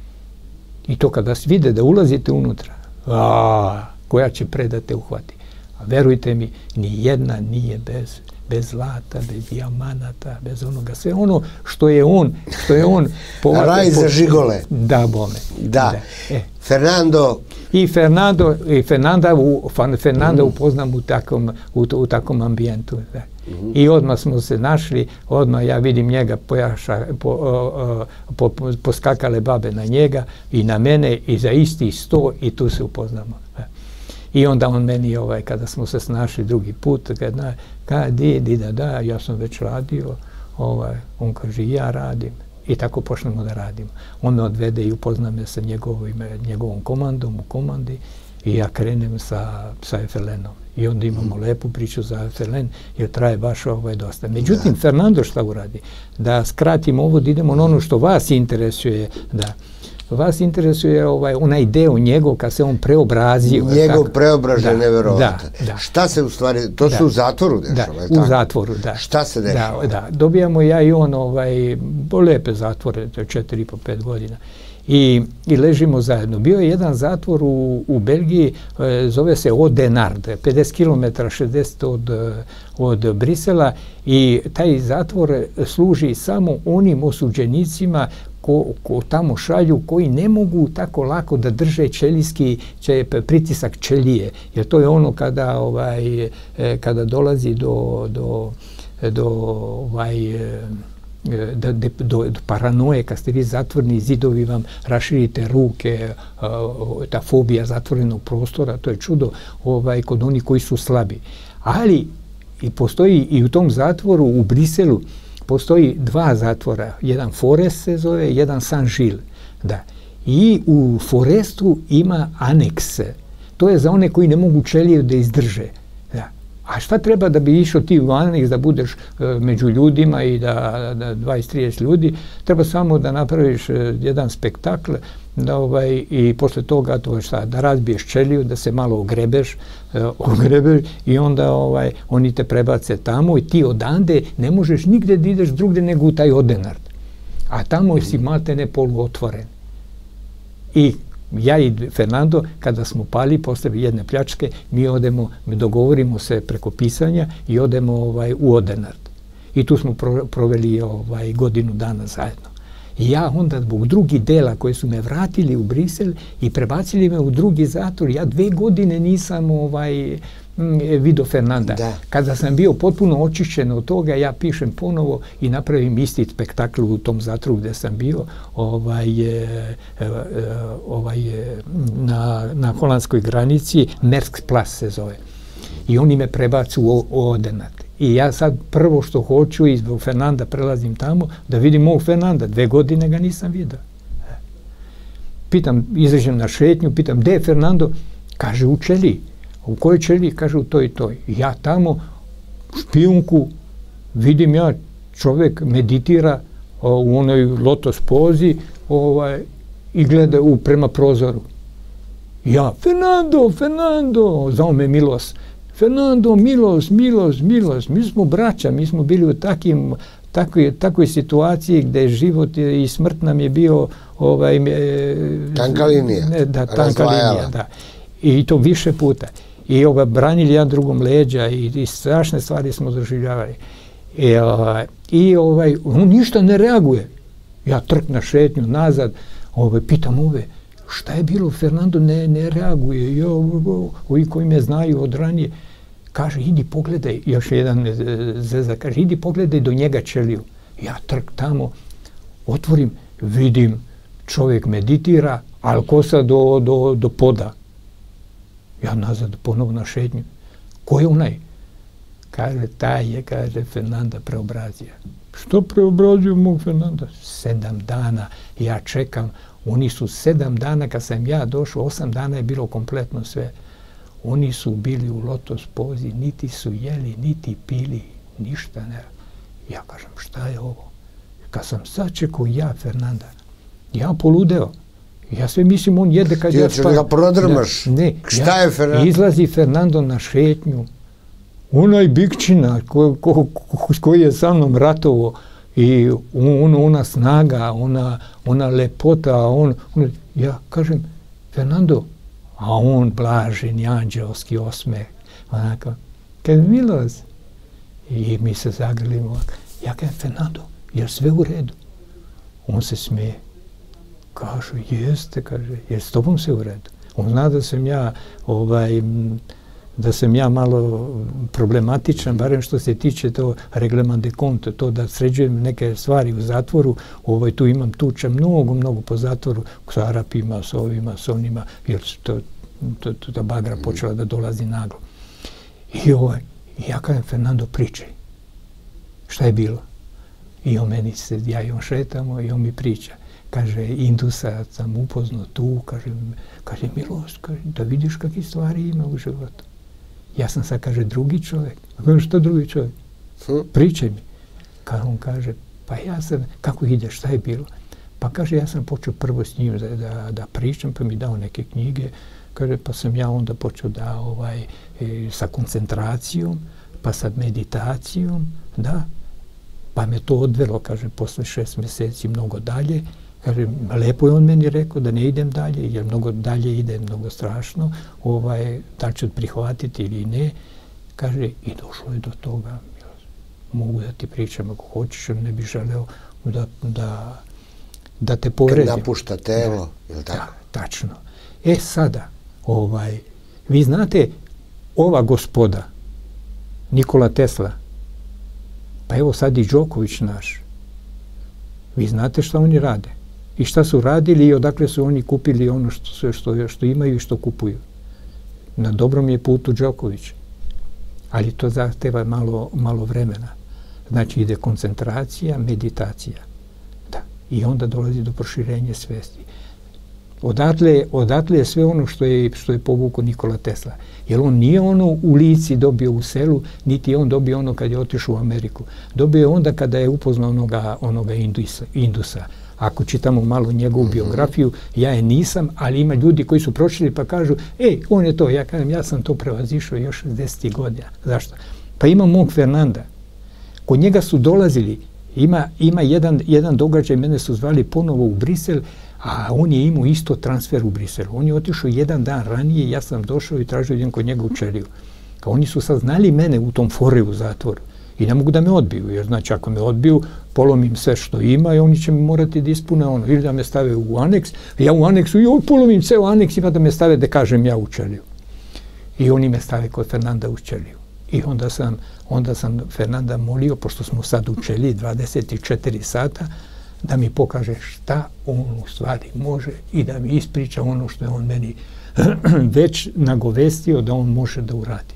I to kada se vide da ulazite unutra, a, koja će predate uhvati. A verujte mi, ni jedna nije bez bez zlata, bez dijamanata, bez onoga, sve ono što je on, što je on... Povate, raj za žigole. Da, bome. Da. da. E. Fernando... I Fernando, i Fernanda, u, Fernanda mm. upoznam u takvom, u, u takvom ambijentu. Da. Mm. I odmah smo se našli, odmah ja vidim njega, pojaša, po, o, po, po, poskakale babe na njega i na mene i za isti sto i tu se upoznamo. Da. I onda on meni, ovaj, kada smo se snašli drugi put, kada, kada di, di, da, da, ja sam već radio, ovaj, on kaže, ja radim. I tako počnemo da radimo. On me odvede i upozna me sa njegovim, njegovom komandom u komandi i ja krenem sa, sa F L N-om. I onda imamo mm. lepu priču za F L N, jer traje baš ovaj dosta. Međutim, da. Fernando šta uradi? Da skratimo ovo, da idemo na ono što vas interesuje, da vas interesuje ovaj, onaj deo njegov kad se on preobrazio. Njegov preobražaj je nevjerovatan. Da, da. Šta se u stvari, to da. se u zatvoru dešava? Da, u tako? zatvoru, da. Šta se dešava? Da, da. Dobijamo ja i on ovaj, lepe zatvore, četiri po pet godina. I, i ležimo zajedno. Bio je jedan zatvor u, u Belgiji, e, zove se Audenarde, pedeset kilometara, šezdeset od, od Brisela, i taj zatvor služi samo onim osuđenicima ko, ko tamo šalju, koji ne mogu tako lako da drže ćelijski če, pritisak ćelije. Jer to je ono kada, ovaj, kada dolazi do, do, do ovaj, Da, de, do, do paranoje, kad ste vi zatvorni, zidovi vam raširite ruke, uh, ta fobija zatvorenog prostora, to je čudo ovaj, kod onih koji su slabi. Ali i postoji i u tom zatvoru u Briselu postoji dva zatvora, jedan Forest se zove, jedan Saint-Gilles. Da. I u Forestu ima anekse. To je za one koji ne mogu ćelije da izdrže. Da. A šta treba da bi išao ti u aneks, da budeš među ljudima i da, da dvadeset trideset ljudi, treba samo da napraviš jedan spektakl, da ovaj, i posle toga to je šta, da razbiješ ćeliju, da se malo ogrebeš, ogrebeš i onda ovaj, oni te prebace tamo i ti odande ne možeš nigde da ideš drugde nego u taj Odenard. A tamo si maltene poluotvoren. I ja i Fernando, kada smo pali posle jedne pljačke, mi odemo, mi dogovorimo se preko pisanja i odemo ovaj, u Odenard. I tu smo pro, proveli ovaj, godinu dana zajedno. I ja onda zbog drugih dela koje su me vratili u Brisel i prebacili me u drugi zatvor, ja dve godine nisam ovaj, vidio Fernanda. Da. Kada sam bio potpuno očišćen od toga, ja pišem ponovo i napravim isti spektakl u tom zatvoru gde sam bio, ovaj, ovaj, na, na holandskoj granici, Merksplas se zove. I oni me prebacu u, u Odenard. I ja sad prvo što hoću i zbog Fernanda prelazim tamo, da vidim mog Fernanda. Dve godine ga nisam vidio. Pitam, izađem na šetnju, pitam, gde je Fernando? Kaže, u ćeliji. U kojoj ćeliji? Kaže, u toj i toj. Ja tamo, špijunku, vidim ja, čovjek meditira o, u onoj lotos pozi ovaj, i gleda u, prema prozoru. Ja, Fernando, Fernando, zvao me Milos. Fernando, Milos, Milos, Milos. Mi smo braća, mi smo bili u takim, takoj, takoj situaciji gde život i smrt nam je bio ovaj, tanka linija. Ne, da, tanka linija, da. I to više puta. I ovaj, branili jedan drugom leđa i, i strašne stvari smo doživljavali. I, ovaj, i ovaj, on ništa ne reaguje. Ja trk na šetnju nazad, ovaj, pitam ove, šta je bilo? Fernando ne, ne reaguje. I ovi koji me znaju od ranije, kaže, idi pogledaj, još jedan zeza, kaže, idi pogledaj do njega ćeliju. Ja trk tamo, otvorim, vidim, čovjek meditira, ali kosa do, do, do poda. Ja nazad ponovo na šetnju. Ko je onaj? Kaže, taj je, kaže, Fernanda preobrazio. Što preobrazio mog Fernanda? Sedam dana, ja čekam. Oni su sedam dana, kad sam ja došao, osam dana je bilo kompletno sve. Oni su bili u lotos pozi, niti su jeli, niti pili, ništa ne. Ja kažem, šta je ovo? Kad sam sačekao ja Fernanda, ja poludeo. Ja sve mislim, on jede kad ja ja spavam. Ti ga prodrmaš. Ne, šta ja, je Fernando? Izlazi Fernando na šetnju. Onaj Bikčina ko, ko, ko, koji je sa mnom ratovo i on, ona snaga, ona, ona lepota, on, on, ja kažem, Fernando, a on blažen, anđelski osmeh, onako, kaže, Milos, i mi se zagrlimo, ja kažem, Fernando, je sve u redu? On se smeje, kaže, jeste, kaže, je s tobom sve u redu? On zna da sam ja, ovaj, da sam ja malo problematičan, barem što se tiče to reglement de compte, to da sređujem neke stvari u zatvoru, ovaj, tu imam tuča mnogo, mnogo po zatvoru, s Arapima, s ovima, s onima, jer to, to, to, ta bagra počela da dolazi naglo. I ovaj, ja kažem, Fernando, pričaj. Šta je bilo? I on meni se, ja i on šetamo i on mi priča. Kaže, Indusa sam upoznao tu, kaže, kaže Milos, kaže, da vidiš kakve stvari ima u životu. Ja sam sad, kaže, drugi čovjek. Kaže, što drugi čovjek? Pričaj mi. Kad on kaže, pa ja sam, kako ide, šta je bilo? Pa kaže, ja sam počeo prvo s njim da, da, da pričam, pa mi dao neke knjige. Kaže, pa sam ja onda počeo da, ovaj, e, sa koncentracijom, pa sa meditacijom, da. Pa me to odvelo, kaže, posle šest mjeseci mnogo dalje. Kaže, lepo je on meni rekao da ne idem dalje, jer mnogo dalje ide, mnogo strašno, ovaj, da ću prihvatiti ili ne. Kaže, i došlo je do toga, mogu da ti pričam ako hoćeš, ne bi želeo da, da, da te povredim. Kad napušta telo, je li tako? Da, tačno. E sada, ovaj, vi znate, ova gospoda, Nikola Tesla, pa evo sad i Đoković naš, vi znate šta oni rade i šta su radili i odakle su oni kupili ono što, što, što imaju i što kupuju. Na dobrom je putu Đoković, ali to zahteva malo, malo vremena. Znači ide koncentracija, meditacija. Da. I onda dolazi do proširenja svesti. Odatle, odatle je sve ono što je, što je povukao Nikola Tesla. Jer on nije ono u Lici dobio u selu, niti je on dobio ono kad je otišao u Ameriku. Dobio je onda kada je upoznao onoga, onoga Indusa, Indusa. Ako čitamo malo njegovu mm-hmm. biografiju, ja je nisam, ali ima ljudi koji su pročili pa kažu, ej, on je to, ja kažem, ja sam to prevazišao još šezdesetih godina. Zašto? Pa ima mog Fernanda. Kod njega su dolazili, ima, ima jedan, jedan događaj, mene su zvali ponovo u Brisel, a on je imao isto transfer u Briselu. On je otišao jedan dan ranije, ja sam došao i tražio idem kod njega u Čeliju. Kao oni su saznali mene u tom fore u zatvoru i ne mogu da me odbiju, jer znači ako me odbiju, polomim sve što ima i oni će mi morati da ispune ono, ili da me stave u aneks, ja u aneksu, joj, polomim ceo aneks i pa da me stave da kažem ja u Čeliju. I oni me stave kod Fernanda u Čeliju. I onda sam, onda sam Fernanda molio, pošto smo sad u Čeliji dvadeset četiri sata, da mi pokaže šta on u stvari može i da mi ispriča ono što je on meni već nagovestio da on može da uradi.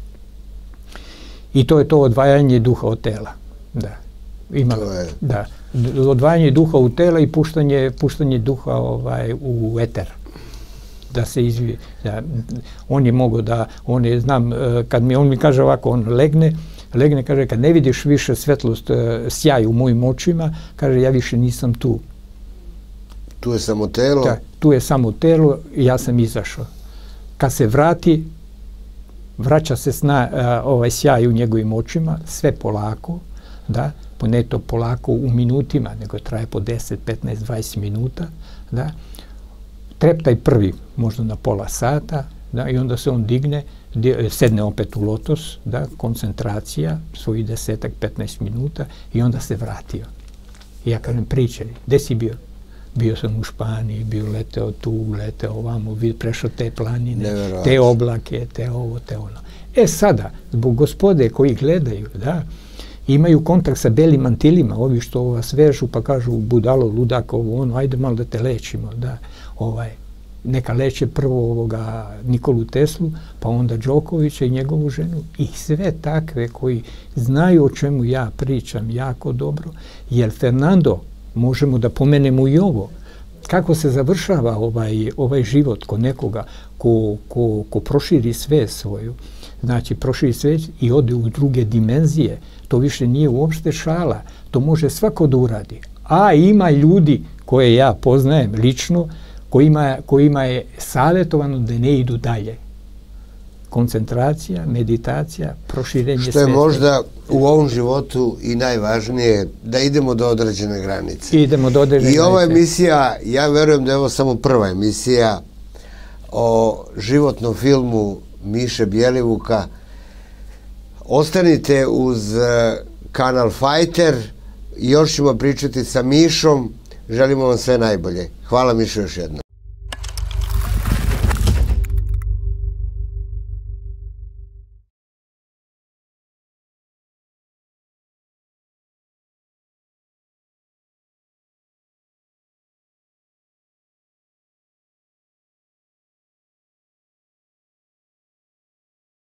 I to je to odvajanje duha od tela. Da. Ima, da. Odvajanje duha u tela i puštanje, puštanje duha ovaj, u eter. Da se izvije. Da, on je mogao da, on je, znam, kad mi, on mi kaže ovako, on legne, legne, kaže, kad ne vidiš više svetlost, sjaj u mojim očima, kaže, ja više nisam tu. Tu je samo telo? Da, tu je samo telo i ja sam izašao. Kad se vrati, vraća se sna, ovaj sjaj u njegovim očima, sve polako, da, ne to polako u minutima, nego traje po deset, petnaest, dvadeset minuta, da. Treptaj prvi, možda na pola sata, da, i onda se on digne, sedne opet u lotos, da, koncentracija, svojih desetak, petnaest minuta i onda se vratio. I ja kažem, pričaj, gde si bio? Bio sam u Španiji, bio leteo tu, leteo ovamo, prešao te planine, te oblake, te ovo, te ono. E sada, zbog gospode koji gledaju, da, imaju kontakt sa belim mantilima, ovi što vas vežu pa kažu budalo, ludak, ovo, ono, ajde malo da te lečimo, da, ovaj, neka leče prvo ovoga Nikolu Teslu, pa onda Đokovića i njegovu ženu i sve takve koji znaju o čemu ja pričam jako dobro, jer Fernando, možemo da pomenemo i ovo, kako se završava ovaj, ovaj život kod nekoga ko, ko, ko proširi svest svoju, znači proširi svest i ode u druge dimenzije, to više nije uopšte šala, to može svako da uradi. A ima ljudi koje ja poznajem lično, kojima, kojima je savjetovano da ne idu dalje. Koncentracija, meditacija, proširenje svijesti. Što je možda u ovom životu i najvažnije, da idemo do određene granice. Idemo do određene granice. I ova emisija, ja verujem da je ovo samo prva emisija o životnom filmu Miše Bjelivuka. Ostanite uz kanal Fighter, još ćemo pričati sa Mišom. Želimo vam sve najbolje. Hvala Mišo još jednom.